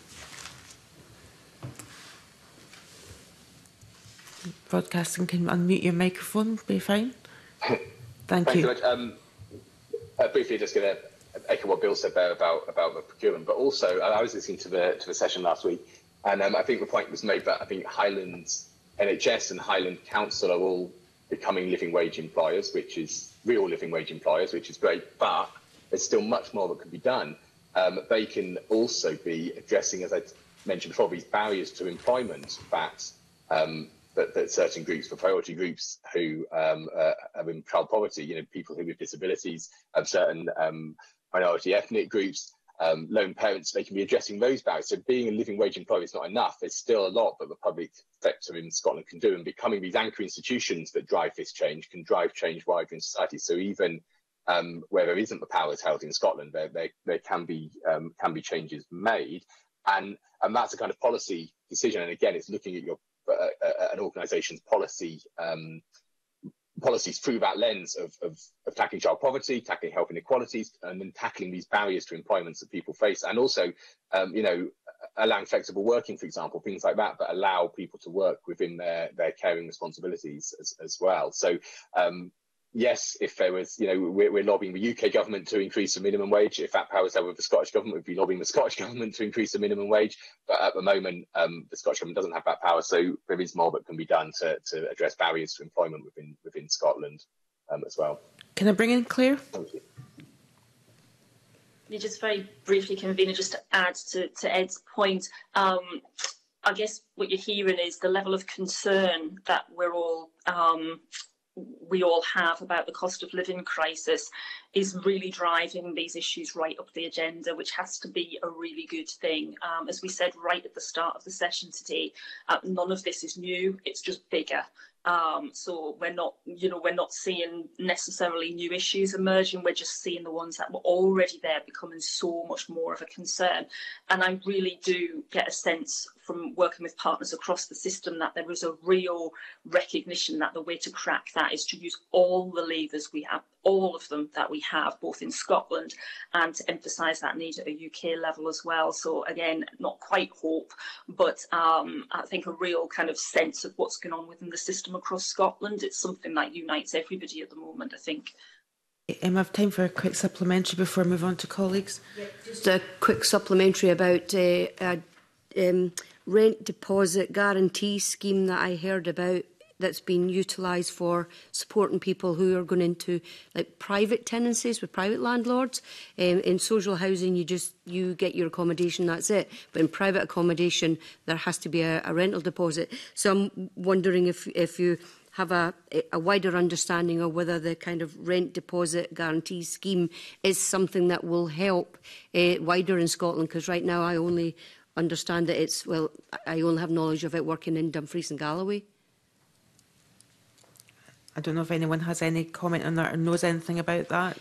Broadcasting can unmute your microphone, be fine. Thank you. Thanks so much. Briefly, just going to echo what Bill said there about the procurement, but also I was listening to the session last week, and I think the point was made that I think Highlands NHS and Highland Council are all becoming living wage employers, which is real living wage employers, which is great, but there's still much more that can be done. They can also be addressing, as I mentioned before, these barriers to employment that certain groups, for priority groups who are in child poverty, people who with disabilities, certain minority ethnic groups, lone parents, they can be addressing those barriers. So being a living wage employer is not enough. There's still a lot that the public sector in Scotland can do, and becoming these anchor institutions that drive this change can drive change wider in society. So even where there isn't the powers held in Scotland, there can be changes made, and that's a kind of policy decision. And again, it's looking at an organisation's policies through that lens of tackling child poverty, tackling health inequalities, and then tackling these barriers to employment that people face, and also, allowing flexible working, for example, things like that allow people to work within their caring responsibilities as well. So, yes, if there was, we're lobbying the UK government to increase the minimum wage. If that power was held with the Scottish government, we'd be lobbying the Scottish government to increase the minimum wage. But at the moment, the Scottish government doesn't have that power. So there is more that can be done to address barriers to employment within Scotland as well. Can I bring in Claire? Thank you. You just very briefly, Convener, just to add to Ed's point, I guess what you're hearing is the level of concern that we all have about the cost of living crisis is really driving these issues right up the agenda, which has to be a really good thing. As we said right at the start of the session today, none of this is new, it's just bigger. So we're not seeing necessarily new issues emerging, we're just seeing the ones that were already there becoming so much more of a concern. And I really do get a sense from working with partners across the system that there is a real recognition that the way to crack that is to use all the levers we have, all of them that we have, both in Scotland, and to emphasise that need at a UK level as well. So again, not quite hope, but I think a real kind of sense of what's going on within the system across Scotland. It's something that unites everybody at the moment, I think. I have time for a quick supplementary before I move on to colleagues. Yeah, just a quick supplementary about rent deposit guarantee scheme that I heard about that's been utilised for supporting people who are going into like private tenancies with private landlords. In social housing, you get your accommodation, that's it. But in private accommodation, there has to be a rental deposit. So I'm wondering if you have a wider understanding of whether the kind of rent deposit guarantee scheme is something that will help wider in Scotland, because right now I only understand that it's, well, I only have knowledge of it working in Dumfries and Galloway. I don't know if anyone has any comment on that or knows anything about that.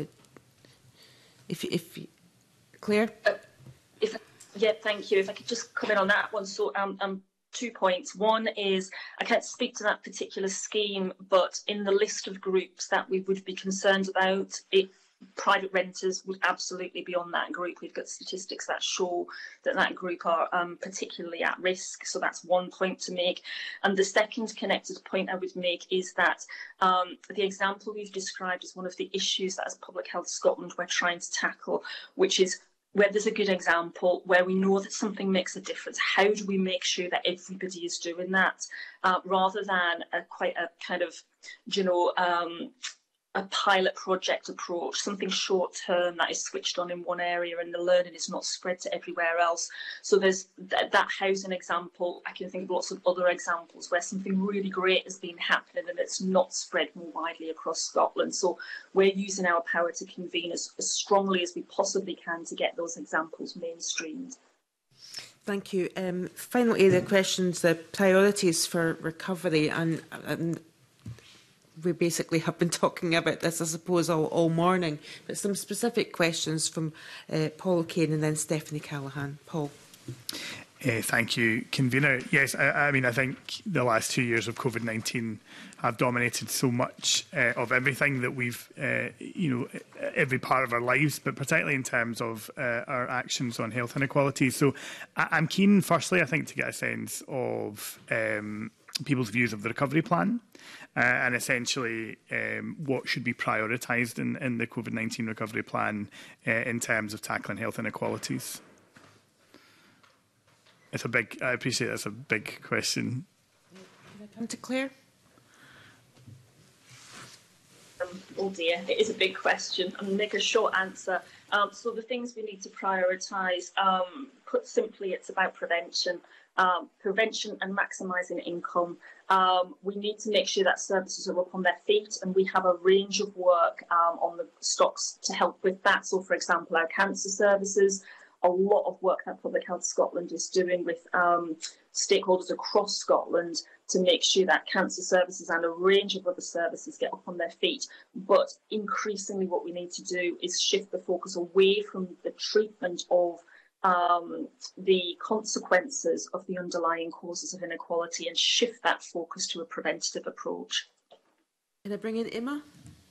If Claire? Yeah, thank you. If I could just comment on that one. So 2 points. One is, I can't speak to that particular scheme, but in the list of groups that we would be concerned about, private renters would absolutely be on that group. We've got statistics that show that group are particularly at risk. So that's one point to make. And the second connected point I would make is that the example we've described is one of the issues that as Public Health Scotland we're trying to tackle, which is where there's a good example, where we know that something makes a difference. How do we make sure that everybody is doing that, rather than quite a kind of, a pilot project approach, something short term that is switched on in one area and the learning is not spread to everywhere else. So there's that housing example. I can think of lots of other examples where something really great has been happening and it's not spread more widely across Scotland. So we're using our power to convene as strongly as we possibly can to get those examples mainstreamed. Thank you. Finally, the questions, the priorities for recovery, and we basically have been talking about this, I suppose, all morning, but some specific questions from Paul O'Kane and then Stephanie Callaghan. Paul. Thank you, Convener. Yes, I mean, I think the last 2 years of COVID-19 have dominated so much of everything that we've, every part of our lives, but particularly in terms of our actions on health inequalities. So I'm keen, firstly, I think, to get a sense of people's views of the recovery plan and essentially what should be prioritised in the COVID-19 recovery plan in terms of tackling health inequalities. It's a big, I appreciate that's a big question. Can I come to Claire? Oh dear, it is a big question. I'm going to make a short answer. So the things we need to prioritise, put simply, it's about prevention. Prevention and maximising income. We need to make sure that services are up on their feet, and we have a range of work on the stocks to help with that. So, for example, our cancer services, a lot of work that Public Health Scotland is doing with stakeholders across Scotland to make sure that cancer services and a range of other services get up on their feet. But increasingly what we need to do is shift the focus away from the treatment of the consequences of the underlying causes of inequality and shift that focus to a preventative approach. Can I bring in Emma?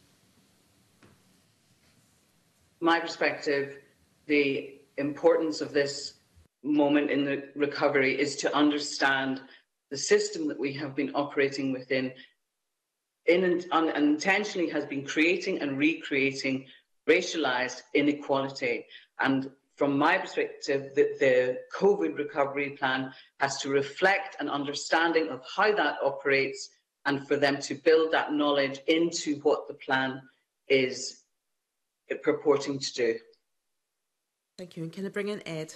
My perspective, the importance of this moment in the recovery is to understand the system that we have been operating within unintentionally has been creating and recreating racialised inequality. And from my perspective, the COVID recovery plan has to reflect an understanding of how that operates and for them to build that knowledge into what the plan is purporting to do. Thank you. And can I bring in Ed?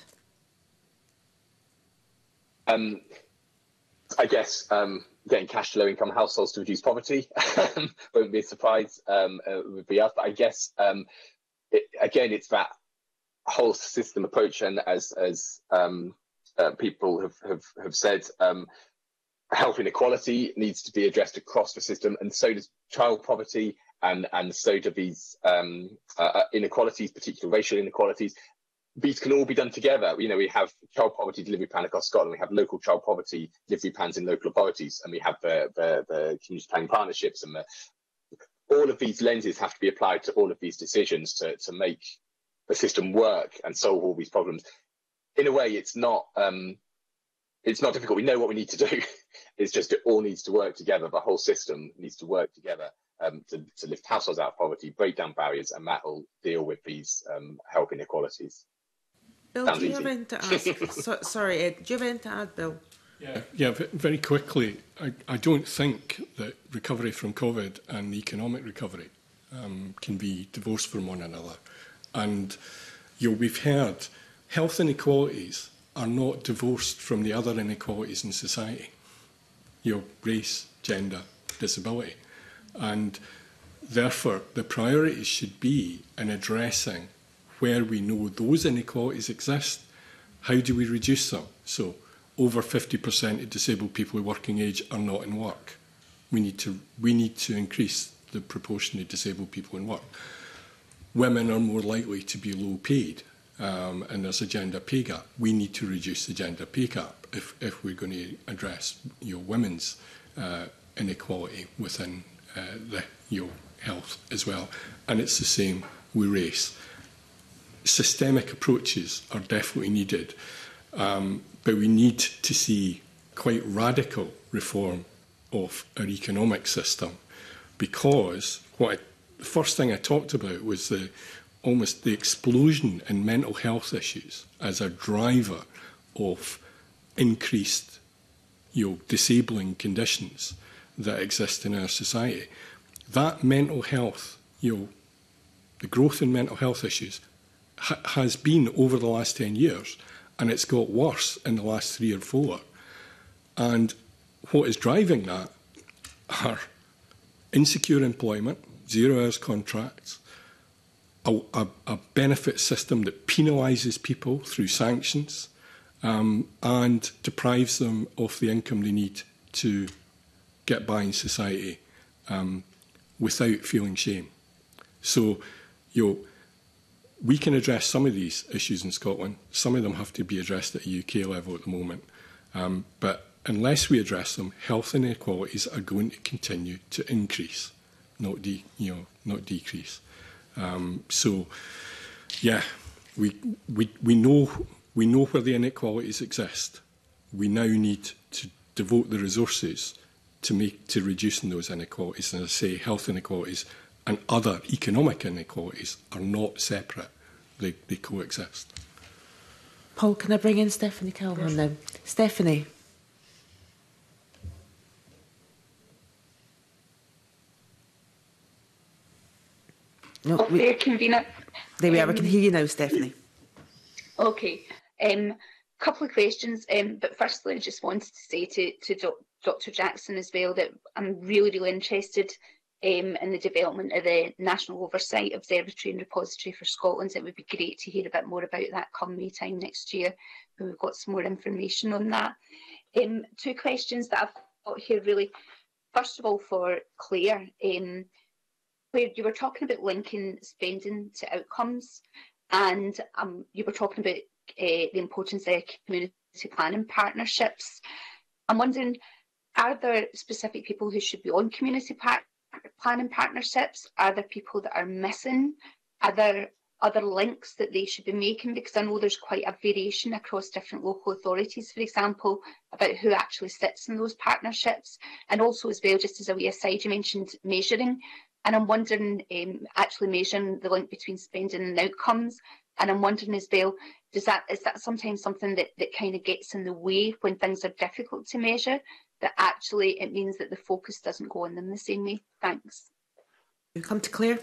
I guess getting cash to low-income households to reduce poverty won't be a surprise. Would be us, but I guess again, it's that whole system approach, and as people have said, health inequality needs to be addressed across the system, and so does child poverty, and so do these inequalities, particularly racial inequalities. These can all be done together. You know, we have child poverty delivery plan across Scotland. We have local child poverty delivery plans in local authorities, and we have the community planning partnerships, and all of these lenses have to be applied to all of these decisions to make the system work and solve all these problems. In a way, it's not difficult. We know what we need to do. It's just it all needs to work together. The whole system needs to work together to lift households out of poverty, break down barriers, and that will deal with these health inequalities. Bill, Sounds do you easy. have anything to ask? Sorry, Ed, do you have anything to add, Bill? Yeah, very quickly, I don't think that recovery from COVID and economic recovery can be divorced from one another. And we've heard health inequalities are not divorced from the other inequalities in society. Race, gender, disability. And therefore, the priorities should be in addressing where we know those inequalities exist. How do we reduce them? So over 50% of disabled people of working age are not in work. We need to increase the proportion of disabled people in work. Women are more likely to be low paid, and there's a gender pay gap. We need to reduce the gender pay gap if we're going to address women's inequality within the health as well. And it's the same with race. Systemic approaches are definitely needed, but we need to see quite radical reform of our economic system, because the first thing I talked about was almost the explosion in mental health issues as a driver of increased disabling conditions that exist in our society. That mental health, the growth in mental health issues has been over the last 10 years, and it's got worse in the last 3 or 4. And what is driving that are insecure employment, 0 hours contracts, a benefit system that penalises people through sanctions, and deprives them of the income they need to get by in society without feeling shame. So, we can address some of these issues in Scotland. Some of them have to be addressed at a UK level at the moment. But unless we address them, health inequalities are going to continue to increase, not decrease. So, yeah, we know where the inequalities exist. We now need to devote the resources to reducing those inequalities. And as I say, health inequalities and other economic inequalities are not separate. They coexist. Paul, can I bring in Stephanie Calhoun now? Stephanie. No, convener. There we are. We can hear you now, Stephanie. Okay. Couple of questions. But firstly, I just wanted to say to Dr. Jackson as well that I'm really interested in the development of the National Oversight Observatory and Repository for Scotland. It would be great to hear a bit more about that come May time next year, when we've got some more information on that. 2 questions that I've got here really. First of all, for Claire, where you were talking about linking spending to outcomes, and you were talking about the importance of community planning partnerships. I'm wondering, are there specific people who should be on community planning partnerships? Are there people that are missing? Are there other links that they should be making? Because I know there's quite a variation across different local authorities, for example, about who actually sits in those partnerships. And also as well, just as a wee aside, you mentioned measuring. And I'm wondering, actually measuring the link between spending and outcomes. And I'm wondering as well, is that sometimes something that kind of gets in the way when things are difficult to measure, that actually it means that the focus doesn't go on them the same way? Thanks. You come to Claire.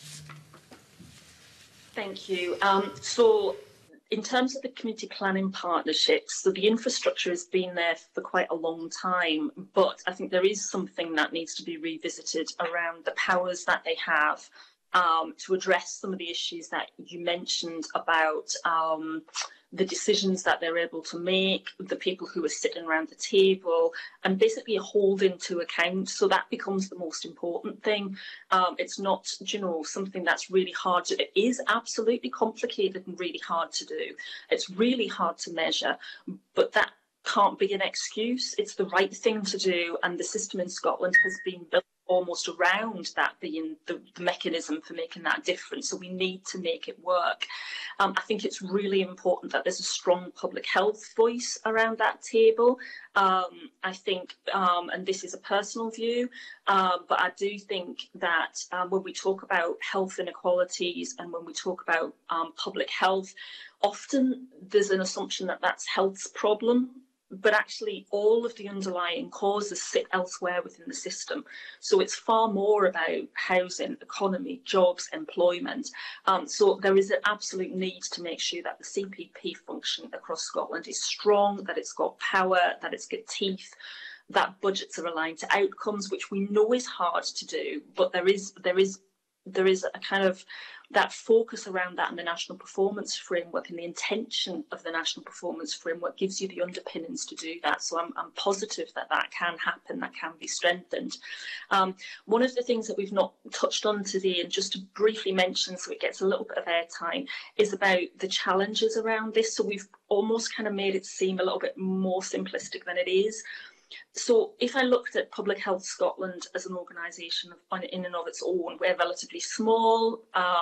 Thank you. So in terms of the community planning partnerships, so the infrastructure has been there for quite a long time, but I think there is something that needs to be revisited around the powers that they have to address some of the issues that you mentioned about the decisions that they're able to make, the people who are sitting around the table, and basically holding to account. So that becomes the most important thing. It's not, something that's really hard to, it is absolutely complicated and really hard to do. It's really hard to measure, but that can't be an excuse. It's the right thing to do, and the system in Scotland has been built almost around that being the mechanism for making that difference. So we need to make it work. I think it's really important that there's a strong public health voice around that table. I think, and this is a personal view, but I do think that when we talk about health inequalities and when we talk about public health, often there's an assumption that that's health's problem, but actually all of the underlying causes sit elsewhere within the system. So it's far more about housing, economy, jobs, employment. So there is an absolute need to make sure that the CPP function across Scotland is strong, that it's got power, that it's got teeth. that budgets are aligned to outcomes, which we know is hard to do, but there is a kind of that focus around that in the National Performance Framework, and the intention of the National Performance Framework gives you the underpinnings to do that. So I'm positive that that can happen, that can be strengthened. One of the things that we've not touched on today, and just to briefly mention so it gets a little bit of airtime, is about the challenges around this. So we've almost kind of made it seem a little bit more simplistic than it is. So if I looked at Public Health Scotland as an organisation in and of its own, we're relatively small.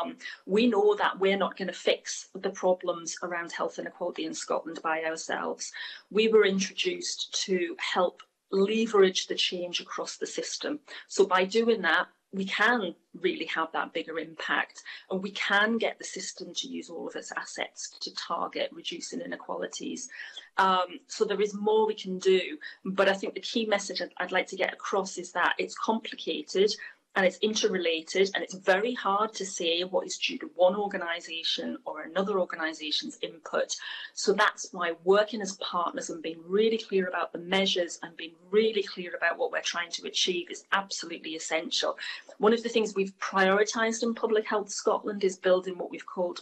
We know that we're not going to fix the problems around health inequality in Scotland by ourselves. We were introduced to help leverage the change across the system. So by doing that, we can really have that bigger impact, and we can get the system to use all of its assets to target reducing inequalities. So there is more we can do, but I think the key message I'd like to get across is that it's complicated and it's interrelated, and it's very hard to say what is due to one organisation or another organisation's input. So that's why working as partners and being really clear about the measures and being really clear about what we're trying to achieve is absolutely essential. One of the things we've prioritised in Public Health Scotland is building what we've called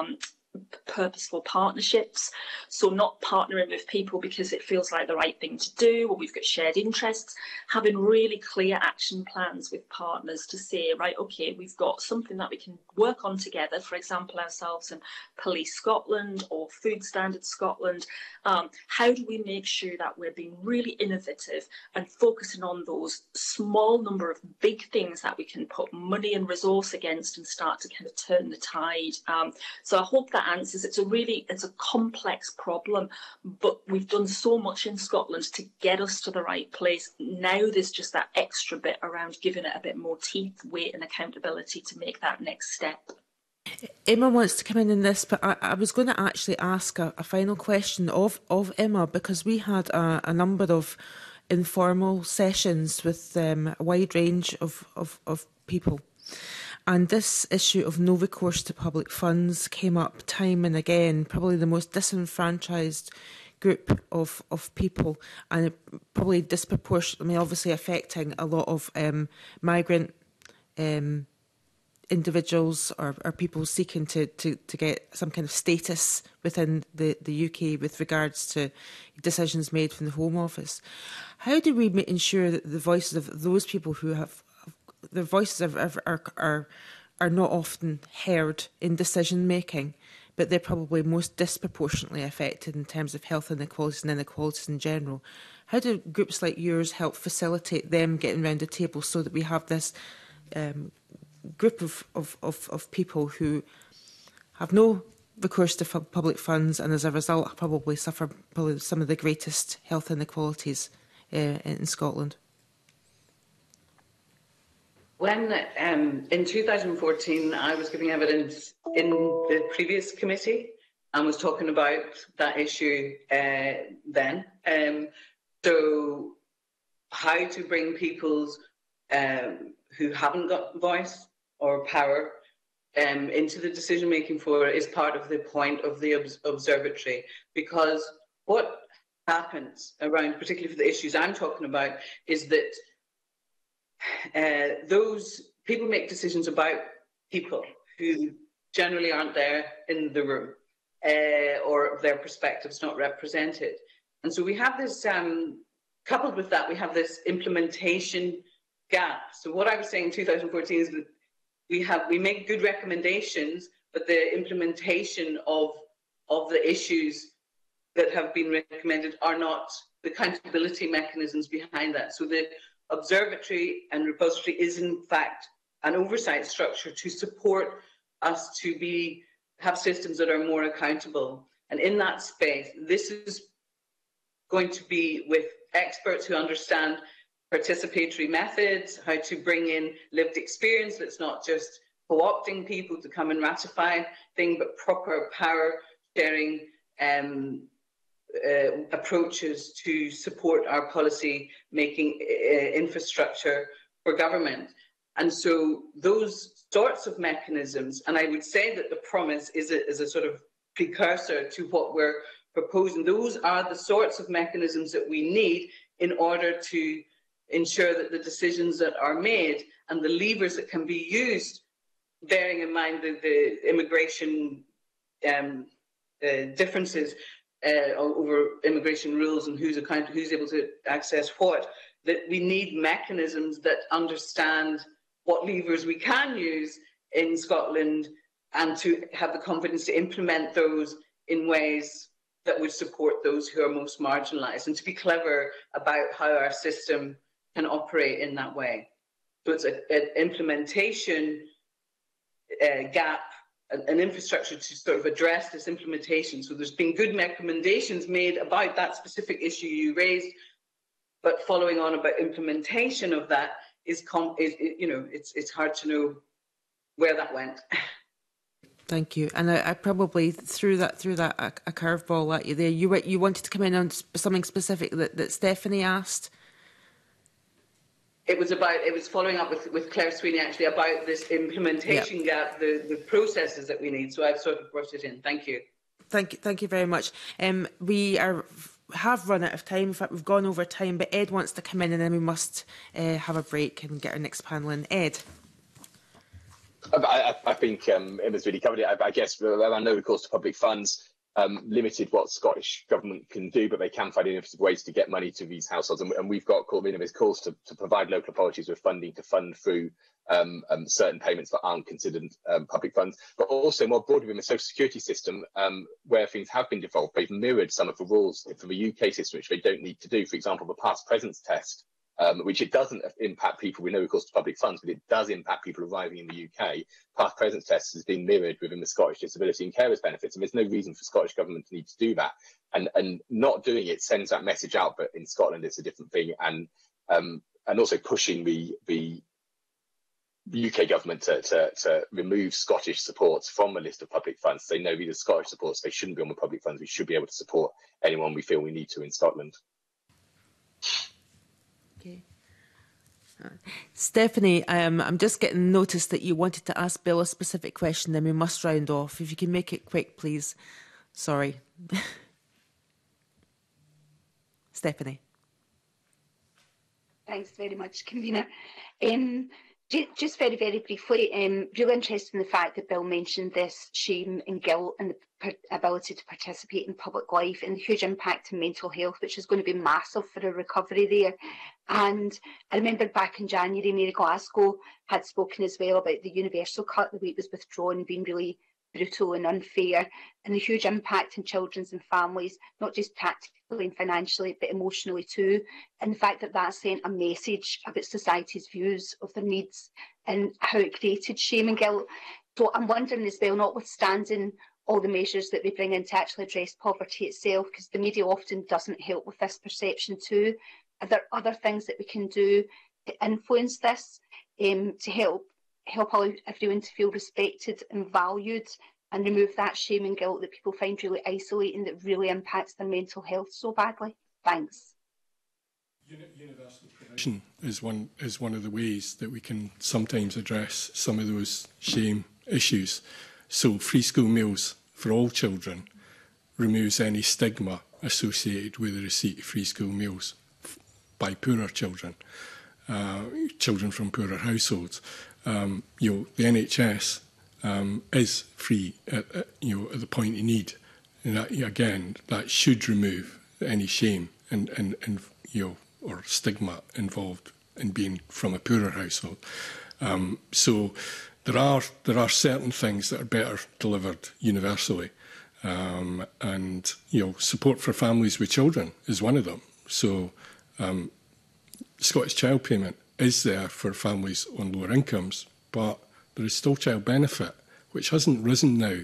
purposeful partnerships. So not partnering with people because it feels like the right thing to do or we've got shared interests, having really clear action plans with partners to say, right, okay, we've got something that we can work on together, for example, ourselves and Police Scotland or Food Standards Scotland. How do we make sure that we're being really innovative and focusing on those small number of big things that we can put money and resource against and start to kind of turn the tide. So I hope that answers. It's a complex problem, but we've done so much in Scotland to get us to the right place. Now there's just that extra bit around giving it a bit more teeth, weight and accountability to make that next step. Emma wants to come in this, but I was going to actually ask a final question of Emma, because we had a number of informal sessions with a wide range of people. And this issue of no recourse to public funds came up time and again, probably the most disenfranchised group of people, and probably disproportionately, obviously affecting a lot of migrant individuals or people seeking to get some kind of status within the UK with regards to decisions made from the Home Office. How do we ensure that the voices of those people who have their voices are not often heard in decision making, but they're probably most disproportionately affected in terms of health inequalities and inequalities in general? How do groups like yours help facilitate them getting round the table so that we have this group of people who have no recourse to public funds and as a result probably suffer some of the greatest health inequalities in Scotland? When in 2014 I was giving evidence in the previous committee and was talking about that issue then. So how to bring people's who haven't got voice or power into the decision making for is part of the point of the observatory, because what happens around, particularly for the issues I'm talking about, is that those people make decisions about people who generally aren't there in the room or their perspectives not represented. And so we have this, coupled with that, we have this implementation gap. So what I was saying in 2014 is that we make good recommendations, but the implementation of the issues that have been recommended are not the accountability mechanisms behind that. So the observatory and repository is in fact an oversight structure to support us to have systems that are more accountable. And in that space, this is going to be with experts who understand participatory methods, how to bring in lived experience that's not just co-opting people to come and ratify things, but proper power sharing approaches to support our policy making infrastructure for government. And so those sorts of mechanisms, and I would say that the promise is a sort of precursor to what we're proposing. Those are the sorts of mechanisms that we need in order to ensure that the decisions that are made and the levers that can be used, bearing in mind the immigration differences over immigration rules and who's able to access what, that we need mechanisms that understand what levers we can use in Scotland and to have the confidence to implement those in ways that would support those who are most marginalised, and to be clever about how our system can operate in that way. So it's an implementation gap, an infrastructure to sort of address this implementation. So there's been good recommendations made about that specific issue you raised, but following on about implementation of that is it's hard to know where that went. Thank you. And I probably threw that a curveball at you there. You wanted to come in on something specific that Stephanie asked. It was following up with Claire Sweeney actually about this implementation gap, the processes that we need. So I've sort of brought it in. Thank you. Thank you very much. We have run out of time. In fact, we've gone over time, but Ed wants to come in and then we must have a break and get our next panel in. Ed. I think Emma's really covered it. I guess I know, of course, to public funds limited what Scottish Government can do, but they can find innovative ways to get money to these households. And we've got calls to provide local authorities with funding to fund through certain payments that aren't considered public funds. But also more broadly in the social security system, where things have been devolved, they've mirrored some of the rules from the UK system, which they don't need to do. For example, the past presence test, which it doesn't impact people, we know, of course, to public funds, but it does impact people arriving in the UK. Past presence tests has been mirrored within the Scottish Disability and Carers Benefits, and there's no reason for Scottish Government to need to do that. And not doing it sends that message out, but in Scotland it's a different thing. And also pushing the UK Government to remove Scottish supports from the list of public funds. They know these are Scottish supports, they shouldn't be on the public funds. We should be able to support anyone we feel we need to in Scotland. Stephanie, I'm just getting notice that you wanted to ask Bill a specific question, then we must round off. If you can make it quick, please. Sorry. Stephanie. Thanks very much, Convener. Just very, very briefly, really interested in the fact that Bill mentioned this shame and guilt and the ability to participate in public life and the huge impact on mental health, which is going to be massive for a recovery there. And I remember back in January, Mary Glasgow had spoken as well about the universal cut, the way it was withdrawn, being really brutal and unfair, and the huge impact on children and families, not just practically and financially, but emotionally too. And the fact that that sent a message about society's views of their needs and how it created shame and guilt. So I'm wondering as well, notwithstanding all the measures that we bring in to actually address poverty itself, because the media often doesn't help with this perception too, are there other things that we can do to influence this, to help everyone to feel respected and valued and remove that shame and guilt that people find really isolating, that really impacts their mental health so badly? Thanks. Universal provision is one of the ways that we can sometimes address some of those shame issues. So free school meals for all children removes any stigma associated with the receipt of free school meals by poorer children, children from poorer households. The NHS is free at the point you need, and that, again, that should remove any shame and or stigma involved in being from a poorer household. So there are certain things that are better delivered universally, and support for families with children is one of them. So Scottish Child Payment is there for families on lower incomes, but there is still child benefit, which hasn't risen now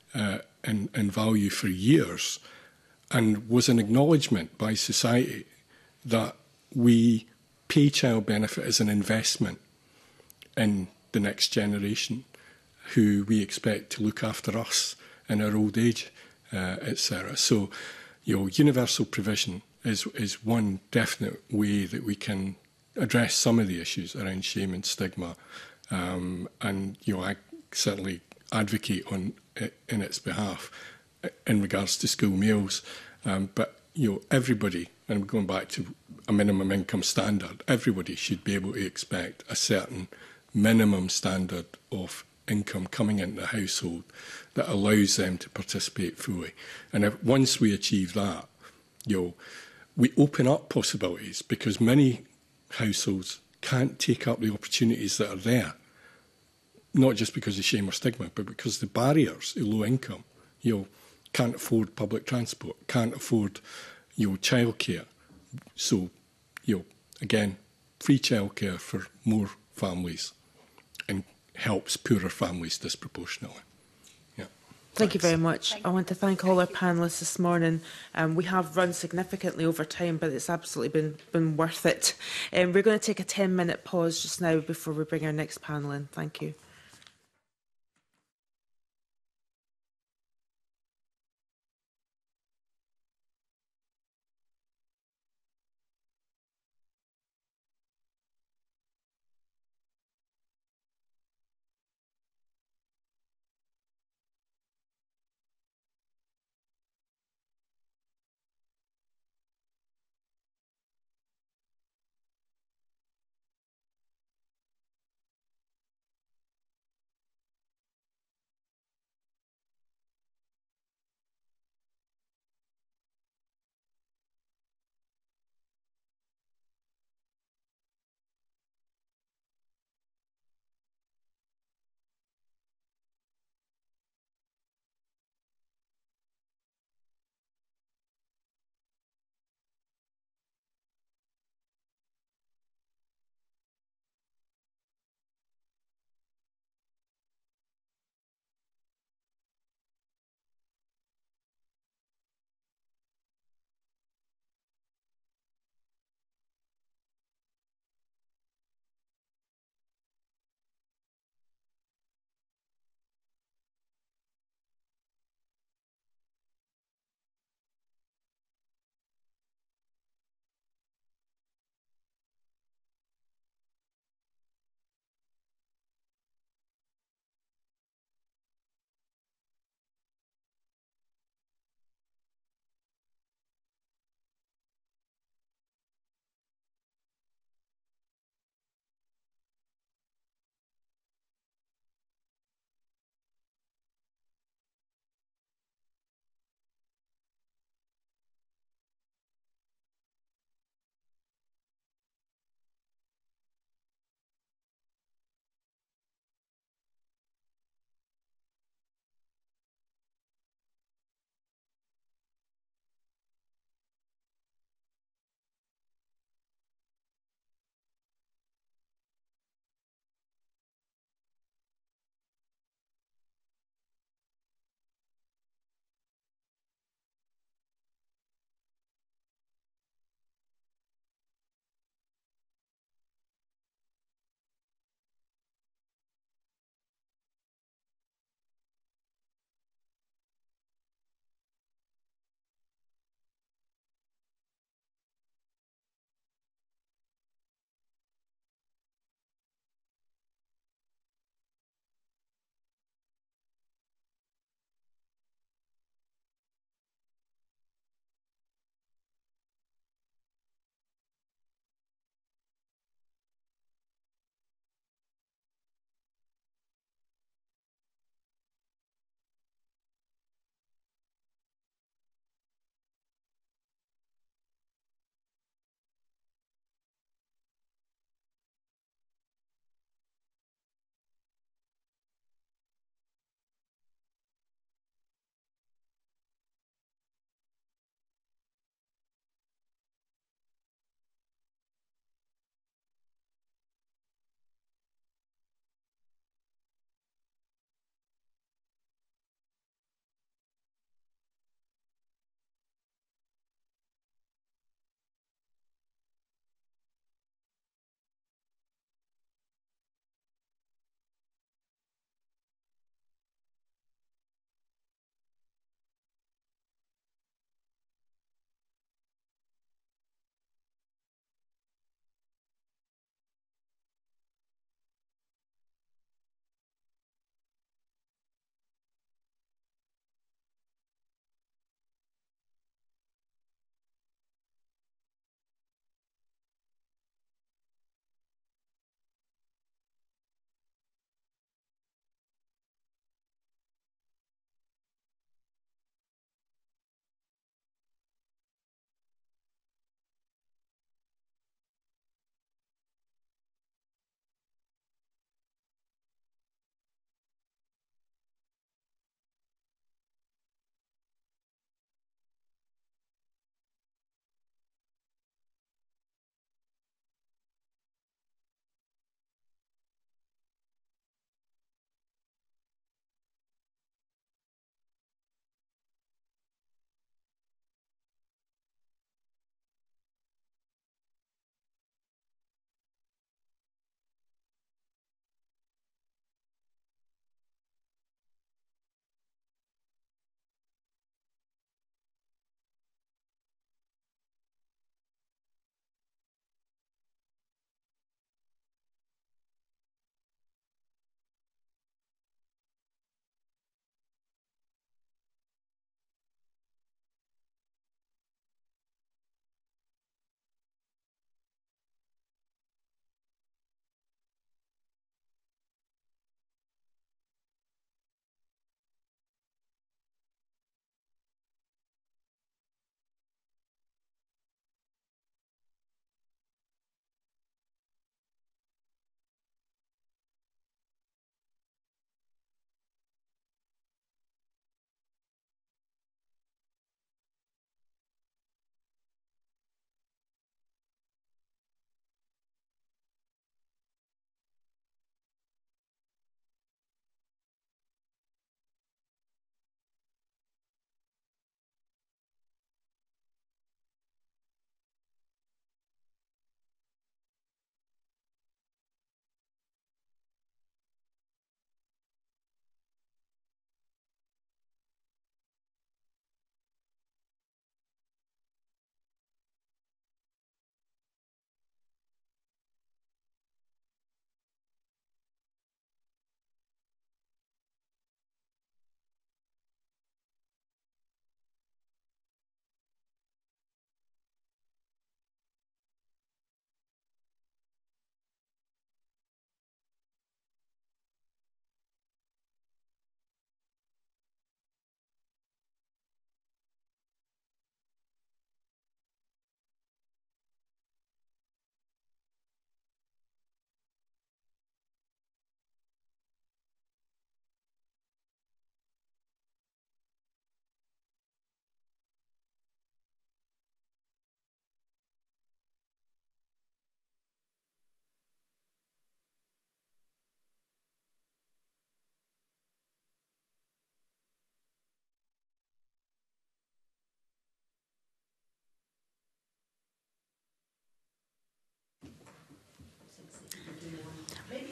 in value for years, and was an acknowledgement by society that we pay child benefit as an investment in the next generation, who we expect to look after us in our old age, etc. So, universal provision is one definite way that we can address some of the issues around shame and stigma, and I certainly advocate in its behalf in regards to school meals. But everybody, and going back to a minimum income standard, everybody should be able to expect a certain minimum standard of income coming into the household that allows them to participate fully. And once we achieve that, we open up possibilities, because many households can't take up the opportunities that are there, not just because of shame or stigma, but because the barriers of low income, can't afford public transport, can't afford, childcare. So, again, free childcare for more families and helps poorer families disproportionately. Thank you very much. I want to thank all our panellists this morning. We have run significantly over time, but it's absolutely been worth it. We're going to take a 10-minute pause just now before we bring our next panel in. Thank you.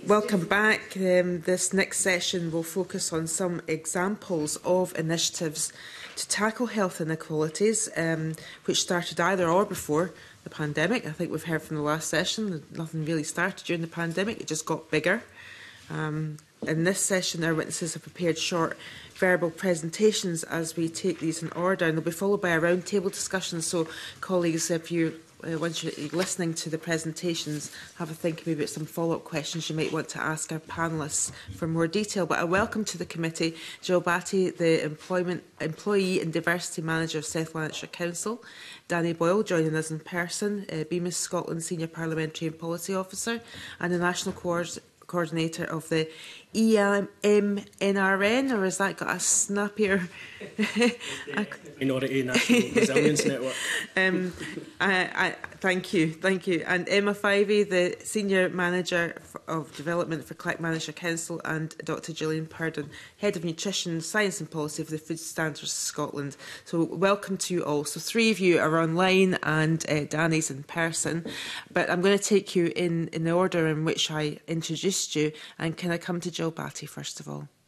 Welcome back. This next session will focus on some examples of initiatives to tackle health inequalities, which started either or before the pandemic. I think we've heard from the last session that nothing really started during the pandemic, it just got bigger. In this session, our witnesses have prepared short verbal presentations as we take these in order, and they'll be followed by a roundtable discussion. So, colleagues, if you once you're listening to the presentations, have a think maybe about some follow-up questions you might want to ask our panellists for more detail. But a welcome to the committee, Jill Batty, the Employee and Diversity Manager of South Lanarkshire Council, Danny Boyle joining us in person, Bemis Scotland Senior Parliamentary and Policy Officer, and the National Coordinator of the EMNRN, or has that got a snappier? Minority National Resilience Network. Thank you. And Emma Fivey, the Senior Manager of Development for Clackmannanshire Council, and Dr Gillian Purdon, Head of Nutrition, Science and Policy for the Food Standards of Scotland. So welcome to you all. So 3 of you are online and Danny's in person, but I'm going to take you in the order in which I introduced you, and can I come to Jill Batty first of all?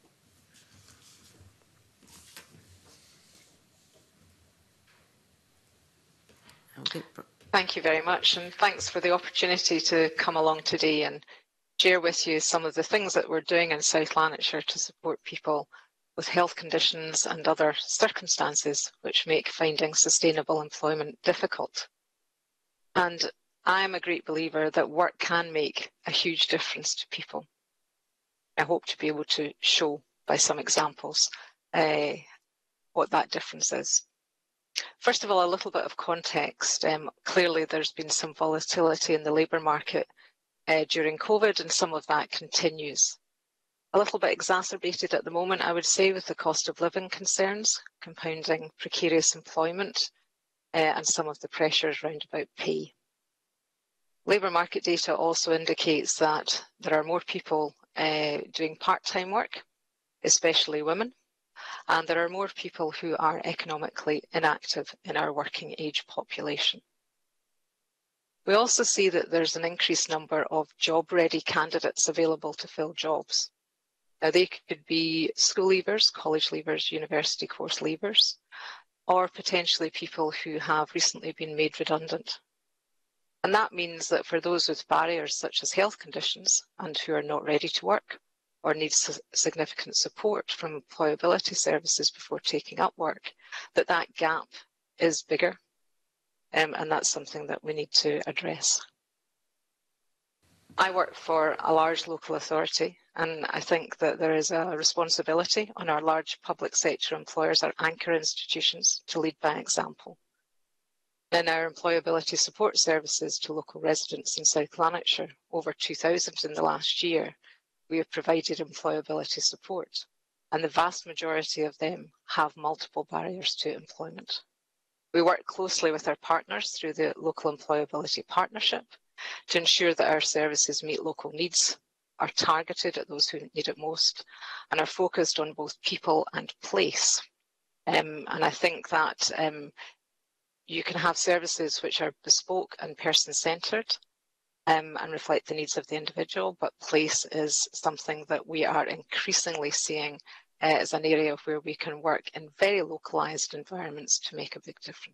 Thank you very much, and thanks for the opportunity to come along today and share with you some of the things that we're doing in South Lanarkshire to support people with health conditions and other circumstances which make finding sustainable employment difficult. And I am a great believer that work can make a huge difference to people. I hope to be able to show by some examples what that difference is. First of all, a little bit of context. Clearly, there's been some volatility in the labour market during COVID, and some of that continues. A little bit exacerbated at the moment, I would say, with the cost of living concerns, compounding precarious employment, and some of the pressures round about pay. Labour market data also indicates that there are more people doing part-time work, especially women, and there are more people who are economically inactive in our working age population. We also see that there's an increased number of job-ready candidates available to fill jobs. Now, they could be school leavers, college leavers, university course leavers, or potentially people who have recently been made redundant. And that means that for those with barriers such as health conditions and who are not ready to work or need significant support from employability services before taking up work, that gap is bigger, and that's something that we need to address. I work for a large local authority, and I think that there is a responsibility on our large public sector employers, our anchor institutions, to lead by example. In our employability support services to local residents in South Lanarkshire, over 2,000 in the last year, we have provided employability support, and the vast majority of them have multiple barriers to employment. We work closely with our partners through the Local Employability Partnership to ensure that our services meet local needs, are targeted at those who need it most, and are focused on both people and place. And I think that you can have services which are bespoke and person-centred and reflect the needs of the individual, but place is something that we are increasingly seeing as an area where we can work in very localised environments to make a big difference.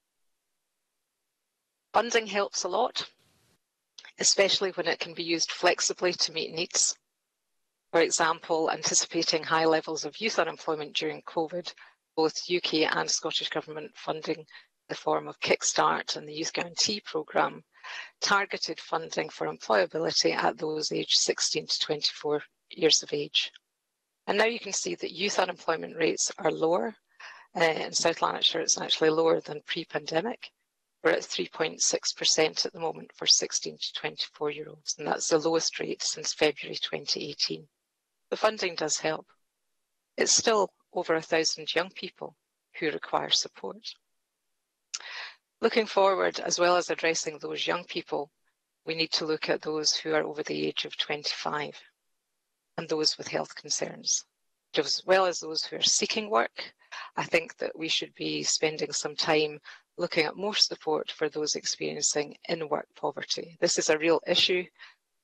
Funding helps a lot, especially when it can be used flexibly to meet needs. For example, anticipating high levels of youth unemployment during COVID, both UK and Scottish Government funding the form of Kickstart and the Youth Guarantee Programme targeted funding for employability at those aged 16 to 24 years of age. And now you can see that youth unemployment rates are lower. In South Lanarkshire, it's actually lower than pre-pandemic. We're at 3.6% at the moment for 16 to 24-year-olds, and that's the lowest rate since February 2018. The funding does help. It's still over 1,000 young people who require support. Looking forward, as well as addressing those young people, we need to look at those who are over the age of 25 and those with health concerns. As well as those who are seeking work, I think that we should be spending some time looking at more support for those experiencing in-work poverty. This is a real issue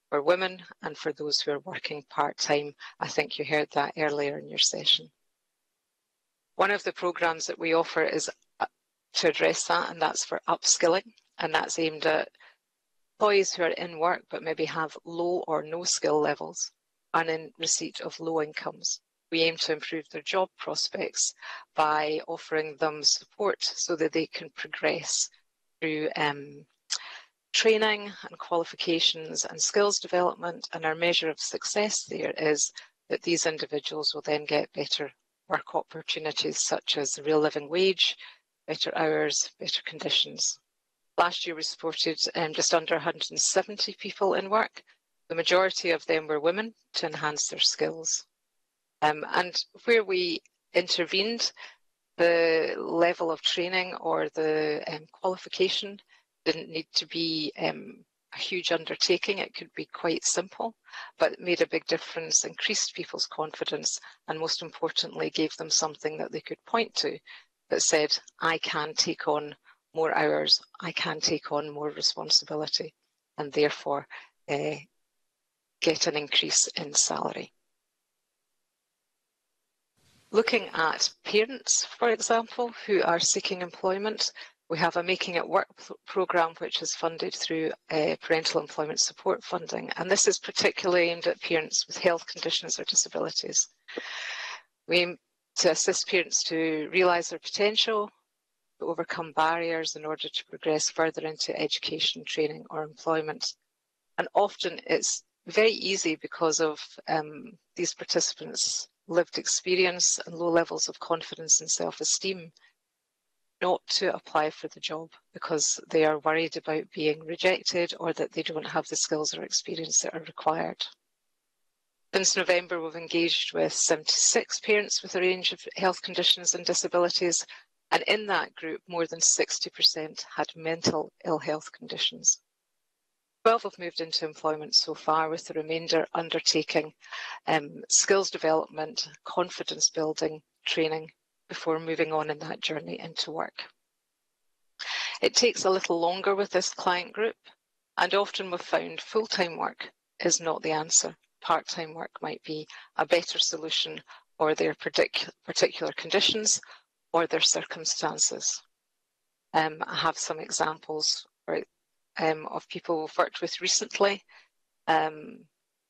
for women and for those who are working part-time. I think you heard that earlier in your session. One of the programmes that we offer is to address that, and that's for upskilling, and that's aimed at employees who are in work but maybe have low or no skill levels and in receipt of low incomes. We aim to improve their job prospects by offering them support so that they can progress through training and qualifications and skills development, and our measure of success there is that these individuals will then get better work opportunities such as the real living wage, better hours, better conditions. Last year we supported just under 170 people in work. The majority of them were women to enhance their skills. And where we intervened, the level of training or the qualification didn't need to be a huge undertaking. It could be quite simple, but it made a big difference, increased people's confidence, and most importantly, gave them something that they could point to that said, I can take on more hours, I can take on more responsibility, and therefore get an increase in salary. Looking at parents, for example, who are seeking employment, we have a Making It Work programme which is funded through Parental Employment Support Funding, and this is particularly aimed at parents with health conditions or disabilities. We aim to assist parents to realise their potential, to overcome barriers in order to progress further into education, training or employment. And often it's very easy because of these participants' lived experience and low levels of confidence and self-esteem not to apply for the job because they are worried about being rejected or that they don't have the skills or experience that are required. Since November, we've engaged with 76 parents with a range of health conditions and disabilities, and in that group, more than 60% had mental ill health conditions. 12 have moved into employment so far, with the remainder undertaking skills development, confidence building, training, before moving on in that journey into work. It takes a little longer with this client group, and often we've found full-time work is not the answer. Part-time work might be a better solution for their particular conditions or their circumstances. I have some examples of people we've worked with recently. N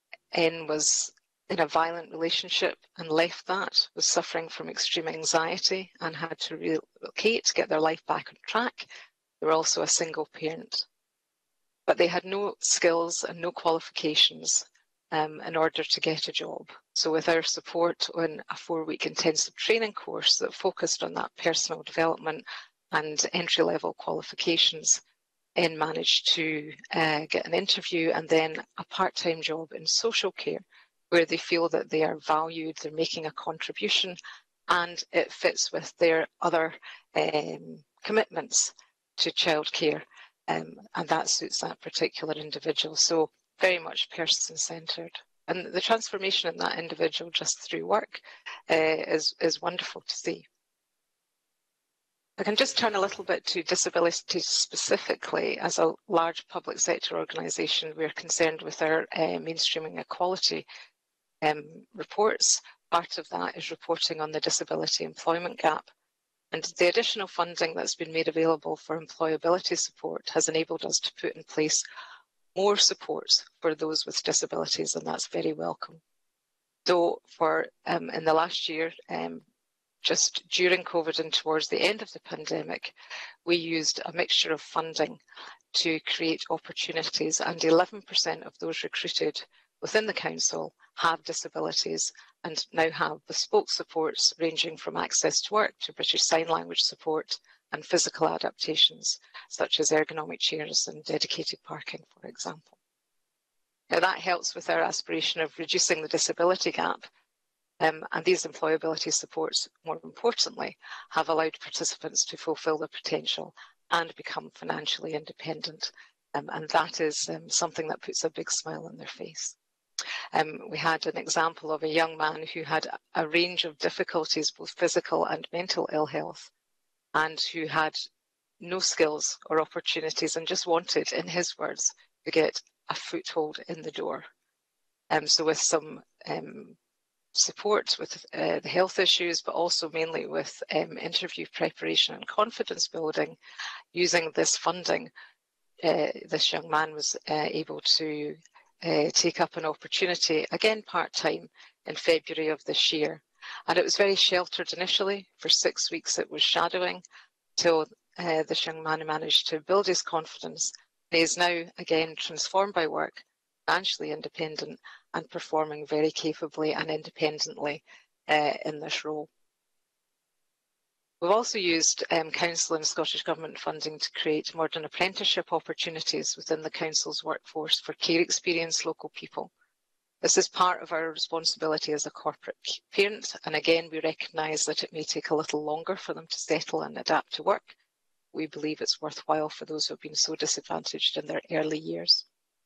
was in a violent relationship and left that, was suffering from extreme anxiety and had to relocate to get their life back on track. They were also a single parent, but they had no skills and no qualifications in order to get a job. So with our support on a 4-week intensive training course that focused on that personal development and entry-level qualifications, N managed to get an interview and then a part-time job in social care, where they feel that they are valued, they're making a contribution, and it fits with their other commitments to childcare, and that suits that particular individual. So very much person-centred. And the transformation in that individual just through work is wonderful to see. I can just turn a little bit to disability specifically. As a large public sector organisation, we're concerned with our mainstreaming equality reports. Part of that is reporting on the disability employment gap. And the additional funding that's been made available for employability support has enabled us to put in place more supports for those with disabilities, and that's very welcome. So for in the last year, just during COVID and towards the end of the pandemic, we used a mixture of funding to create opportunities, and 11% of those recruited within the council have disabilities and now have bespoke supports ranging from access to work to British Sign Language support and physical adaptations, such as ergonomic chairs and dedicated parking, for example. Now that helps with our aspiration of reducing the disability gap, and these employability supports, more importantly, have allowed participants to fulfil their potential and become financially independent, and that is something that puts a big smile on their face. We had an example of a young man who had a range of difficulties, both physical and mental ill health, and who had no skills or opportunities and just wanted, in his words, to get a foothold in the door. So with some support with the health issues, but also mainly with interview preparation and confidence building, using this funding, this young man was able to take up an opportunity, again part-time, in February of this year. And it was very sheltered initially. For 6 weeks it was shadowing, till this young man managed to build his confidence. He is now, again, transformed by work, financially independent, and performing very capably and independently in this role. We've also used Council and Scottish Government funding to create modern apprenticeship opportunities within the Council's workforce for care experienced local people. This is part of our responsibility as a corporate parent, and again we recognise that it may take a little longer for them to settle and adapt to work. We believe it's worthwhile for those who have been so disadvantaged in their early years.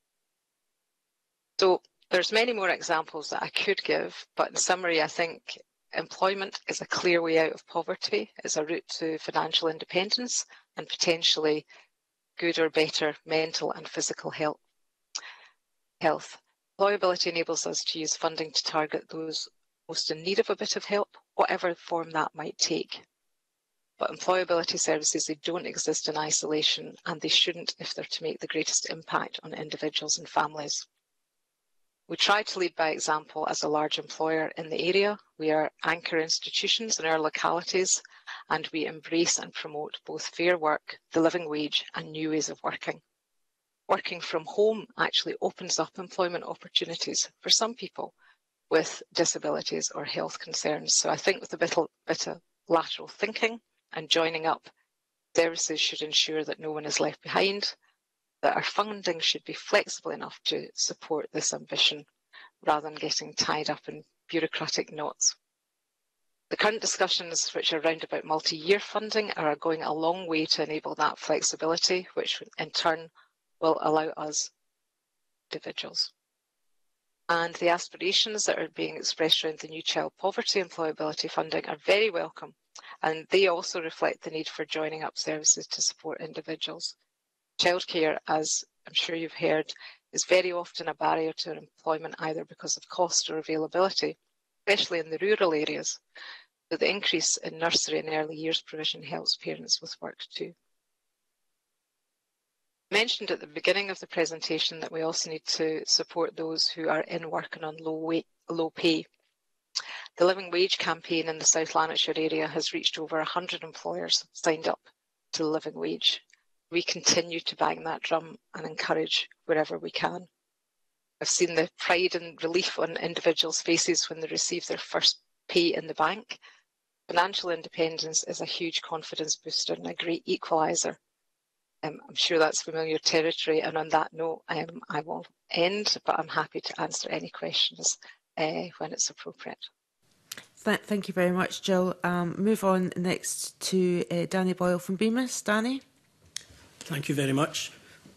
So there's many more examples that I could give, but in summary, I think employment is a clear way out of poverty, is a route to financial independence and potentially good or better mental and physical health. Employability enables us to use funding to target those most in need of a bit of help, whatever form that might take. But employability services, they don't exist in isolation, and they shouldn't if they're to make the greatest impact on individuals and families. We try to lead by example as a large employer in the area. We are anchor institutions in our localities, and we embrace and promote both fair work, the living wage, and new ways of working. Working from home actually opens up employment opportunities for some people with disabilities or health concerns. So I think with a bit of lateral thinking and joining up, services should ensure that no one is left behind, that our funding should be flexible enough to support this ambition rather than getting tied up in bureaucratic knots. The current discussions, which are around about multi-year funding, are going a long way to enable that flexibility, which in turn will allow us individuals. And the aspirations that are being expressed around the new child poverty employability funding are very welcome, and they also reflect the need for joining up services to support individuals. Childcare, as I'm sure you've heard, is very often a barrier to employment, either because of cost or availability, especially in the rural areas. So the increase in nursery and early years provision helps parents with work too. I mentioned at the beginning of the presentation that we also need to support those who are in work and on low pay. The Living Wage campaign in the South Lanarkshire area has reached over 100 employers signed up to the Living Wage. We continue to bang that drum and encourage wherever we can. I've seen the pride and relief on individuals' faces when they receive their first pay in the bank. Financial independence is a huge confidence booster and a great equaliser. I'm sure that's familiar territory, and on that note, I will end, but I'm happy to answer any questions when it's appropriate. Thank you very much, Jill. Move on next to Danny Boyle from Bemis. Danny? Thank you very much.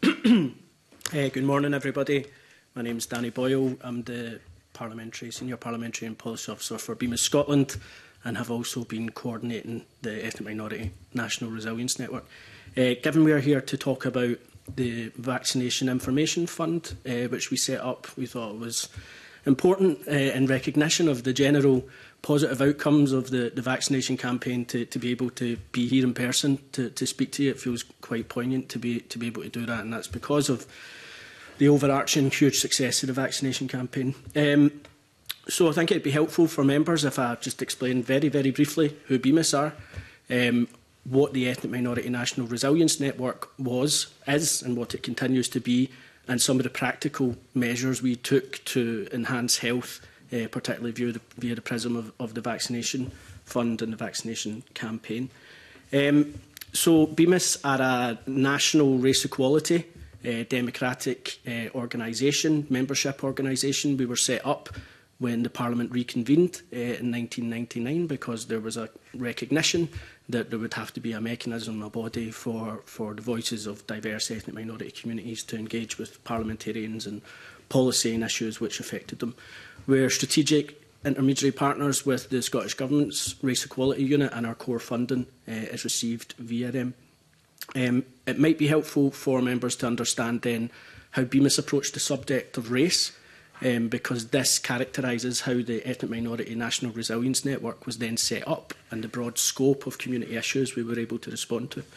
Good morning, everybody. My name is Danny Boyle. I'm the Senior Parliamentary and Policy Officer for Bemis Scotland, and have also been coordinating the Ethnic Minority National Resilience Network. Given we are here to talk about the Vaccination Information Fund, which we set up, we thought it was important in recognition of the general positive outcomes of the vaccination campaign to be able to be here in person to speak to you. It feels quite poignant to be able to do that, and that's because of the overarching huge success of the vaccination campaign. So I think it'd be helpful for members if I just explain very, very briefly who Bemis are, what the Ethnic Minority National Resilience Network is, and what it continues to be, and some of the practical measures we took to enhance health, particularly via the prism of the vaccination fund and the vaccination campaign. So Bemis are a national race equality democratic organisation, membership organisation. We were set up when the Parliament reconvened in 1999 because there was a recognition that there would have to be a mechanism, a body for the voices of diverse ethnic minority communities to engage with parliamentarians and policy and issues which affected them. We're strategic intermediary partners with the Scottish Government's Race Equality Unit, and our core funding is received via them. It might be helpful for members to understand then how BEMIS approached the subject of race, because this characterises how the Ethnic Minority National Resilience Network was then set up and the broad scope of community issues we were able to respond to.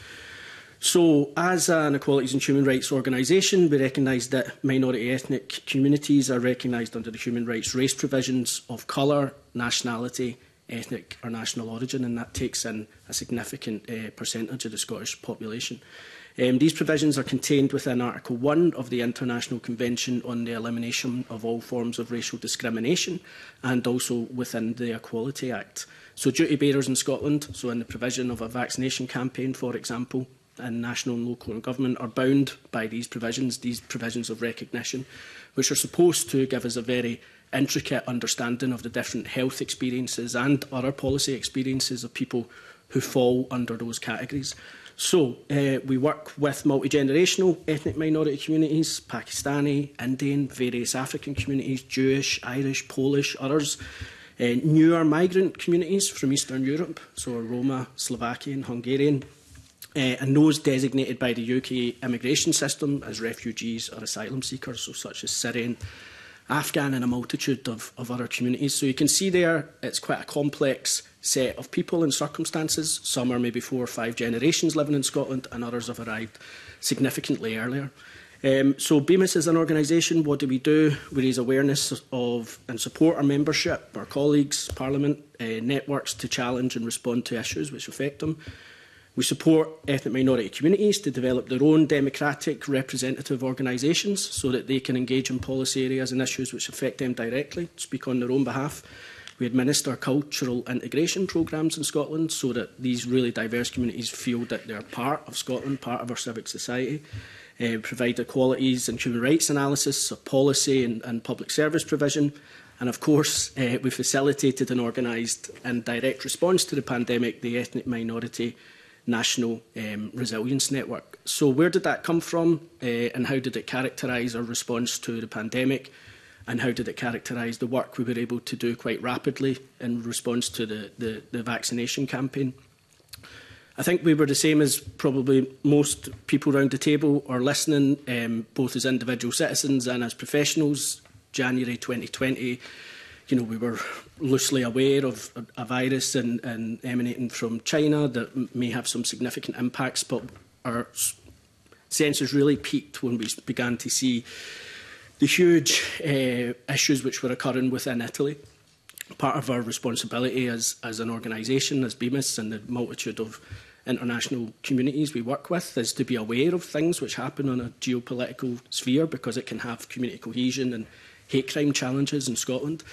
So, as an equalities and human rights organisation, we recognise that minority ethnic communities are recognised under the human rights race provisions of colour, nationality, ethnic or national origin, and that takes in a significant percentage of the Scottish population. These provisions are contained within Article 1 of the International Convention on the Elimination of All Forms of Racial Discrimination, and also within the Equality Act. So duty bearers in Scotland, so in the provision of a vaccination campaign, for example, and national and local government are bound by these provisions of recognition, which are supposed to give us a very intricate understanding of the different health experiences and other policy experiences of people who fall under those categories. So we work with multi-generational ethnic minority communities, Pakistani, Indian, various African communities, Jewish, Irish, Polish, others, newer migrant communities from Eastern Europe, so Roma, Slovakian, Hungarian, and those designated by the UK immigration system as refugees or asylum seekers, so such as Syrian, Afghan and a multitude of other communities. So you can see there it's quite a complex set of people and circumstances. Some are maybe 4 or 5 generations living in Scotland and others have arrived significantly earlier. So BEMIS as an organisation, what do? We raise awareness of and support our membership, our colleagues, Parliament, networks to challenge and respond to issues which affect them. We support ethnic minority communities to develop their own democratic representative organisations so that they can engage in policy areas and issues which affect them directly, speak on their own behalf. We administer cultural integration programmes in Scotland so that these really diverse communities feel that they're part of Scotland, part of our civic society. Provide equalities and human rights analysis of policy and public service provision. And of course, we facilitated and organised in direct response to the pandemic the Ethnic Minority National Resilience Network. So where did that come from and how did it characterise our response to the pandemic, and how did it characterise the work we were able to do quite rapidly in response to the vaccination campaign? I think we were the same as probably most people around the table or listening, both as individual citizens and as professionals. January 2020, we were loosely aware of a virus and emanating from China that may have some significant impacts, but our senses really peaked when we began to see the huge issues which were occurring within Italy. Part of our responsibility as an organisation, as BEMIS, and the multitude of international communities we work with is to be aware of things which happen on a geopolitical sphere, because it can have community cohesion and hate crime challenges in Scotland.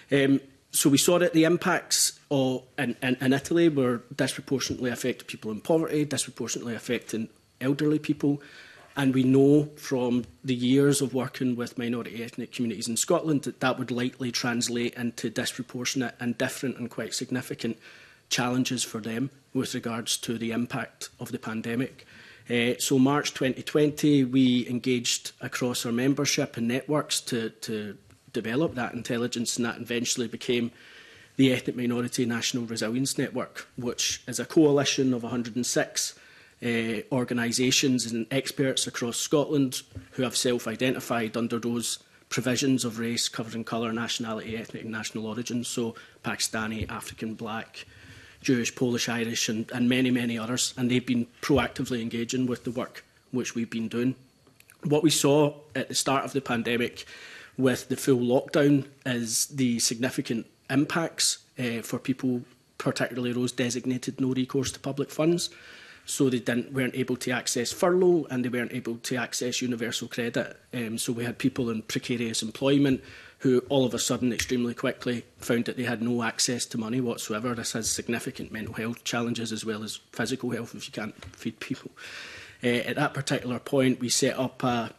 So we saw that the impacts in Italy were disproportionately affecting people in poverty, disproportionately affecting elderly people. And we know from the years of working with minority ethnic communities in Scotland that that would likely translate into disproportionate and different and quite significant challenges for them with regards to the impact of the pandemic. So March 2020, we engaged across our membership and networks to develop that intelligence, and that eventually became the Ethnic Minority National Resilience Network, which is a coalition of 106 organisations and experts across Scotland who have self-identified under those provisions of race covering colour, nationality, ethnic and national origin, so Pakistani, African, Black, Jewish, Polish, Irish and many, many others, and they've been proactively engaging with the work which we've been doing. What we saw at the start of the pandemic with the full lockdown is the significant impacts for people, particularly those designated no recourse to public funds. So they weren't able to access furlough and they weren't able to access universal credit. So we had people in precarious employment who all of a sudden extremely quickly found that they had no access to money whatsoever. This has significant mental health challenges as well as physical health if you can't feed people. At that particular point, we set up a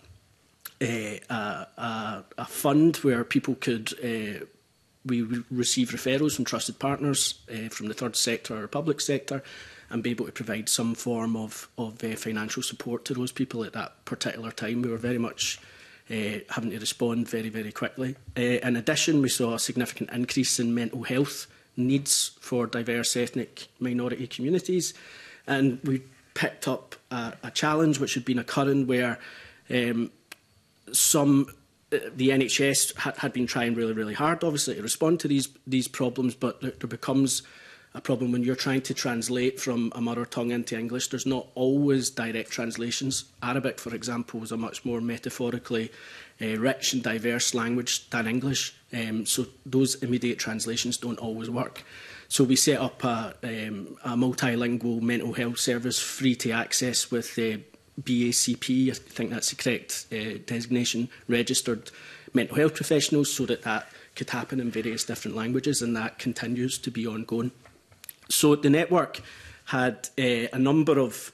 fund where people could we receive referrals from trusted partners from the third sector or public sector, and be able to provide some form of financial support to those people at that particular time. We were very much having to respond very, very quickly. In addition, we saw a significant increase in mental health needs for diverse ethnic minority communities, and we picked up a challenge which had been occurring where the NHS had been trying really hard, obviously, to respond to these problems, but there becomes a problem when you're trying to translate from a mother tongue into English. There's not always direct translations. Arabic, for example, is a much more metaphorically rich and diverse language than English, so those immediate translations don't always work. So we set up a multilingual mental health service, free to access, with BACP, I think that's the correct designation, registered mental health professionals, so that could happen in various different languages, and that continues to be ongoing. So the network had a number of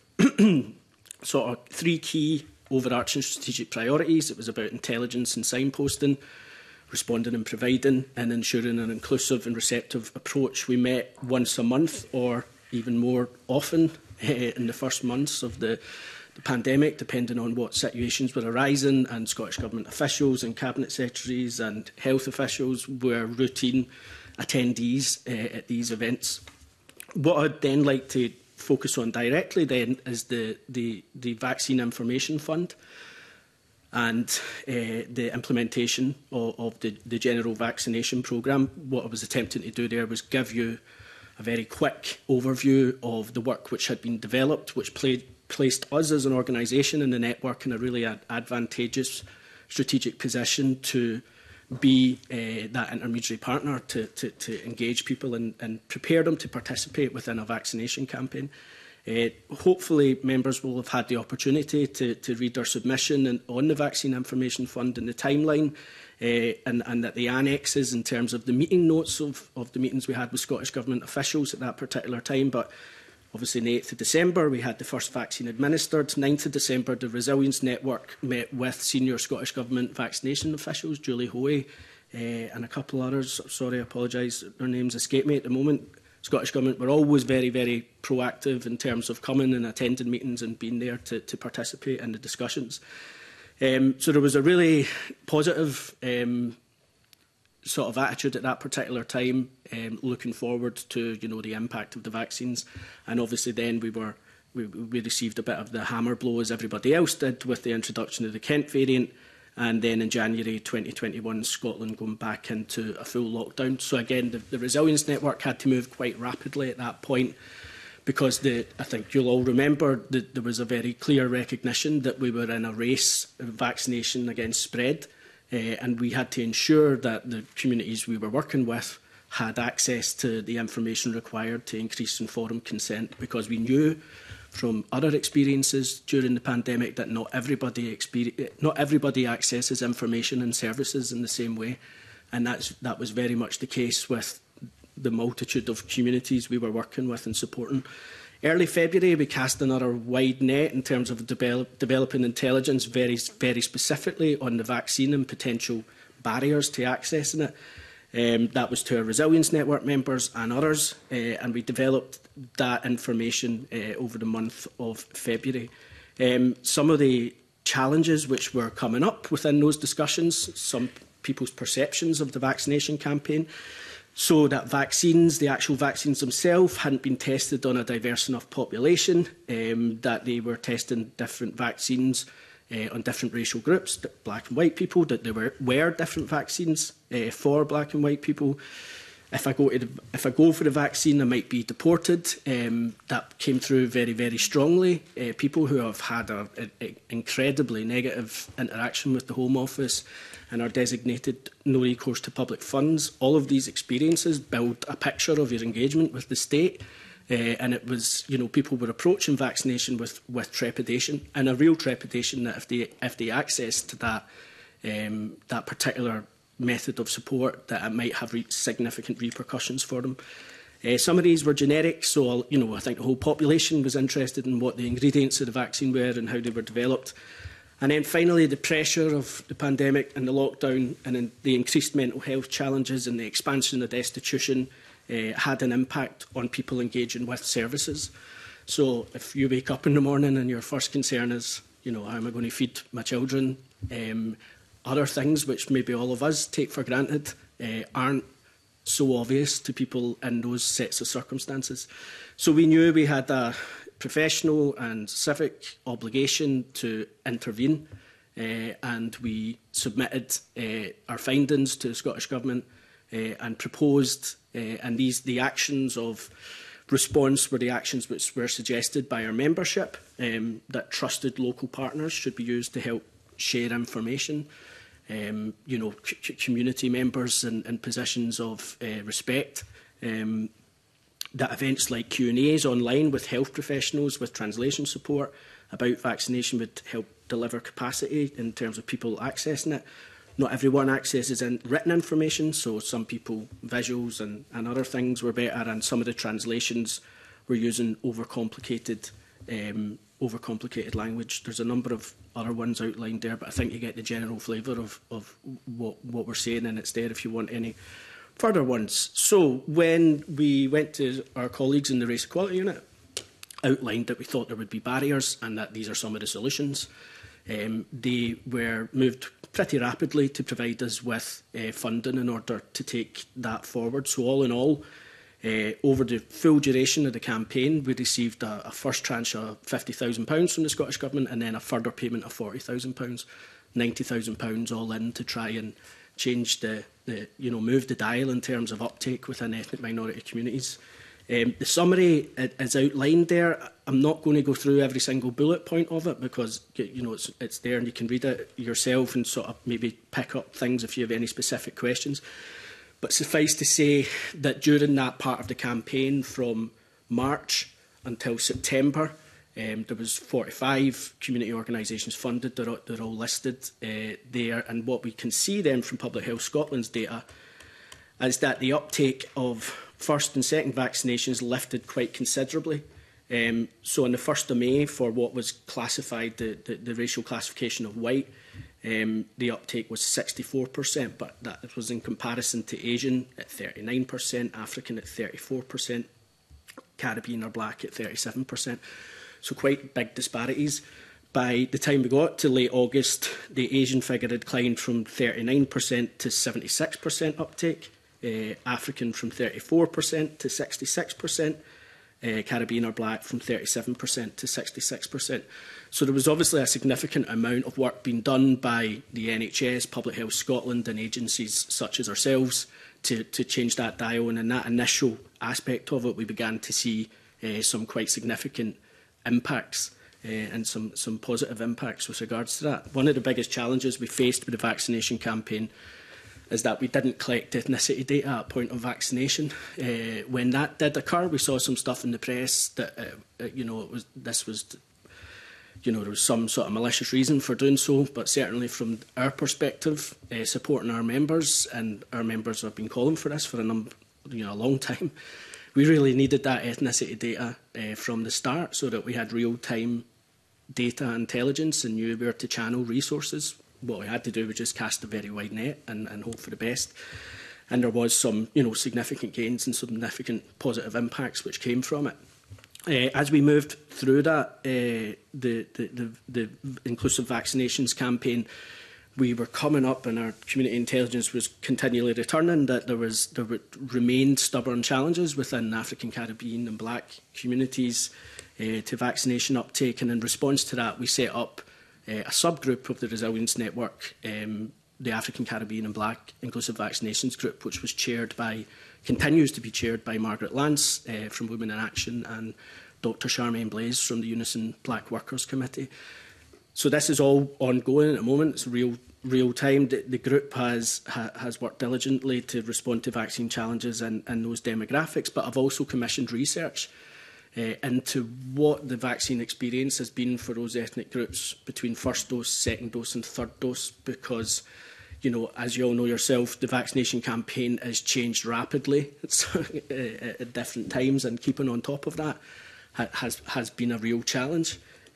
sort of 3 key overarching strategic priorities. It was about intelligence and signposting, responding and providing, and ensuring an inclusive and receptive approach. We met once a month, or even more often, in the first months of the pandemic, depending on what situations were arising, and Scottish Government officials and Cabinet Secretaries and health officials were routine attendees at these events. What I'd then like to focus on directly then is the Vaccine Information Fund and the implementation of the general vaccination programme. What I was attempting to do there was give you a very quick overview of the work which had been developed, which placed us as an organisation in the network in a really advantageous strategic position to be that intermediary partner to engage people and prepare them to participate within a vaccination campaign. Hopefully members will have had the opportunity to read our submission on the Vaccine Information Fund and the timeline, and that the annexes in terms of the meeting notes of the meetings we had with Scottish Government officials at that particular time. But obviously on the 8th of December we had the first vaccine administered. 9th of December the Resilience Network met with senior Scottish Government vaccination officials, Julie Hoey and a couple others. Sorry, I apologise, their names escape me at the moment. Scottish Government were always very proactive in terms of coming and attending meetings and being there to participate in the discussions. So there was a really positive sort of attitude at that particular time, looking forward to the impact of the vaccines. And obviously then we received a bit of the hammer blow, as everybody else did, with the introduction of the Kent variant, and then in January 2021 Scotland going back into a full lockdown. So again the Resilience Network had to move quite rapidly at that point, because I think you'll all remember that there was a very clear recognition that we were in a race of vaccination against spread. And we had to ensure that the communities we were working with had access to the information required to increase informed consent, because we knew from other experiences during the pandemic that not everybody accesses information and services in the same way, and that was very much the case with the multitude of communities we were working with and supporting. Early February, we cast another wide net in terms of developing intelligence very specifically on the vaccine and potential barriers to accessing it. That was to our Resilience Network members and others, and we developed that information over the month of February. Some of the challenges which were coming up within those discussions, some people's perceptions of the vaccination campaign, so that the actual vaccines themselves hadn't been tested on a diverse enough population, that they were testing different vaccines on different racial groups, black and white people, that there were different vaccines for black and white people. If I go for the vaccine, I might be deported. That came through very strongly. People who have had an incredibly negative interaction with the Home Office and are designated no recourse to public funds. All of these experiences build a picture of your engagement with the state. And it was, people were approaching vaccination with trepidation, and a real trepidation that if they access to that particular method of support, that it might have significant repercussions for them. Some of these were generic, so I think the whole population was interested in what the ingredients of the vaccine were and how they were developed. And then finally, the pressure of the pandemic and the lockdown and the increased mental health challenges and the expansion of destitution had an impact on people engaging with services. So if you wake up in the morning and your first concern is, how am I going to feed my children? Other things which maybe all of us take for granted aren't so obvious to people in those sets of circumstances. So we knew we had a professional and civic obligation to intervene and we submitted our findings to the Scottish Government and proposed, and the actions of response were the actions which were suggested by our membership, that trusted local partners should be used to help share information. You know, community members in positions of respect. That events like Q&As online with health professionals with translation support about vaccination would help deliver capacity in terms of people accessing it. Not everyone accesses written information, so some people, visuals and other things were better, and some of the translations were using overcomplicated language. There's a number of other ones outlined there, but I think you get the general flavour of what we're saying, and it's there if you want any further ones. So when we went to our colleagues in the Race Equality Unit, outlined that we thought there would be barriers and that these are some of the solutions. They were moved pretty rapidly to provide us with funding in order to take that forward. So all in all, over the full duration of the campaign, we received a first tranche of £50,000 from the Scottish Government, and then a further payment of £40,000, £90,000 all in to try and change move the dial in terms of uptake within ethnic minority communities. The summary is outlined there. I'm not going to go through every single bullet point of it because it's there and you can read it yourself and sort of maybe pick up things if you have any specific questions. But suffice to say that during that part of the campaign from March until September, there was 45 community organisations funded. They're all listed there. And what we can see then from Public Health Scotland's data is that the uptake of first and second vaccinations lifted quite considerably. So on the 1st of May, for what was classified, the racial classification of white, the uptake was 64%, but that was in comparison to Asian at 39%, African at 34%, Caribbean or Black at 37%. So quite big disparities. By the time we got to late August, the Asian figure had climbed from 39% to 76% uptake, African from 34% to 66%, Caribbean or Black from 37% to 66%. So there was obviously a significant amount of work being done by the NHS, Public Health Scotland and agencies such as ourselves to change that dial. And in that initial aspect of it, we began to see some quite significant impacts and some positive impacts with regards to that. One of the biggest challenges we faced with the vaccination campaign is that we didn't collect ethnicity data at point of vaccination. When that did occur, we saw some stuff in the press that there was some sort of malicious reason for doing so, but certainly from our perspective, supporting our members, and our members have been calling for this for a long time, we really needed that ethnicity data from the start so that we had real-time data intelligence and knew where to channel resources. What we had to do was just cast a very wide net and hope for the best. And there was some significant gains and significant positive impacts which came from it. As we moved through that, the inclusive vaccinations campaign, we were coming up, and our community intelligence was continually returning that there remained stubborn challenges within African, Caribbean and Black communities to vaccination uptake. And in response to that, we set up a subgroup of the Resilience Network, the African, Caribbean and Black Inclusive Vaccinations Group, which was continues to be chaired by Margaret Lance from Women in Action and Dr Charmaine Blaze from the Unison Black Workers Committee. So this is all ongoing at the moment. It's real time. The group has worked diligently to respond to vaccine challenges and those demographics, but I've also commissioned research into what the vaccine experience has been for those ethnic groups between first dose, second dose and third dose, because as you all know yourself, the vaccination campaign has changed rapidly at different times, and keeping on top of that has been a real challenge.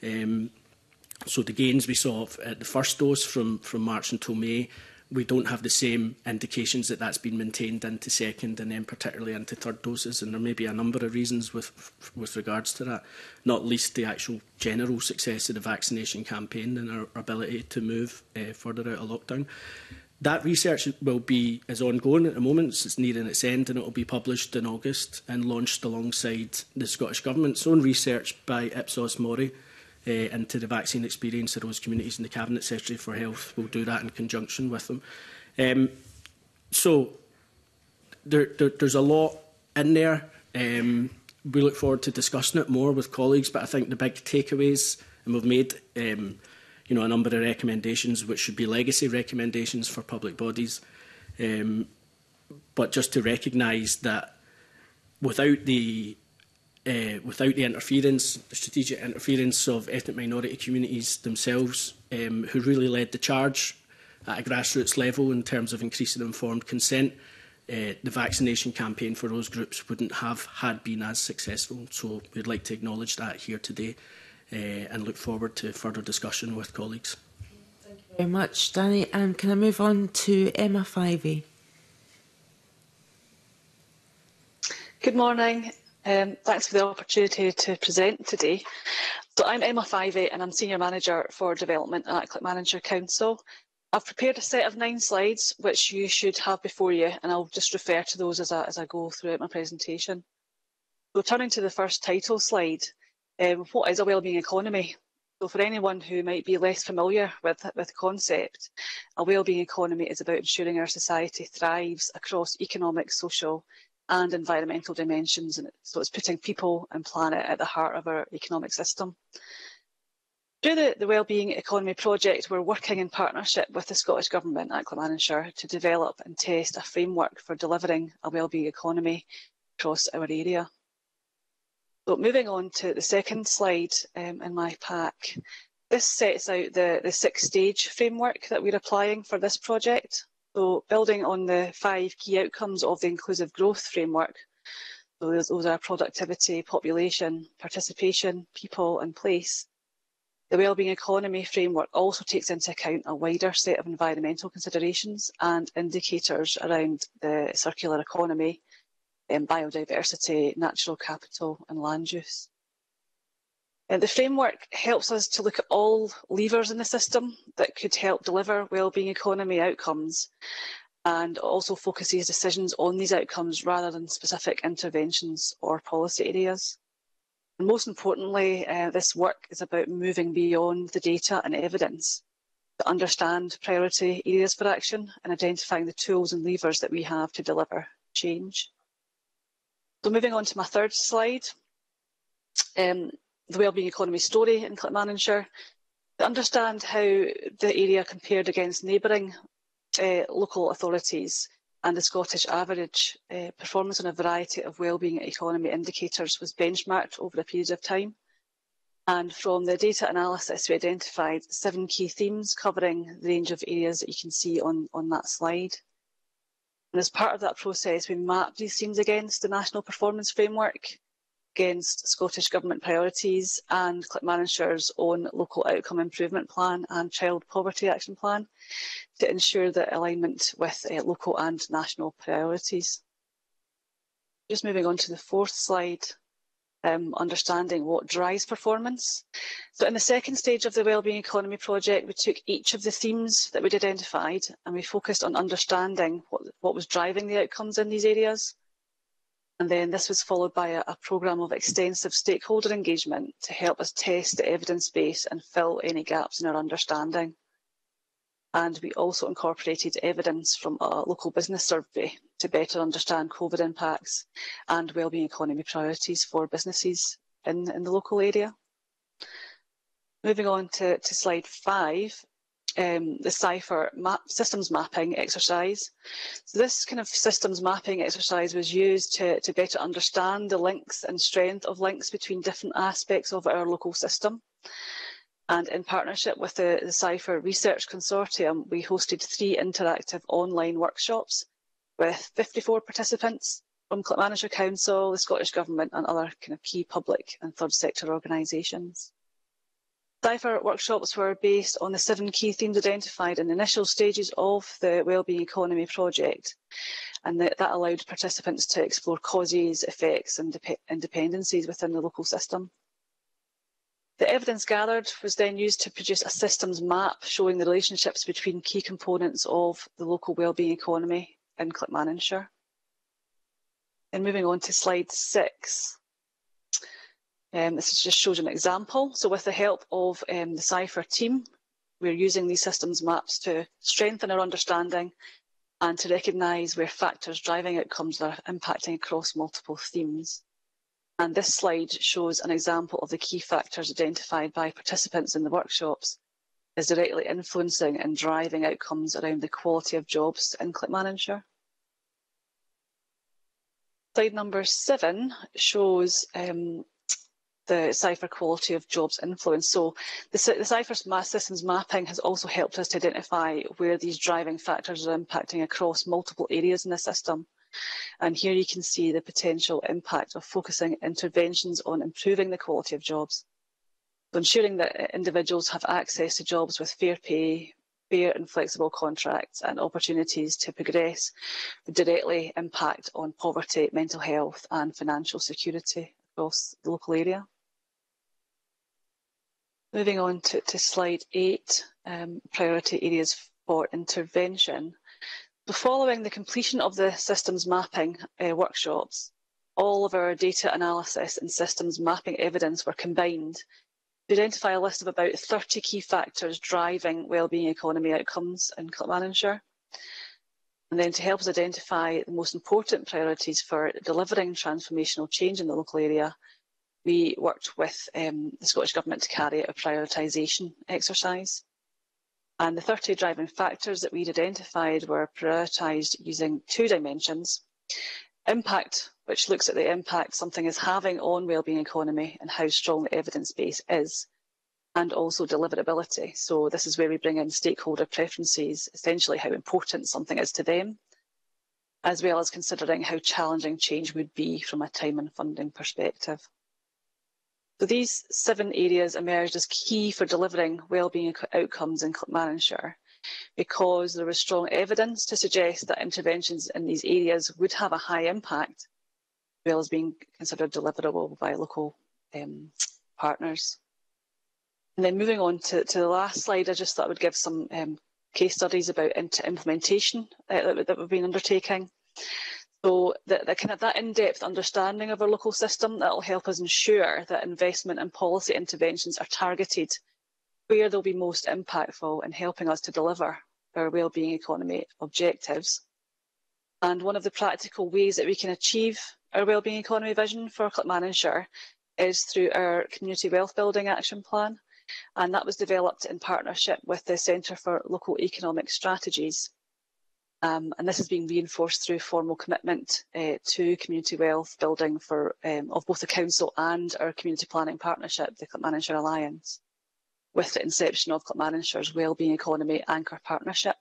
So the gains we saw at the first dose from March until May, we don't have the same indications that that's been maintained into second and then particularly into third doses, and there may be a number of reasons with regards to that, not least the actual general success of the vaccination campaign and our ability to move further out of lockdown. That research is ongoing at the moment. It's nearing its end, and it will be published in August and launched alongside the Scottish Government's own research by Ipsos Mori, into the vaccine experience of those communities, and the Cabinet Secretary for Health will do that in conjunction with them. So there's a lot in there. We look forward to discussing it more with colleagues, but I think the big takeaways, and we've made a number of recommendations which should be legacy recommendations for public bodies, but just to recognise that without the interference, the strategic interference of ethnic minority communities themselves, who really led the charge at a grassroots level in terms of increasing informed consent, the vaccination campaign for those groups wouldn't have been as successful. So we'd like to acknowledge that here today and look forward to further discussion with colleagues. Thank you very much, Danny. And can I move on to Emma Fivey? Good morning. Thanks for the opportunity to present today. So I'm Emma Fivey and I'm Senior Manager for Development at Clackmannanshire Council. I've prepared a set of 9 slides which you should have before you, and I'll just refer to those as I go throughout my presentation. So turning to the first title slide, what is a wellbeing economy? So for anyone who might be less familiar with the concept, a wellbeing economy is about ensuring our society thrives across economic, social and environmental dimensions. And so it's putting people and planet at the heart of our economic system. Through the Wellbeing Economy project, we're working in partnership with the Scottish Government at Clackmannanshire to develop and test a framework for delivering a wellbeing economy across our area. So moving on to the second slide in my pack, this sets out the 6-stage framework that we're applying for this project. So building on the 5 key outcomes of the Inclusive Growth Framework, so those are productivity, population, participation, people and place. The Wellbeing Economy Framework also takes into account a wider set of environmental considerations and indicators around the circular economy, biodiversity, natural capital and land use. The framework helps us to look at all levers in the system that could help deliver wellbeing economy outcomes, and also focuses decisions on these outcomes rather than specific interventions or policy areas. And most importantly, this work is about moving beyond the data and evidence to understand priority areas for action and identifying the tools and levers that we have to deliver change. So moving on to my third slide, the wellbeing economy story in Clackmannanshire. To understand how the area compared against neighbouring local authorities and the Scottish average, performance on a variety of wellbeing economy indicators was benchmarked over a period of time. And from the data analysis, we identified 7 key themes covering the range of areas that you can see on that slide. And as part of that process, we mapped these themes against the National Performance Framework, against Scottish Government priorities and Clackmannanshires own local outcome improvement plan and child poverty action plan to ensure that alignment with local and national priorities. Just moving on to the 4th slide, understanding what drives performance. So in the second stage of the Wellbeing Economy project, we took each of the themes that we'd identified and we focused on understanding what was driving the outcomes in these areas. And then this was followed by a programme of extensive stakeholder engagement to help us test the evidence base and fill any gaps in our understanding. And we also incorporated evidence from a local business survey to better understand COVID impacts and wellbeing economy priorities for businesses in the local area. Moving on to slide 5. The CIPHER systems mapping exercise. So this kind of systems mapping exercise was used to better understand the links and strength of links between different aspects of our local system. And in partnership with the CIPHER Research Consortium, we hosted 3 interactive online workshops with 54 participants from Clackmannanshire Council, the Scottish Government and other kind of key public and third sector organisations. CIPHER workshops were based on the 7 key themes identified in the initial stages of the Wellbeing Economy project, and that allowed participants to explore causes, effects and dependencies within the local system. The evidence gathered was then used to produce a systems map showing the relationships between key components of the local wellbeing economy in Clackmannanshire. And moving on to slide 6. This just shows an example. So with the help of the CIPHER team, we're using these systems maps to strengthen our understanding and to recognise where factors driving outcomes are impacting across multiple themes. And this slide shows an example of the key factors identified by participants in the workshops as directly influencing and driving outcomes around the quality of jobs in ClipManager. Slide number 7 shows the CIPHER quality of jobs influence. So the CIPHER systems mapping has also helped us to identify where these driving factors are impacting across multiple areas in the system. And here you can see the potential impact of focusing interventions on improving the quality of jobs. So ensuring that individuals have access to jobs with fair pay, fair and flexible contracts and opportunities to progress would directly impact on poverty, mental health and financial security across the local area. Moving on to slide 8, priority areas for intervention. So following the completion of the systems mapping workshops, all of our data analysis and systems mapping evidence were combined to identify a list of about 30 key factors driving wellbeing economy outcomes in ClipManager. And then to help us identify the most important priorities for delivering transformational change in the local area, we worked with the Scottish Government to carry out a prioritisation exercise. And the 30 driving factors that we'd identified were prioritised using 2 dimensions. Impact, which looks at the impact something is having on wellbeing economy and how strong the evidence base is, and also deliverability. So this is where we bring in stakeholder preferences, essentially how important something is to them, as well as considering how challenging change would be from a time and funding perspective. So these 7 areas emerged as key for delivering wellbeing outcomes in ClipManager because there was strong evidence to suggest that interventions in these areas would have a high impact, as well as being considered deliverable by local partners. And then moving on to the last slide, I just thought I would give some case studies about implementation that we've been undertaking. So that in-depth understanding of our local system, that will help us ensure that investment and policy interventions are targeted where they'll be most impactful in helping us to deliver our wellbeing economy objectives. And one of the practical ways that we can achieve our wellbeing economy vision for ClipManager is through our Community Wealth Building Action Plan. And that was developed in partnership with the Centre for Local Economic Strategies. And this has been reinforced through formal commitment to community wealth building of both the Council and our community planning partnership, the ClipManager Alliance, with the inception of ClipManager's Wellbeing Economy Anchor Partnership.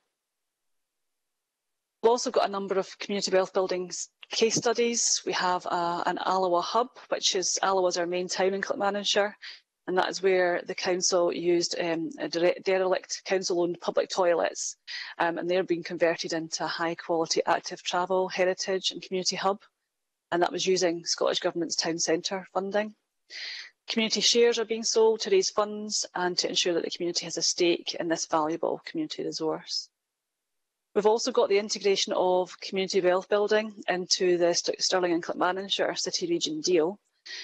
We've also got a number of community wealth building case studies. We have an Alloa hub, which is Alloa's our main town in ClipManager, and that is where the council used derelict council-owned public toilets, and they're being converted into a high-quality active travel, heritage and community hub, and that was using Scottish Government's town centre funding. Community shares are being sold to raise funds and to ensure that the community has a stake in this valuable community resource. We've also got the integration of community wealth building into the Stirling and ClipManager City Region deal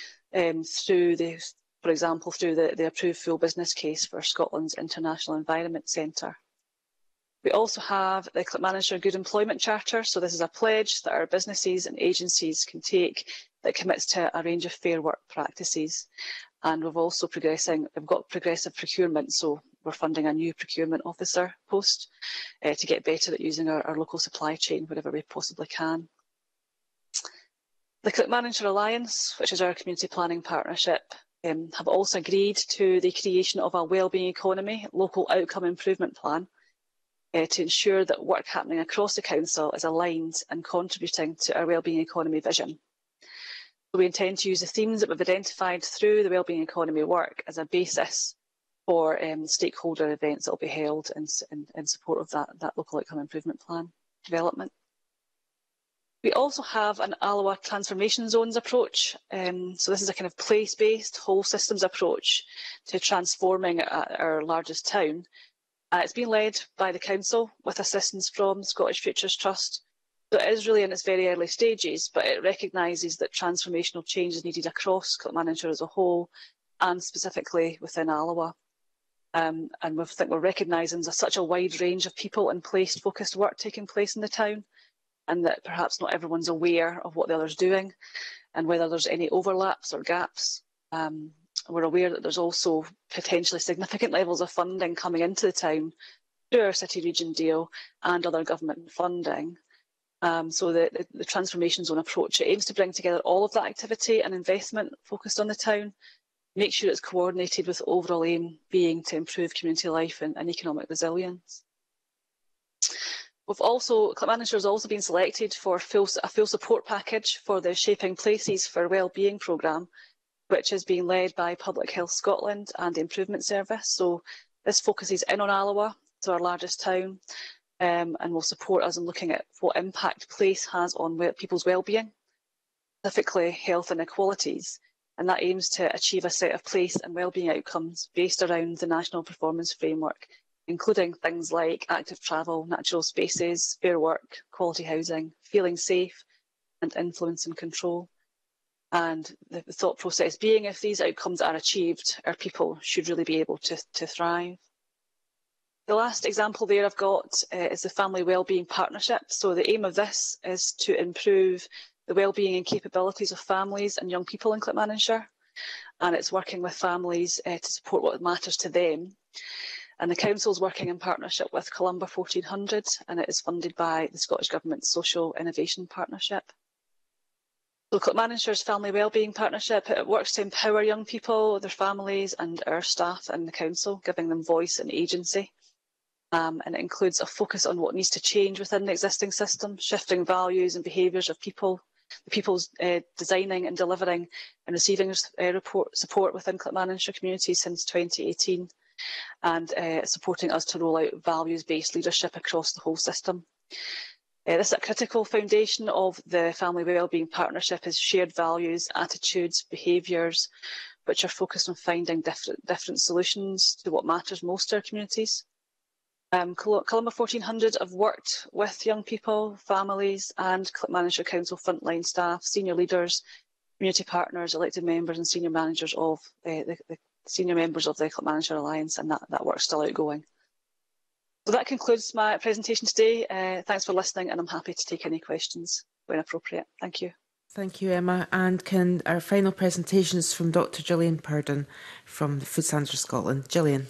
for example, through the approved full business case for Scotland's International Environment Centre. We also have the ClipManager Good Employment Charter. So this is a pledge that our businesses and agencies can take that commits to a range of fair work practices. And we've got progressive procurement. So we're funding a new procurement officer post to get better at using our local supply chain wherever we possibly can. The ClipManager Alliance, which is our community planning partnership, have also agreed to the creation of a wellbeing economy local outcome improvement plan to ensure that work happening across the council is aligned and contributing to our wellbeing economy vision. So we intend to use the themes that we've identified through the wellbeing economy work as a basis for stakeholder events that will be held in support of that local outcome improvement plan development. We also have an Alloa Transformation Zones approach. So this is a kind of place-based whole systems approach to transforming our largest town. It's been led by the Council with assistance from Scottish Futures Trust, So it is really in its very early stages, but it recognises that transformational change is needed across Kilmanagher as a whole, and specifically within Alloa. And we think we're recognising there's such a wide range of people and place-focused work taking place in the town, and that perhaps not everyone's aware of what the other's doing and whether there's any overlaps or gaps. We're aware that there's also potentially significant levels of funding coming into the town through our city region deal and other government funding. So the transformation zone approach, it aims to bring together all of that activity and investment focused on the town, make sure it's coordinated with the overall aim being to improve community life and economic resilience. Kilmanagher has also been selected for a full support package for the Shaping Places for Wellbeing programme, which is being led by Public Health Scotland and the Improvement Service. So this focuses in on Alloa, so our largest town, and will support us in looking at what impact place has on people's wellbeing, specifically health inequalities. And that aims to achieve a set of place and wellbeing outcomes based around the National Performance Framework, including things like active travel, natural spaces, fair work, quality housing, feeling safe, and influence and control. And the thought process being, if these outcomes are achieved, our people should really be able to thrive. The last example there I've got is the Family Wellbeing Partnership. So the aim of this is to improve the wellbeing and capabilities of families and young people in Kilmanagher. And it's working with families to support what matters to them. And the council is working in partnership with Columba 1400, and it is funded by the Scottish Government's Social Innovation Partnership. So Kilmanagher's Family Wellbeing Partnership, it works to empower young people, their families and our staff and the council, giving them voice and agency. And it includes a focus on what needs to change within the existing system, shifting values and behaviours of people, the people's designing and delivering and receiving support within Kilmanagher communities since 2018. And supporting us to roll out values-based leadership across the whole system. This is a critical foundation of the Family Wellbeing Partnership is shared values, attitudes, behaviours, which are focused on finding different solutions to what matters most to our communities. Columba 1400 have worked with young people, families and Kilmanagher Council frontline staff, senior leaders, community partners, elected members and senior managers of the senior members of the Kilmanagher Alliance, and that work's still outgoing. So that concludes my presentation today. Thanks for listening, and I'm happy to take any questions when appropriate. Thank you. Thank you, Emma. And can our final presentations from Dr. Gillian Purdon from the Food Standards Scotland. Gillian.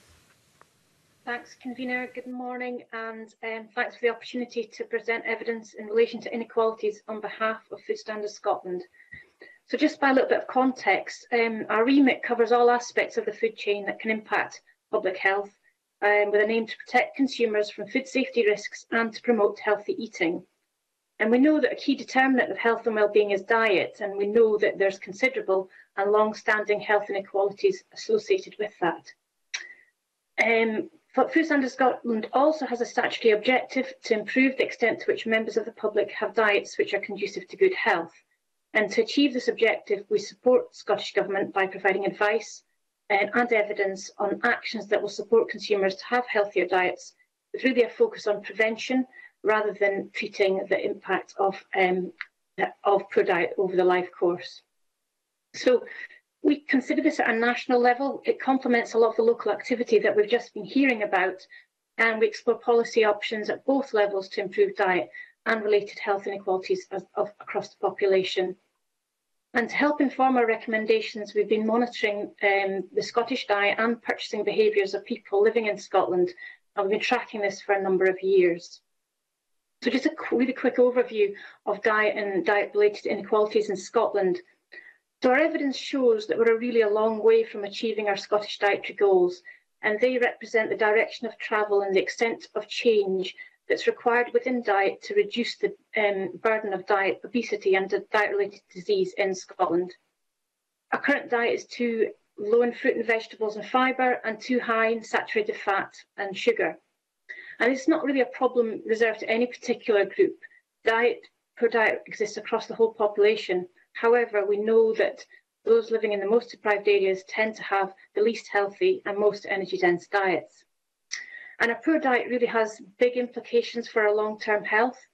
Thanks, Convener. Good morning, and thanks for the opportunity to present evidence in relation to inequalities on behalf of Food Standards Scotland. So just by a little bit of context, our remit covers all aspects of the food chain that can impact public health, with an aim to protect consumers from food safety risks and to promote healthy eating. And we know that a key determinant of health and wellbeing is diet, and we know that there's considerable and long-standing health inequalities associated with that. Food Standards Scotland also has a statutory objective to improve the extent to which members of the public have diets which are conducive to good health. And to achieve this objective, we support the Scottish Government by providing advice and evidence on actions that will support consumers to have healthier diets, with really a focus on prevention rather than treating the impact of poor diet over the life course. So we consider this at a national level. It complements a lot of the local activity that we've just been hearing about, and we explore policy options at both levels to improve diet and related health inequalities across the population. And to help inform our recommendations, we've been monitoring the Scottish diet and purchasing behaviours of people living in Scotland, and we've been tracking this for a number of years. So just a really quick overview of diet and diet-related inequalities in Scotland. So our evidence shows that we're really a long way from achieving our Scottish dietary goals, and they represent the direction of travel and the extent of change that's required within diet to reduce the burden of diet, obesity and diet-related disease in Scotland. Our current diet is too low in fruit and vegetables and fibre, and too high in saturated fat and sugar. And it's not really a problem reserved to any particular group. Poor diet exists across the whole population. However, we know that those living in the most deprived areas tend to have the least healthy and most energy-dense diets. And a poor diet really has big implications for our long-term health.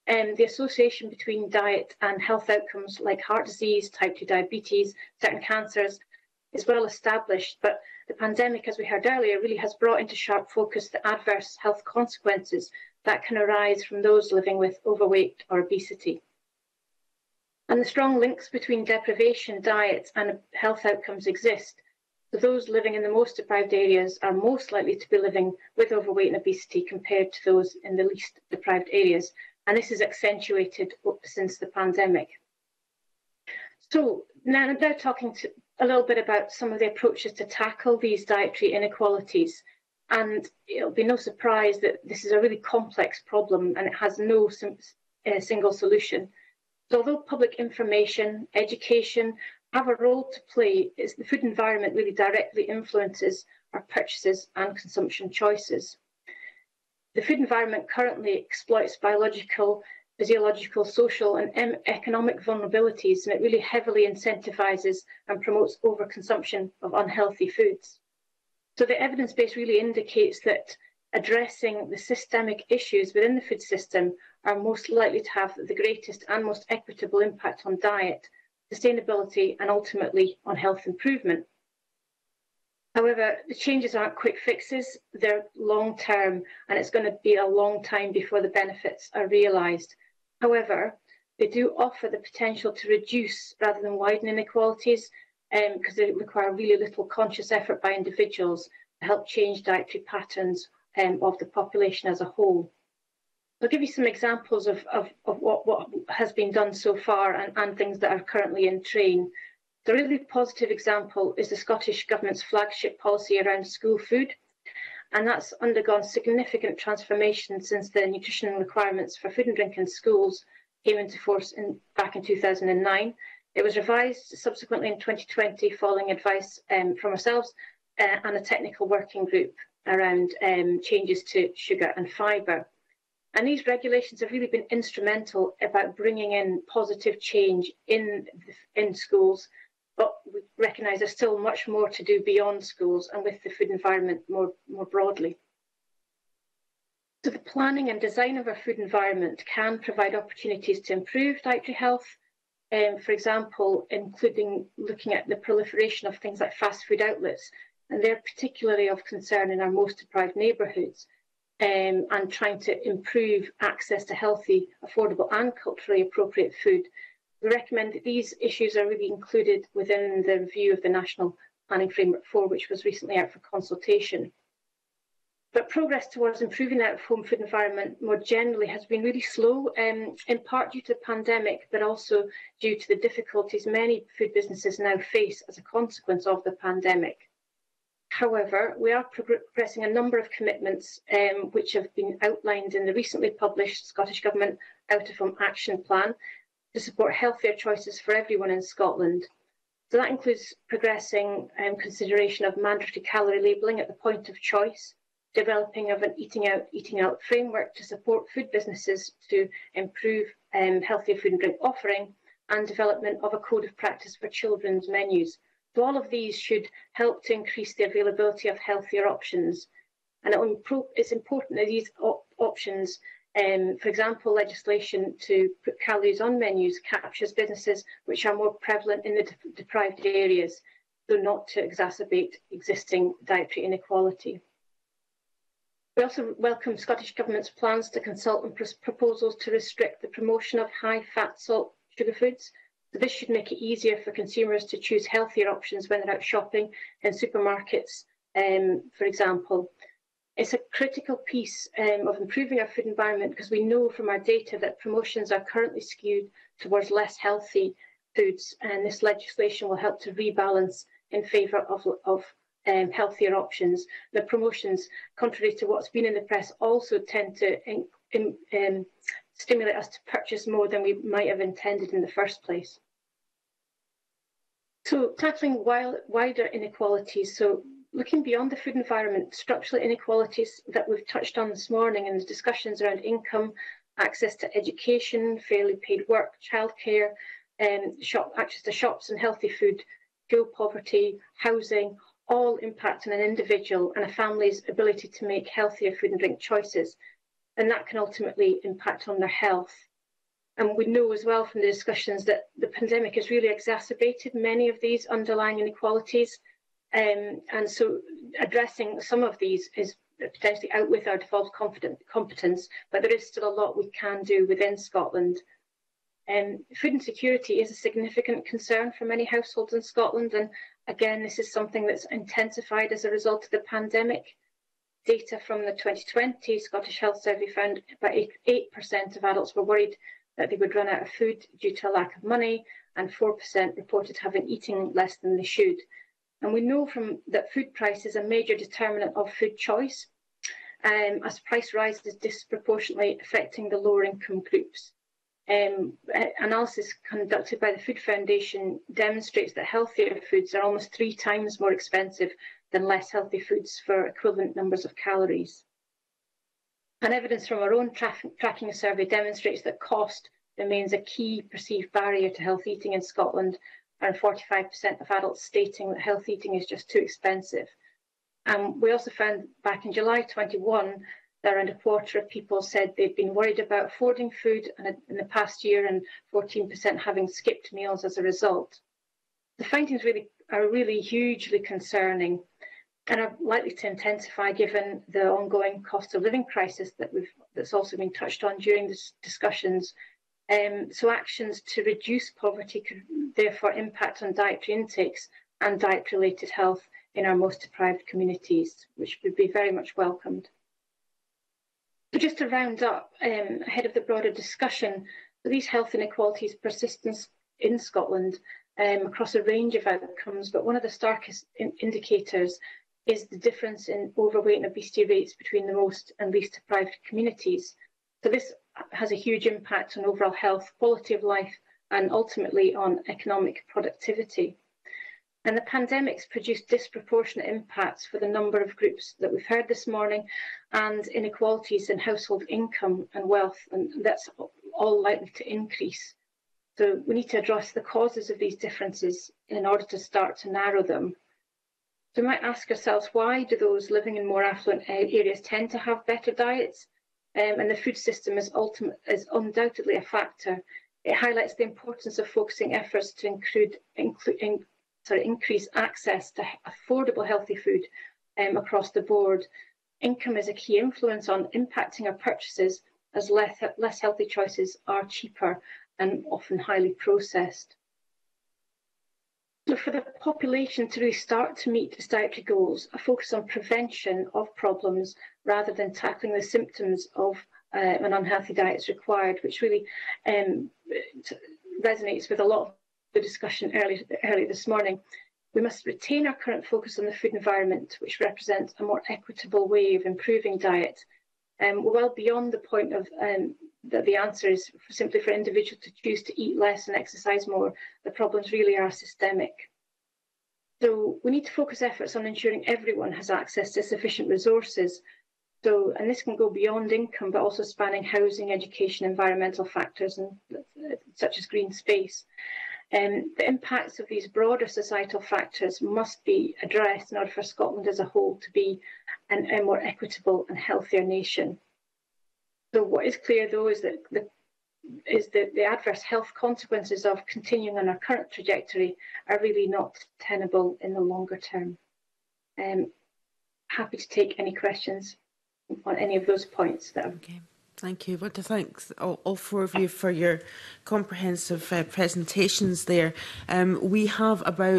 The association between diet and health outcomes like heart disease, type 2 diabetes, certain cancers is well established, but the pandemic, as we heard earlier, really has brought into sharp focus the adverse health consequences that can arise from those living with overweight or obesity. And the strong links between deprivation, diet and health outcomes exist. So those living in the most deprived areas are most likely to be living with overweight and obesity compared to those in the least deprived areas. And this is accentuated since the pandemic. So now talking a little bit about some of the approaches to tackle these dietary inequalities. And it'll be no surprise that this is a really complex problem and it has no single solution. So although public information, education have a role to play, the food environment really directly influences our purchases and consumption choices. The food environment currently exploits biological, physiological, social and economic vulnerabilities, and it really heavily incentivises and promotes overconsumption of unhealthy foods. So the evidence base really indicates that addressing the systemic issues within the food system are most likely to have the greatest and most equitable impact on diet, sustainability and ultimately on health improvement. However, the changes aren't quick fixes, they're long term, and it's going to be a long time before the benefits are realised. However, they do offer the potential to reduce rather than widen inequalities because they require really little conscious effort by individuals to help change dietary patterns of the population as a whole. I'll give you some examples of what has been done so far and things that are currently in train. The really positive example is the Scottish Government's flagship policy around school food, and that's undergone significant transformation since the nutrition requirements for food and drink in schools came into force back in 2009. It was revised subsequently in 2020 following advice from ourselves and a technical working group around changes to sugar and fibre. And these regulations have really been instrumental about bringing in positive change in schools, but we recognise there's still much more to do beyond schools and with the food environment more broadly. So the planning and design of our food environment can provide opportunities to improve dietary health, for example, including looking at the proliferation of things like fast food outlets, and they're particularly of concern in our most deprived neighbourhoods, and trying to improve access to healthy, affordable and culturally appropriate food. We recommend that these issues are really included within the review of the National Planning Framework 4, which was recently out for consultation. But progress towards improving the out-of-home food environment more generally has been really slow, in part due to the pandemic, but also due to the difficulties many food businesses now face as a consequence of the pandemic. However, we are progressing a number of commitments which have been outlined in the recently published Scottish Government Out-of-Home Action Plan to support healthier choices for everyone in Scotland. So that includes progressing consideration of mandatory calorie labelling at the point of choice, developing of an eating out framework to support food businesses to improve healthier food and drink offering, and development of a code of practice for children's menus. So all of these should help to increase the availability of healthier options. And it's important that these options, for example, legislation to put calories on menus captures businesses which are more prevalent in the deprived areas, so not to exacerbate existing dietary inequality. We also welcome Scottish Government's plans to consult on proposals to restrict the promotion of high-fat, salt, sugar foods. So this should make it easier for consumers to choose healthier options when they're out shopping in supermarkets, for example. It's a critical piece of improving our food environment because we know from our data that promotions are currently skewed towards less healthy foods, and this legislation will help to rebalance in favour of healthier options. The promotions, contrary to what's been in the press, also tend to stimulate us to purchase more than we might have intended in the first place. So tackling wider inequalities, so looking beyond the food environment, structural inequalities that we've touched on this morning in the discussions around income, access to education, fairly paid work, childcare, access to shops and healthy food, fuel poverty, housing, all impact on an individual and a family's ability to make healthier food and drink choices. And that can ultimately impact on their health. And we know as well from the discussions that the pandemic has really exacerbated many of these underlying inequalities. And so addressing some of these is potentially out with our devolved competence, but there is still a lot we can do within Scotland. Food insecurity is a significant concern for many households in Scotland, and again, this is something that's intensified as a result of the pandemic. Data from the 2020 Scottish Health Survey found about 8% of adults were worried that they would run out of food due to a lack of money, and 4% reported having eaten less than they should. And we know from that food price is a major determinant of food choice, as price rises disproportionately affecting the lower income groups. Analysis conducted by the Food Foundation demonstrates that healthier foods are almost 3 times more expensive than less healthy foods for equivalent numbers of calories. And evidence from our own tracking survey demonstrates that cost remains a key perceived barrier to health eating in Scotland, and 45% of adults stating that health eating is just too expensive. We also found back in July 21 that around a quarter of people said they'd been worried about affording food in the past year, and 14% having skipped meals as a result. The findings are really hugely concerning and are likely to intensify given the ongoing cost of living crisis that's also been touched on during these discussions. So actions to reduce poverty could therefore impact on dietary intakes and diet-related health in our most deprived communities, which would be very much welcomed. So just to round up, ahead of the broader discussion, these health inequalities persist in Scotland across a range of outcomes, but one of the starkest indicators is the difference in overweight and obesity rates between the most and least deprived communities. So this has a huge impact on overall health, quality of life, and ultimately on economic productivity. And the pandemic's produced disproportionate impacts for the number of groups that we've heard this morning, and inequalities in household income and wealth, and that's all likely to increase. So we need to address the causes of these differences in order to start to narrow them. So we might ask ourselves, why do those living in more affluent areas tend to have better diets? And the food system is undoubtedly a factor. It highlights the importance of focusing efforts to increase access to affordable healthy food across the board. Income is a key influence on impacting our purchases, as less healthy choices are cheaper and often highly processed. So for the population to really start to meet its dietary goals, a focus on prevention of problems rather than tackling the symptoms of an unhealthy diet is required, which really resonates with a lot of the discussion earlier this morning. We must retain our current focus on the food environment, which represents a more equitable way of improving diet. We're well beyond the point of that the answer is simply for individuals to choose to eat less and exercise more. The problems really are systemic. So we need to focus efforts on ensuring everyone has access to sufficient resources. And this can go beyond income, but also spanning housing, education, environmental factors, and such as green space. The impacts of these broader societal factors must be addressed in order for Scotland as a whole to be a more equitable and healthier nation. So what is clear, though, is that the adverse health consequences of continuing on our current trajectory are really not tenable in the longer term. Happy to take any questions on any of those points that I've... Okay. Thank you. I want to thank all 4 of you for your comprehensive presentations there. We have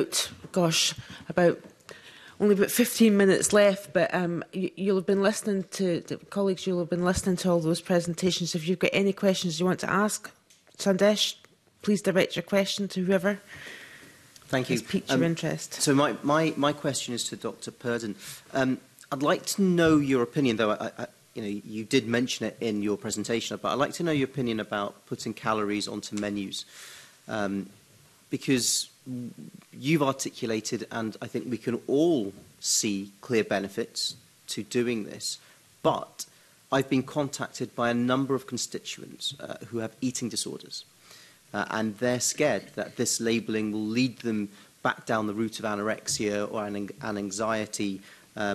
only about 15 minutes left, but you'll have been listening to, colleagues, you'll have been listening to all those presentations. If you've got any questions you want to ask, Sandesh, please direct your question to whoever has piqued your interest. So my question is to Dr. Purdon. I'd like to know your opinion, though you did mention it in your presentation, but I'd like to know your opinion about putting calories onto menus, because you've articulated, and I think we can all see clear benefits to doing this, but I've been contacted by a number of constituents who have eating disorders, and they're scared that this labelling will lead them back down the route of anorexia or an anxiety,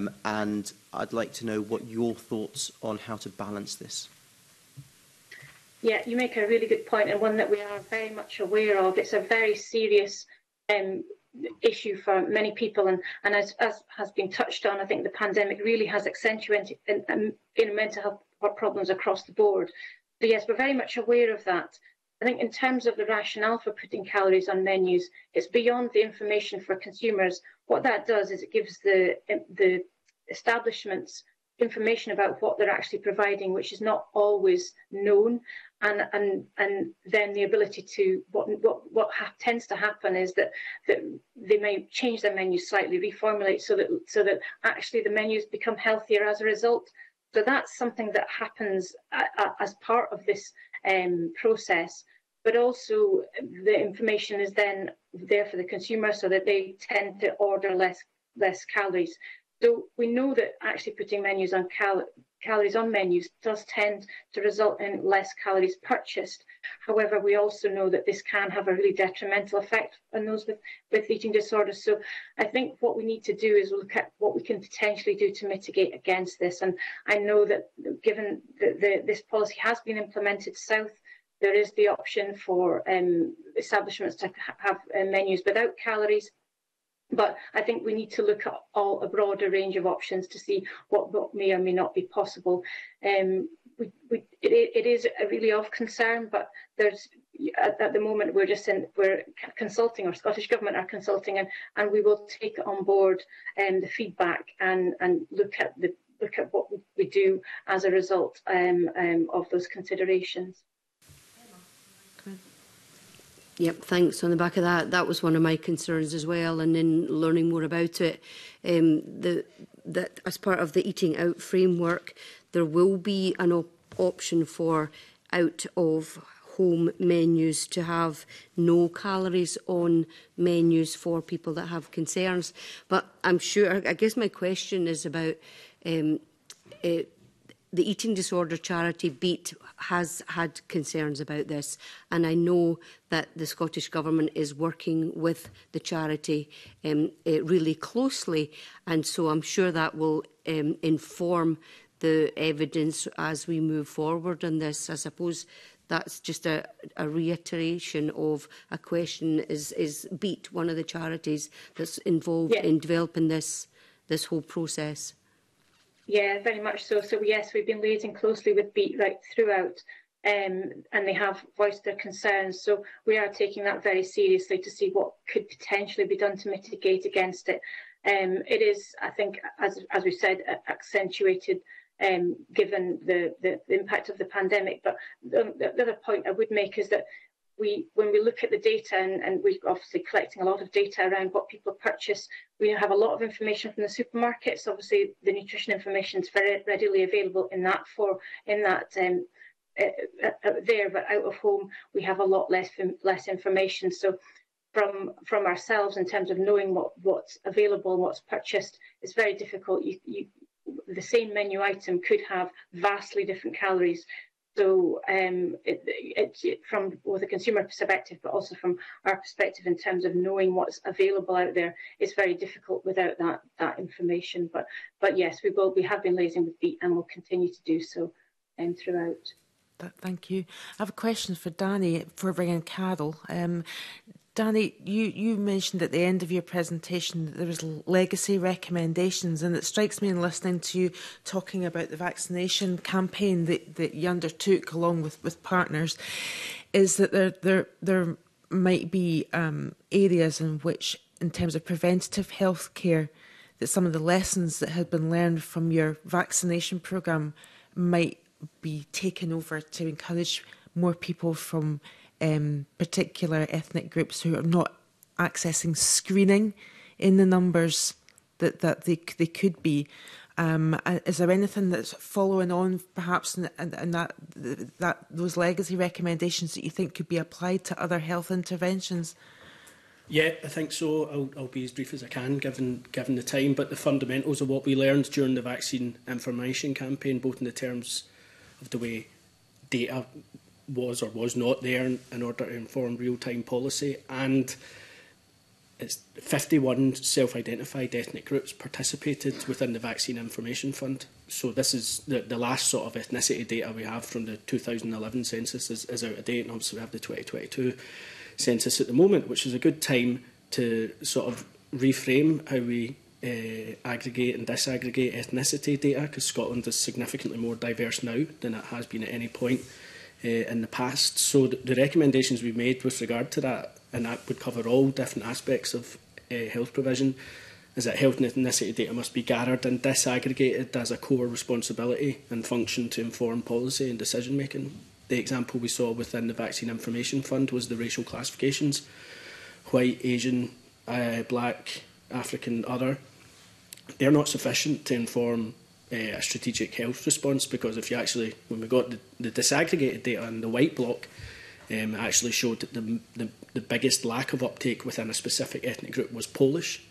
and I'd like to know what your thoughts on how to balance this. Yeah, you make a really good point, and one that we are very much aware of. It's a very serious issue for many people, and as has been touched on, I think the pandemic really has accentuated in mental health problems across the board. So yes, we're very much aware of that. I think in terms of the rationale for putting calories on menus, it's beyond the information for consumers. What that does is it gives the establishments information about what they're actually providing, which is not always known, and then the ability to what tends to happen is that they may change their menus slightly, reformulate so that actually the menus become healthier as a result. So that's something that happens as part of this process, but also the information is then there for the consumer so that they tend to order less calories. So we know that actually putting menus on calories on menus does tend to result in less calories purchased. However, we also know that this can have a really detrimental effect on those with eating disorders. So I think what we need to do is look at what we can potentially do to mitigate against this. And I know that given that this policy has been implemented south, there is the option for establishments to have menus without calories. But I think we need to look at a broader range of options to see what may or may not be possible. It is really of concern, but there's at the moment we're consulting, or Scottish Government are consulting, and we will take on board the feedback and look at what we do as a result of those considerations. Yep, thanks. On the back of that, that was one of my concerns as well. And in learning more about it, that as part of the Eating Out framework, there will be an option for out-of-home menus to have no calories on menus for people that have concerns. But I'm sure, I guess my question is about the eating disorder charity BEAT has had concerns about this, and I know that the Scottish Government is working with the charity really closely, and so I'm sure that will inform the evidence as we move forward on this. I suppose that's just a reiteration of a question. Is BEAT one of the charities that's involved in developing this whole process? Yeah, very much so. So yes, we've been liaising closely with BEAT right throughout, and they have voiced their concerns. So we are taking that very seriously to see what could potentially be done to mitigate against it. It is, I think, as we said, accentuated given the impact of the pandemic. But the other point I would make is that when we look at the data, and we're obviously collecting a lot of data around what people purchase, we have a lot of information from the supermarkets. Obviously, the nutrition information is very readily available in that there, but out of home we have a lot less information. So from ourselves, in terms of knowing what's available and what's purchased, it's very difficult. The same menu item could have vastly different calories. So from both a consumer perspective, but also from our perspective in terms of knowing what's available out there, it's very difficult without that information. But yes, we have been liaising with BEAT and will continue to do so throughout. Thank you. I have a question for Danny for bringing Carol. Danny, you mentioned at the end of your presentation that there was legacy recommendations, and it strikes me in listening to you talking about the vaccination campaign that you undertook along with partners, is that there might be areas in which, in terms of preventative health care, that some of the lessons that had been learned from your vaccination programme might be taken over to encourage more people from particular ethnic groups who are not accessing screening in the numbers that they could be. Is there anything that's following on, perhaps, in that those legacy recommendations that you think could be applied to other health interventions? Yeah, I think so. I'll be as brief as I can, given the time. But the fundamentals of what we learned during the vaccine information campaign, both in the terms of the way data was or was not there in order to inform real-time policy, and it's 51 self-identified ethnic groups participated within the Vaccine Information Fund. So this is the last sort of ethnicity data we have from the 2011 census is out of date, and obviously we have the 2022 census at the moment, which is a good time to sort of reframe how we aggregate and disaggregate ethnicity data, because Scotland is significantly more diverse now than it has been at any point in the past. So the recommendations we made with regard to that, and that would cover all different aspects of health provision, is that health and ethnicity data must be gathered and disaggregated as a core responsibility and function to inform policy and decision making. The example we saw within the Vaccine Information Fund was the racial classifications: white, Asian, black, African, other. They're not sufficient to inform a strategic health response, because if you actually, when we got the disaggregated data in the white block, it actually showed that the biggest lack of uptake within a specific ethnic group was Polish.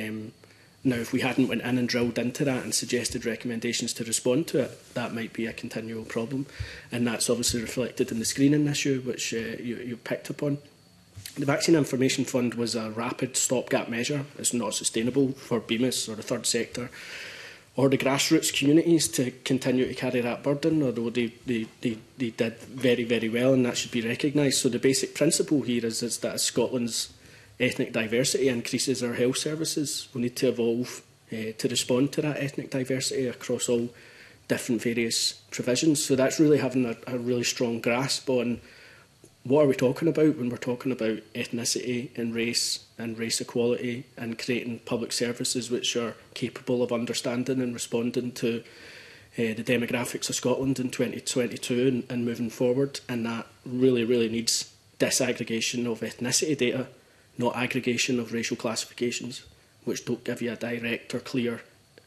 Now, if we hadn't went in and drilled into that and suggested recommendations to respond to it, that might be a continual problem. And that's obviously reflected in the screening issue, which you picked up on. The Vaccine Information Fund was a rapid stopgap measure. It's not sustainable for BEMIS or the third sector or the grassroots communities to continue to carry that burden, although they did very, very well, and that should be recognised. So the basic principle here is that as Scotland's ethnic diversity increases, our health services will need to evolve to respond to that ethnic diversity across all different various provisions. So that's really having a really strong grasp on what are we talking about when we're talking about ethnicity and race equality, and creating public services which are capable of understanding and responding to the demographics of Scotland in 2022 and moving forward. And that really, really needs disaggregation of ethnicity data, not aggregation of racial classifications, which don't give you a direct or clear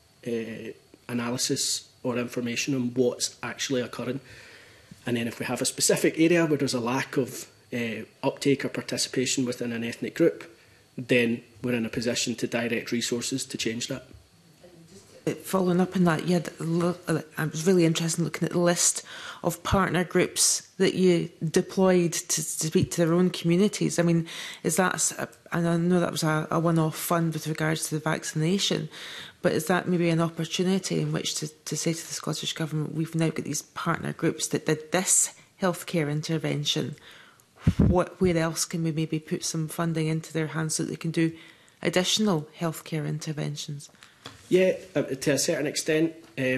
analysis or information on what's actually occurring. And then if we have a specific area where there's a lack of uptake or participation within an ethnic group, then we're in a position to direct resources to change that. Following up on that, I was really interested in looking at the list of partner groups that you deployed to speak to their own communities. I mean, is that, and I know that was a one-off fund with regards to the vaccination, but is that maybe an opportunity in which to say to the Scottish Government, we've now got these partner groups that did this healthcare intervention, where else can we maybe put some funding into their hands so that they can do additional healthcare interventions? Yeah, to a certain extent.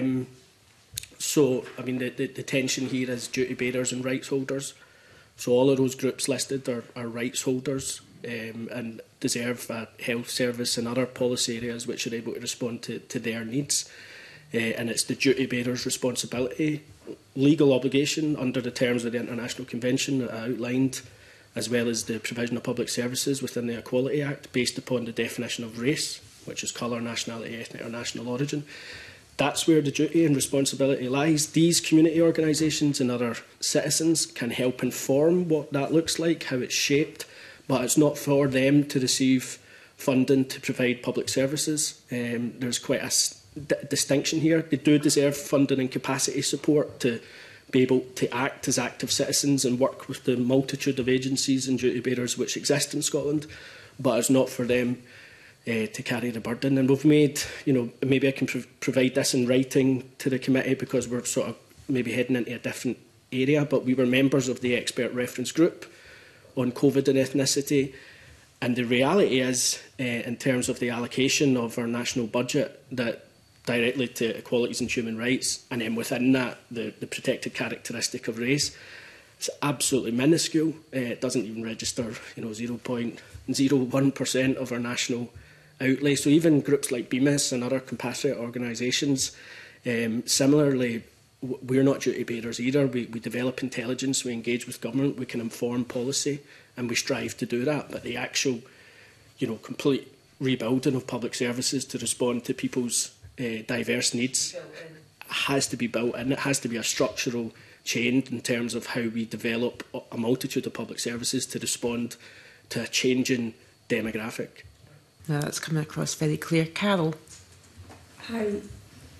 So, I mean, the tension here is duty bearers and rights holders. So all of those groups listed are rights holders and deserve a health service and other policy areas which are able to respond to their needs. And it's the duty bearer's responsibility, legal obligation under the terms of the International Convention that I outlined, as well as the provision of public services within the Equality Act based upon the definition of race, which is colour, nationality, ethnic or national origin. That's where the duty and responsibility lies. These community organisations and other citizens can help inform what that looks like, how it's shaped, but it's not for them to receive funding to provide public services. There's quite a distinction here. They do deserve funding and capacity support to be able to act as active citizens and work with the multitude of agencies and duty bearers which exist in Scotland, but it's not for them to carry the burden. And we've made, maybe I can provide this in writing to the committee because we're sort of maybe heading into a different area, but we were members of the expert reference group on COVID and ethnicity. And the reality is, in terms of the allocation of our national budget, that directly to equalities and human rights, and then within that, the protected characteristic of race, it's absolutely minuscule. It doesn't even register, 0.01% of our national outlay. So even groups like BEMIS and other compatriot organisations, similarly, we're not duty bearers either. We develop intelligence, we engage with government, we can inform policy, and we strive to do that. But the actual, complete rebuilding of public services to respond to people's diverse needs has to be built in. It has to be a structural change in terms of how we develop a multitude of public services to respond to a changing demographic. No, that's coming across very clear. Carol. Hi.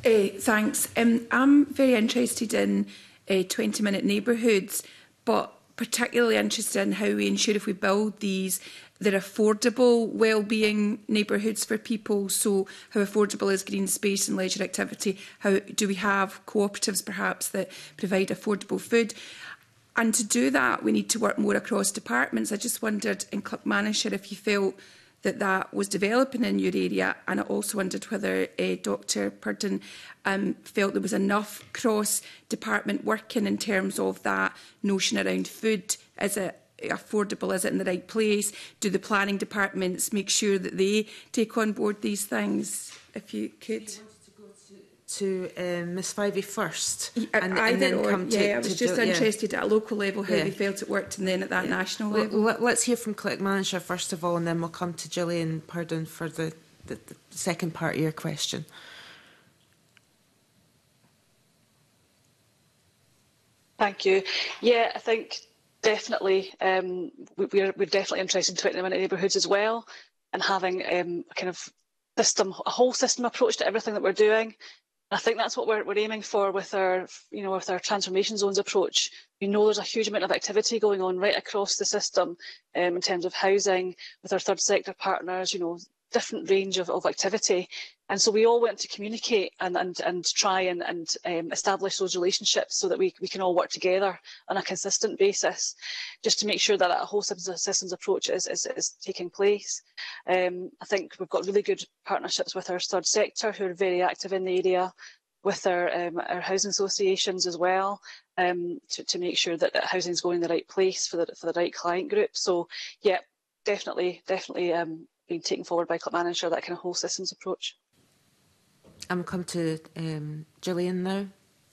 Thanks. I'm very interested in 20-minute neighbourhoods, but particularly interested in how we ensure if we build these, they're affordable wellbeing neighbourhoods for people. So how affordable is green space and leisure activity? How do we have cooperatives perhaps that provide affordable food? And to do that, we need to work more across departments. I just wondered in Clough-Manisher if you felt that that was developing in your area, and I also wondered whether Dr Purdon felt there was enough cross-department working in terms of that notion around food. Is it affordable? Is it in the right place? Do the planning departments make sure that they take on board these things? If you could. To Ms Fyvie first, and either then or, come to... I was just interested at a local level how they felt it worked, and then at that national level. Let's hear from Clough-Manisher first of all, and then we'll come to Gillian Purdon for the second part of your question. Thank you. Yeah, I think definitely we're definitely interested in 20-minute neighbourhoods as well, and having a kind of system, a whole system approach to everything that we're doing. I think that's what we're aiming for with our, with our transformation zones approach. We know there's a huge amount of activity going on right across the system in terms of housing, with our third sector partners, different range of activity. And so we all want to communicate and try and establish those relationships so that we can all work together on a consistent basis, just to make sure that that whole systems approach is taking place. I think we've got really good partnerships with our third sector, who are very active in the area, with our housing associations as well, to make sure that housing is going in the right place for the right client group. So yeah, definitely being taken forward by Clough-Manisher, that kind of whole systems approach. I'm come to Gillian now.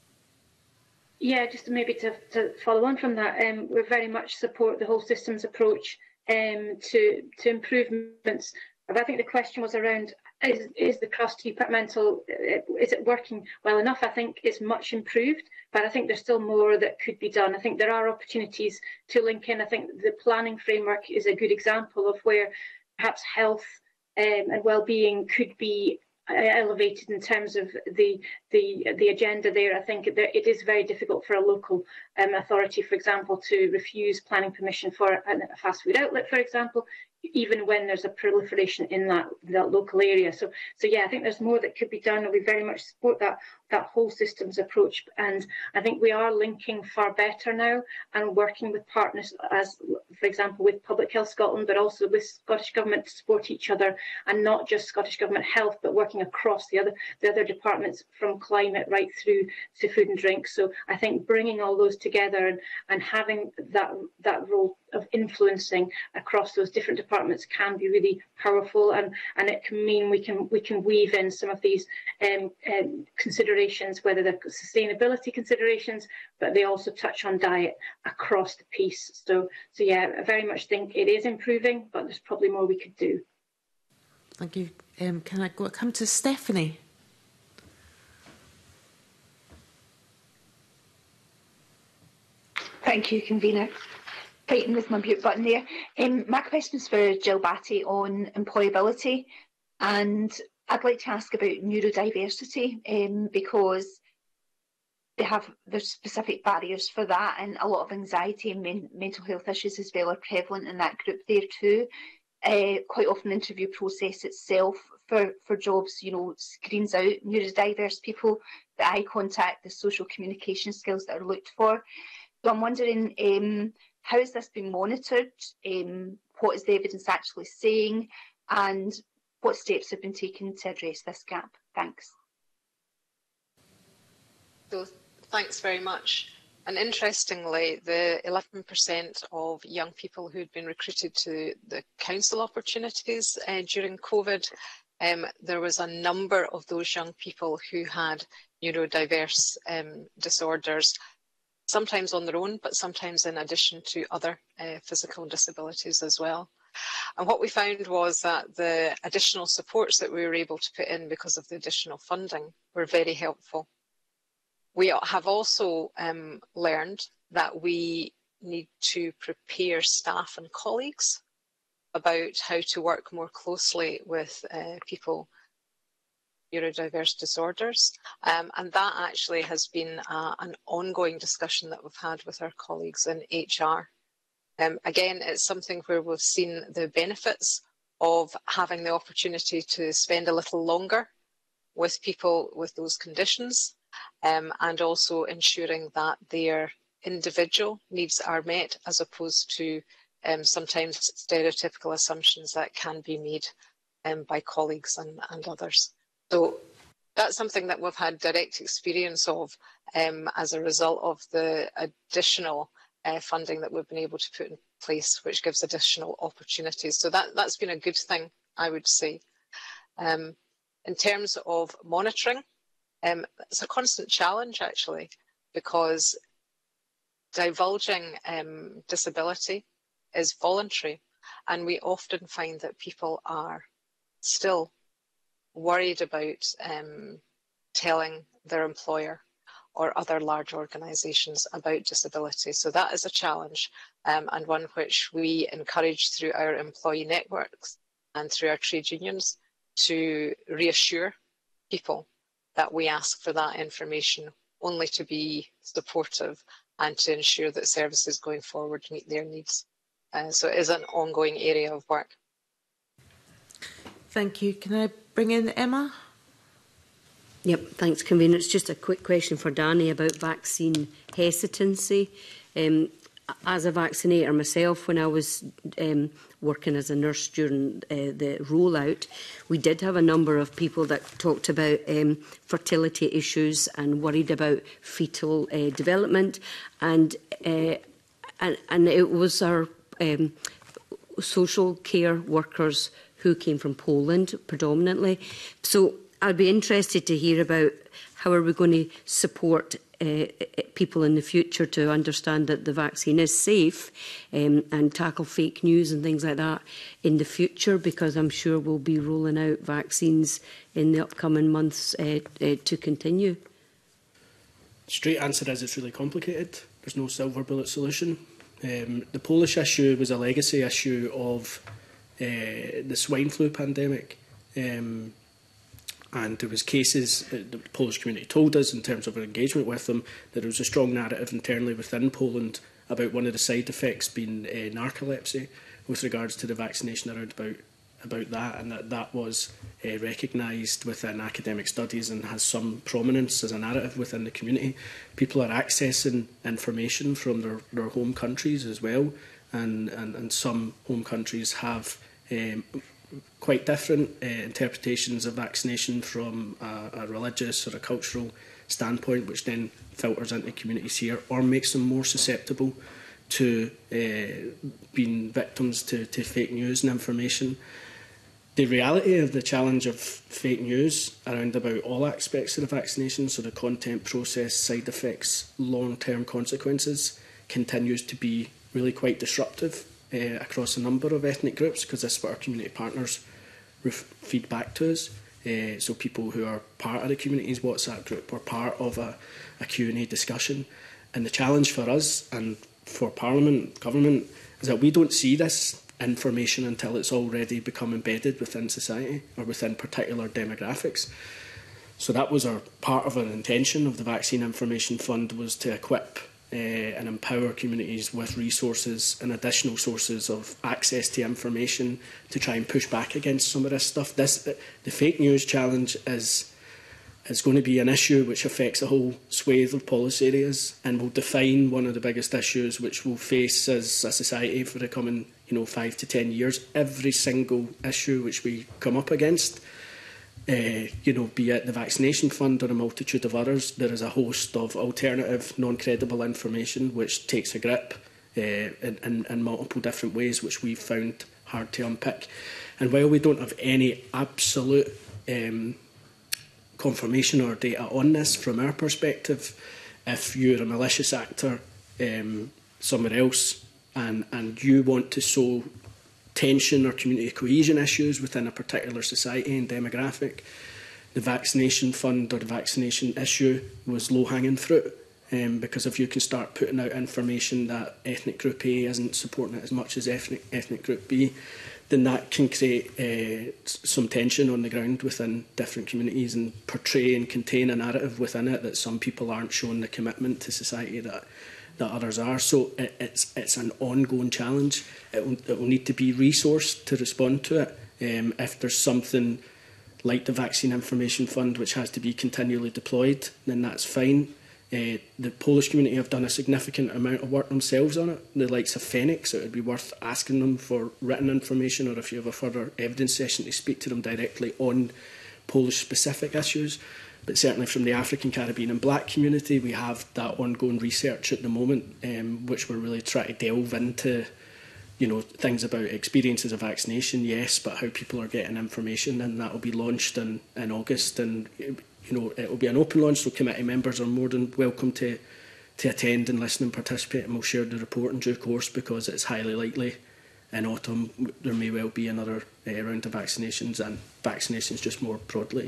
Yeah, just maybe to follow on from that, we very much support the whole systems approach to improvements. But I think the question was around, is the cross-departmental, is it working well enough? I think it's much improved, but I think there's still more that could be done. I think there are opportunities to link in. I think the planning framework is a good example of where perhaps health and well-being could be elevated in terms of the agenda there. I think it is very difficult for a local authority, for example, to refuse planning permission for a fast food outlet, for example, even when there's a proliferation in that local area. So yeah, I think there's more that could be done, and we very much support that whole systems approach. And I think we are linking far better now and working with partners, as for example with Public Health Scotland, but also with Scottish Government, to support each other, and not just Scottish Government Health, but working across the other departments, from climate right through to food and drink. So I think bringing all those together and having that role of influencing across those different departments can be really powerful, and it can mean we can weave in some of these considerations, whether they're sustainability considerations, but they also touch on diet across the piece. So yeah, I very much think it is improving, but there's probably more we could do. Thank you. Can I come to Stephanie? Thank you, convener. Fighting with my mute button there. My question is for Jill Batty on employability, and I'd like to ask about neurodiversity, because there's specific barriers for that, and a lot of anxiety and mental health issues as well are prevalent in that group there too. Quite often the interview process itself for jobs, screens out neurodiverse people, the eye contact, the social communication skills that are looked for. So I'm wondering, how has this been monitored? What is the evidence actually saying? And what steps have been taken to address this gap? Thanks. So, thanks very much. And interestingly, the 11% of young people who had been recruited to the council opportunities during COVID, there was a number of those young people who had neurodiverse disorders, sometimes on their own, but sometimes in addition to other physical disabilities as well. And what we found was that the additional supports that we were able to put in because of the additional funding were very helpful. We have also learned that we need to prepare staff and colleagues about how to work more closely with people neurodiverse disorders. And that actually has been an ongoing discussion that we've had with our colleagues in HR. Again, it's something where we've seen the benefits of having the opportunity to spend a little longer with people with those conditions, and also ensuring that their individual needs are met, as opposed to sometimes stereotypical assumptions that can be made by colleagues and others. So that's something that we've had direct experience of as a result of the additional funding that we've been able to put in place, which gives additional opportunities. So that's been a good thing, I would say. In terms of monitoring, it's a constant challenge, actually, because divulging disability is voluntary, and we often find that people are still worried about telling their employer or other large organisations about disability. So that is a challenge, and one which we encourage through our employee networks and through our trade unions to reassure people that we ask for that information only to be supportive and to ensure that services going forward meet their needs. So it is an ongoing area of work. Thank you. Can I bring in Emma? Yep, thanks, Convener. It's just a quick question for Danny about vaccine hesitancy. As a vaccinator myself, when I was working as a nurse during the rollout, we did have a number of people that talked about fertility issues and worried about fetal development, and it was our social care workers who came from Poland predominantly. So I'd be interested to hear about how are we going to support people in the future to understand that the vaccine is safe, and tackle fake news and things like that in the future, because I'm sure we'll be rolling out vaccines in the upcoming months to continue. Straight answer is it's really complicated. There's no silver bullet solution. The Polish issue was a legacy issue of the swine flu pandemic. And there was cases, the Polish community told us in terms of our engagement with them, that there was a strong narrative internally within Poland about one of the side effects being narcolepsy with regards to the vaccination around about that, and that was recognised within academic studies and has some prominence as a narrative within the community. People are accessing information from their home countries as well, and some home countries have quite different interpretations of vaccination from a religious or a cultural standpoint, which then filters into communities here or makes them more susceptible to being victims to fake news and information. The reality of the challenge of fake news around about all aspects of the vaccination, so the content, process, side effects, long-term consequences, continues to be really quite disruptive across a number of ethnic groups, because that's what our community partners feed back to us. So people who are part of the community's WhatsApp group or part of a Q&A discussion. And the challenge for us and for Parliament, government, is that we don't see this information until it's already become embedded within society or within particular demographics. So that was our part of an intention of the Vaccine Information Fund, was to equip and empower communities with resources and additional sources of access to information to try and push back against some of this stuff. The fake news challenge is going to be an issue which affects a whole swathe of policy areas and will define one of the biggest issues which we'll face as a society for the coming 5 to 10 years. Every single issue which we come up against, be it the vaccination fund or a multitude of others, there is a host of alternative, non-credible information which takes a grip in multiple different ways, which we've found hard to unpick. And while we don't have any absolute confirmation or data on this from our perspective, if you're a malicious actor somewhere else and you want to sow tension or community cohesion issues within a particular society and demographic, the vaccination fund or the vaccination issue was low-hanging fruit, because if you can start putting out information that ethnic group A isn't supporting it as much as ethnic group B, then that can create some tension on the ground within different communities and portray and contain a narrative within it that some people aren't showing the commitment to society that others are. So it's an ongoing challenge. It will need to be resourced to respond to it. If there's something like the Vaccine Information Fund, which has to be continually deployed, then that's fine. The Polish community have done a significant amount of work themselves on it, the likes of Phoenix. It would be worth asking them for written information, or if you have a further evidence session, to speak to them directly on Polish-specific issues. But certainly from the African, Caribbean and Black community, we have that ongoing research at the moment, which we're really trying to delve into, you know, things about experiences of vaccination, yes, but how people are getting information, and that will be launched in August. And you know, it will be an open launch, so committee members are more than welcome to attend and listen and participate, and we'll share the report in due course, because it's highly likely in autumn there may well be another round of vaccinations, and vaccinations just more broadly.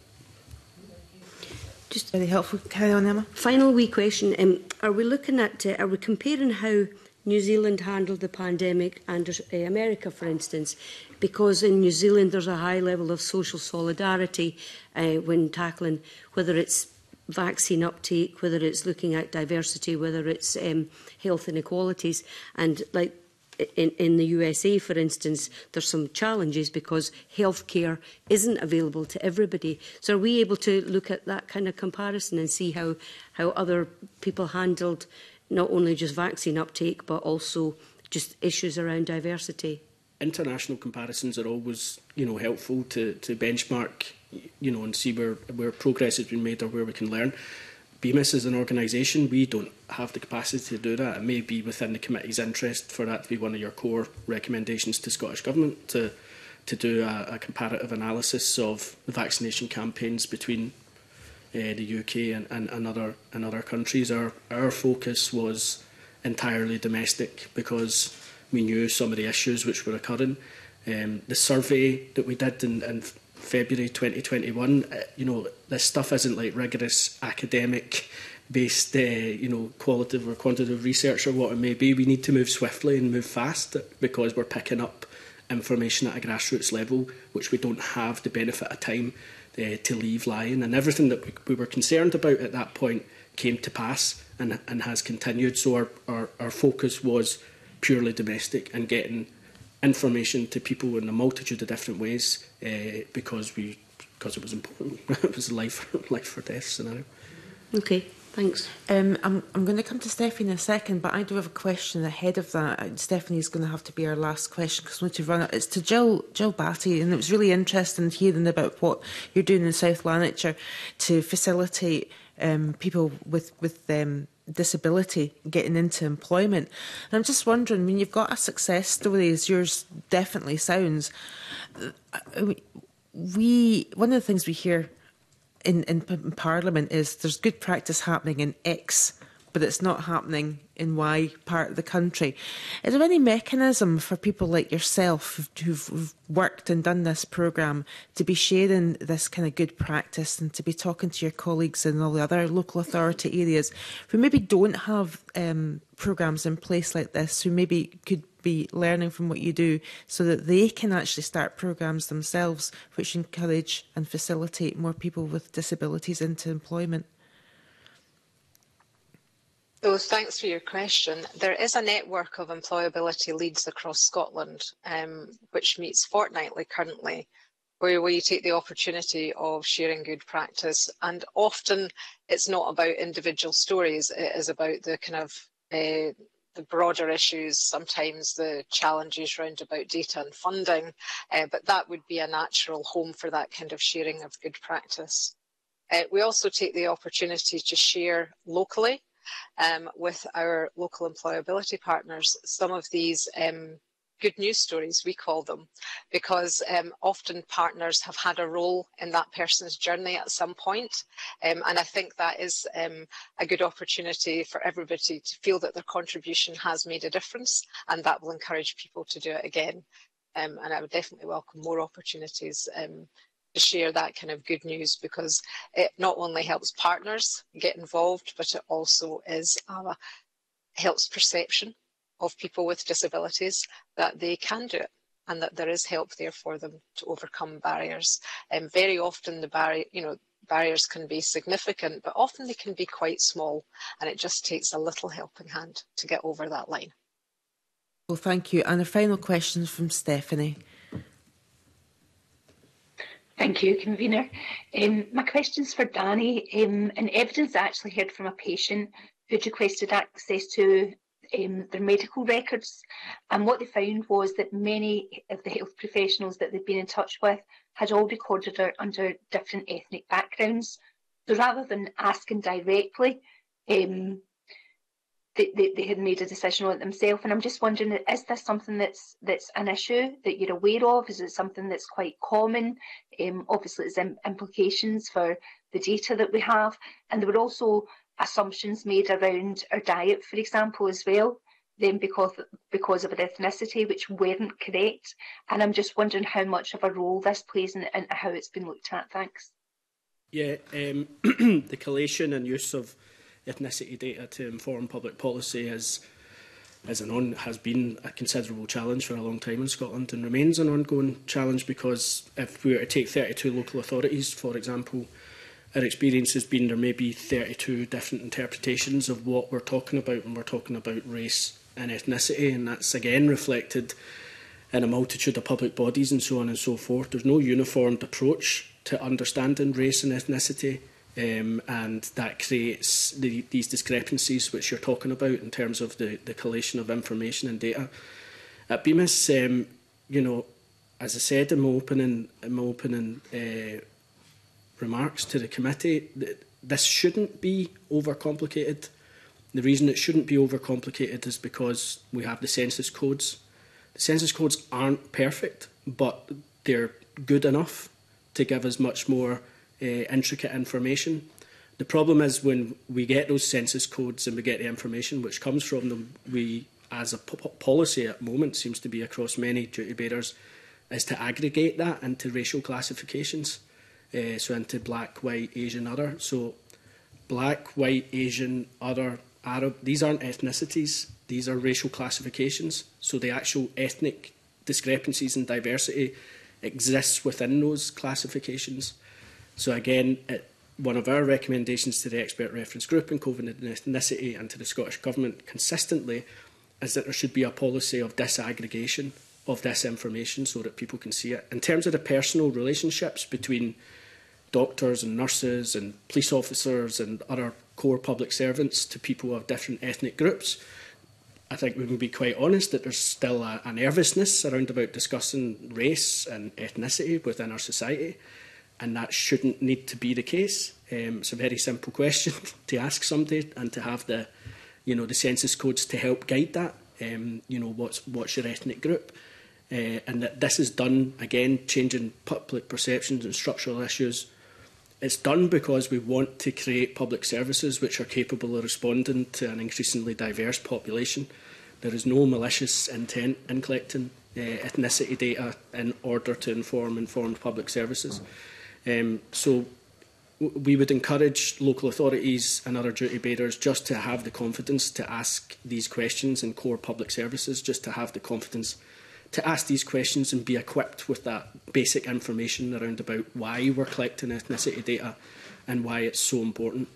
Just very helpful. Carry on, Emma. Final wee question. Are we looking at, are we comparing how New Zealand handled the pandemic and America, for instance? Because in New Zealand there's a high level of social solidarity when tackling, whether it's vaccine uptake, whether it's looking at diversity, whether it's health inequalities. And like in the USA, for instance, there's some challenges because healthcare isn't available to everybody. So are we able to look at that kind of comparison and see how other people handled not only just vaccine uptake, but also just issues around diversity? International comparisons are always, you know, helpful to benchmark, you know, and see where progress has been made or where we can learn. BMIS as an organisation, we don't have the capacity to do that. It may be within the committee's interest for that to be one of your core recommendations to Scottish Government, to do a comparative analysis of the vaccination campaigns between the UK and other countries. Our focus was entirely domestic because we knew some of the issues which were occurring. The survey that we did in February 2021, you know, this stuff isn't like rigorous academic-based, you know, qualitative or quantitative research or what it may be. We need to move swiftly and move fast because we're picking up information at a grassroots level, which we don't have the benefit of time to leave lying. And everything that we were concerned about at that point came to pass and has continued. So our focus was purely domestic and getting information to people in a multitude of different ways because it was important. It was a life or death scenario. Okay, thanks. I'm going to come to Stephanie in a second, but I do have a question ahead of that. Stephanie's going to have to be our last question because we need to run it. It's to Jill Batty, and it was really interesting hearing about what you're doing in South Lanarkshire to facilitate people with disability getting into employment. And I'm just wondering, when you've got a success story as yours definitely sounds, one of the things we hear in Parliament is there's good practice happening in X, but it's not happening in Y part of the country. Is there any mechanism for people like yourself who've worked and done this programme to be sharing this kind of good practice and to be talking to your colleagues in all the other local authority areas who maybe don't have programmes in place like this, who maybe could be learning from what you do so that they can actually start programmes themselves which encourage and facilitate more people with disabilities into employment? So thanks for your question. There is a network of employability leads across Scotland, which meets fortnightly currently, where we take the opportunity of sharing good practice. And often it's not about individual stories, it is about the kind of the broader issues, sometimes the challenges round about data and funding, but that would be a natural home for that kind of sharing of good practice. We also take the opportunity to share locally with our local employability partners some of these good news stories, we call them, because often partners have had a role in that person's journey at some point. And I think that is a good opportunity for everybody to feel that their contribution has made a difference, and that will encourage people to do it again. And I would definitely welcome more opportunities to share that kind of good news, because it not only helps partners get involved, but it also helps perception of people with disabilities that they can do it. and that there is help there for them to overcome barriers. And very often the barriers can be significant, but often they can be quite small, and it just takes a little helping hand to get over that line. Well, thank you. And a final question from Stephanie. Thank you, Convener. My question's for Danny. In evidence, I actually heard from a patient who'd requested access to their medical records, and what they found was that many of the health professionals that they'd been in touch with had all recorded her under different ethnic backgrounds. So rather than asking directly, they had made a decision on it themselves. And I'm just wondering, is this something that's an issue that you're aware of? Is it something that's quite common? Obviously, there's implications for the data that we have. And there were also assumptions made around our diet, for example, as well, then because of our ethnicity, which weren't correct. And I'm just wondering how much of a role this plays and how it's been looked at. Thanks. Yeah, the collation and use of ethnicity data to inform public policy has been a considerable challenge for a long time in Scotland, and remains an ongoing challenge, because if we were to take 32 local authorities, for example, our experience has been there may be 32 different interpretations of what we're talking about when we're talking about race and ethnicity, and that's again reflected in a multitude of public bodies and so on and so forth. There's no uniformed approach to understanding race and ethnicity, and that creates these discrepancies which you're talking about in terms of the collation of information and data. At Bemis, as I said in my opening remarks to the committee, this shouldn't be overcomplicated. The reason it shouldn't be overcomplicated is because we have the census codes. The census codes aren't perfect, but they're good enough to give us much more intricate information. The problem is when we get those census codes and we get the information which comes from them, we, as a policy at the moment, seems to be across many duty bearers, is to aggregate that into racial classifications. So into black, white, Asian, other. So black, white, Asian, other, Arab, these aren't ethnicities, these are racial classifications. So the actual ethnic discrepancies and diversity exists within those classifications. So again, one of our recommendations to the expert reference group in COVID and ethnicity and to the Scottish Government consistently is that there should be a policy of disaggregation of this information so that people can see it. In terms of the personal relationships between doctors and nurses and police officers and other core public servants to people of different ethnic groups, I think we can be quite honest that there's still a nervousness around about discussing race and ethnicity within our society, and that shouldn't need to be the case. It's a very simple question to ask somebody and to have the census codes to help guide that. What's your ethnic group? And that this is done, again, changing public perceptions and structural issues. It's done because we want to create public services which are capable of responding to an increasingly diverse population. There is no malicious intent in collecting ethnicity data in order to inform informed public services. So we would encourage local authorities and other duty bearers just to have the confidence to ask these questions in core public services, just to have the confidence to ask these questions and be equipped with that basic information around about why we're collecting ethnicity data and why it's so important.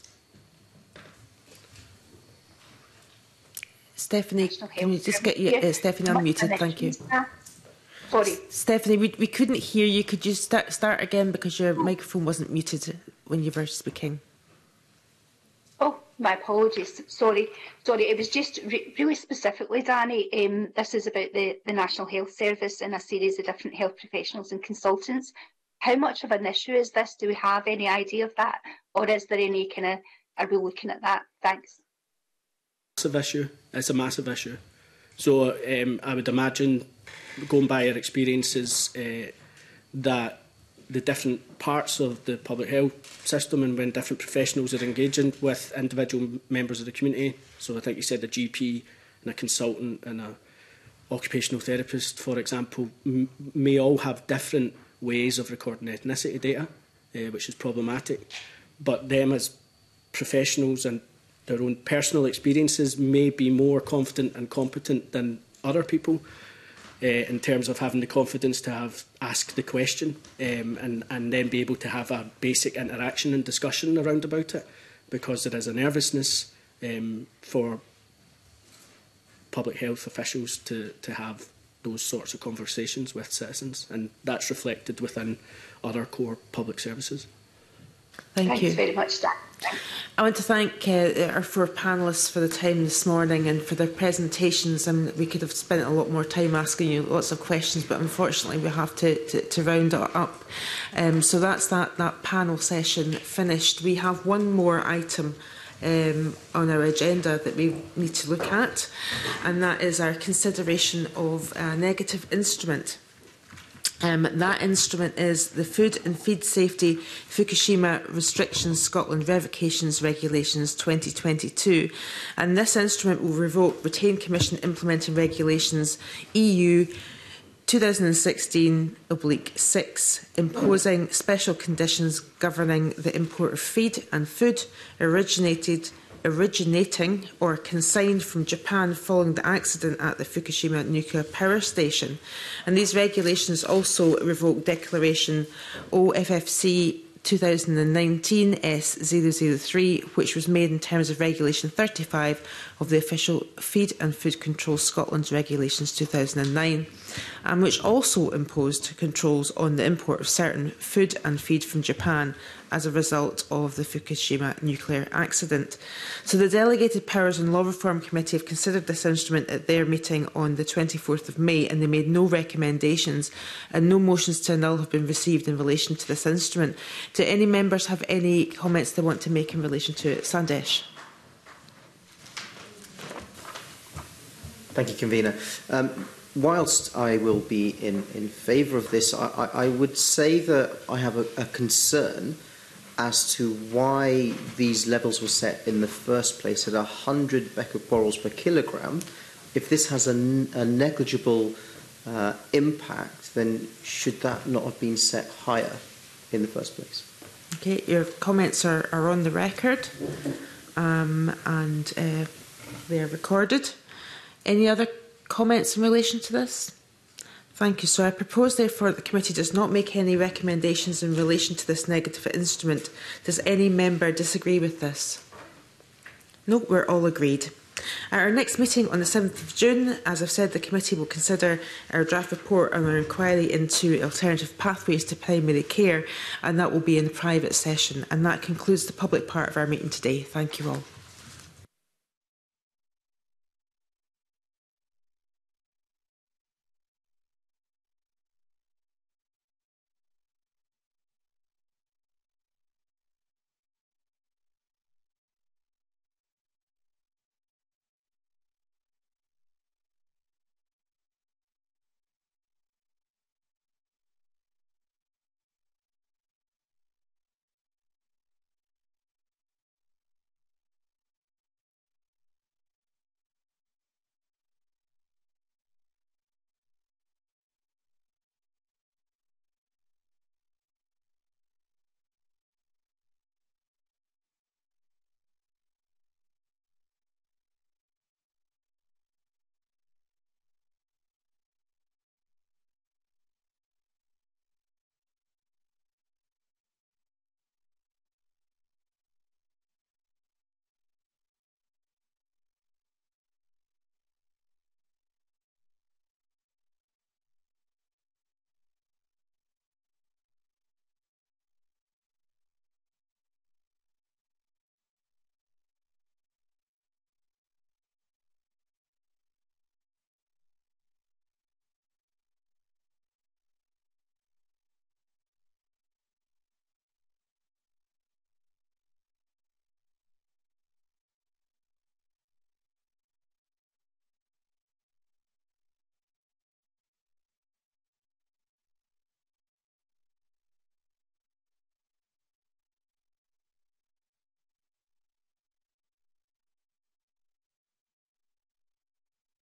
Stephanie, can we just get you, Stephanie, unmuted? Thank you. Sorry. Stephanie, we couldn't hear you. Could you start again because your microphone wasn't muted when you were speaking? Oh, my apologies. Sorry. It was just really specifically, Danny, this is about the National Health Service and a series of different health professionals and consultants. How much of an issue is this? Do we have any idea of that? Or is there any are we looking at that? Thanks. Massive issue. It's a massive issue. So I would imagine, going by our experiences, that the different parts of the public health system and when different professionals are engaging with individual members of the community, so I think you said a GP and a consultant and an occupational therapist, for example, may all have different ways of recording ethnicity data, which is problematic. But them as professionals and their own personal experiences may be more confident and competent than other people. in terms of having the confidence to have asked the question and then be able to have a basic interaction and discussion around about it, because there is a nervousness for public health officials to have those sorts of conversations with citizens, and that's reflected within other core public services. Thank you. Thanks very much, Dan. I want to thank our four panellists for the time this morning and for their presentations. We could have spent a lot more time asking you lots of questions, but unfortunately we have to round it up. So that's that panel session finished. We have one more item on our agenda that we need to look at, and that is our consideration of a negative instrument. That instrument is the Food and Feed Safety Fukushima Restrictions Scotland Revocations Regulations 2022, and this instrument will revoke Retained Commission Implementing Regulations EU 2016/6, imposing special conditions governing the import of feed and food originating or consigned from Japan following the accident at the Fukushima nuclear power station. And these regulations also revoke Declaration OFFC 2019 S003, which was made in terms of Regulation 35 of the Official Feed and Food Control Scotland's Regulations 2009, and which also imposed controls on the import of certain food and feed from Japan as a result of the Fukushima nuclear accident. So the Delegated Powers and Law Reform Committee have considered this instrument at their meeting on the 24th of May, and they made no recommendations, and no motions to annul have been received in relation to this instrument. Do any members have any comments they want to make in relation to it? Sandesh. Thank you, Convener. Whilst I will be in favour of this, I would say that I have a concern as to why these levels were set in the first place at 100 becquerels per kilogram. If this has a negligible impact, then should that not have been set higher in the first place? Okay, your comments are on the record, and they are recorded. Any other comments in relation to this? Thank you. So I propose, therefore, that the committee does not make any recommendations in relation to this negative instrument. Does any member disagree with this? No, we're all agreed. At our next meeting on the 7th of June, as I've said, the committee will consider our draft report on our inquiry into alternative pathways to primary care, and that will be in a private session. And that concludes the public part of our meeting today. Thank you all.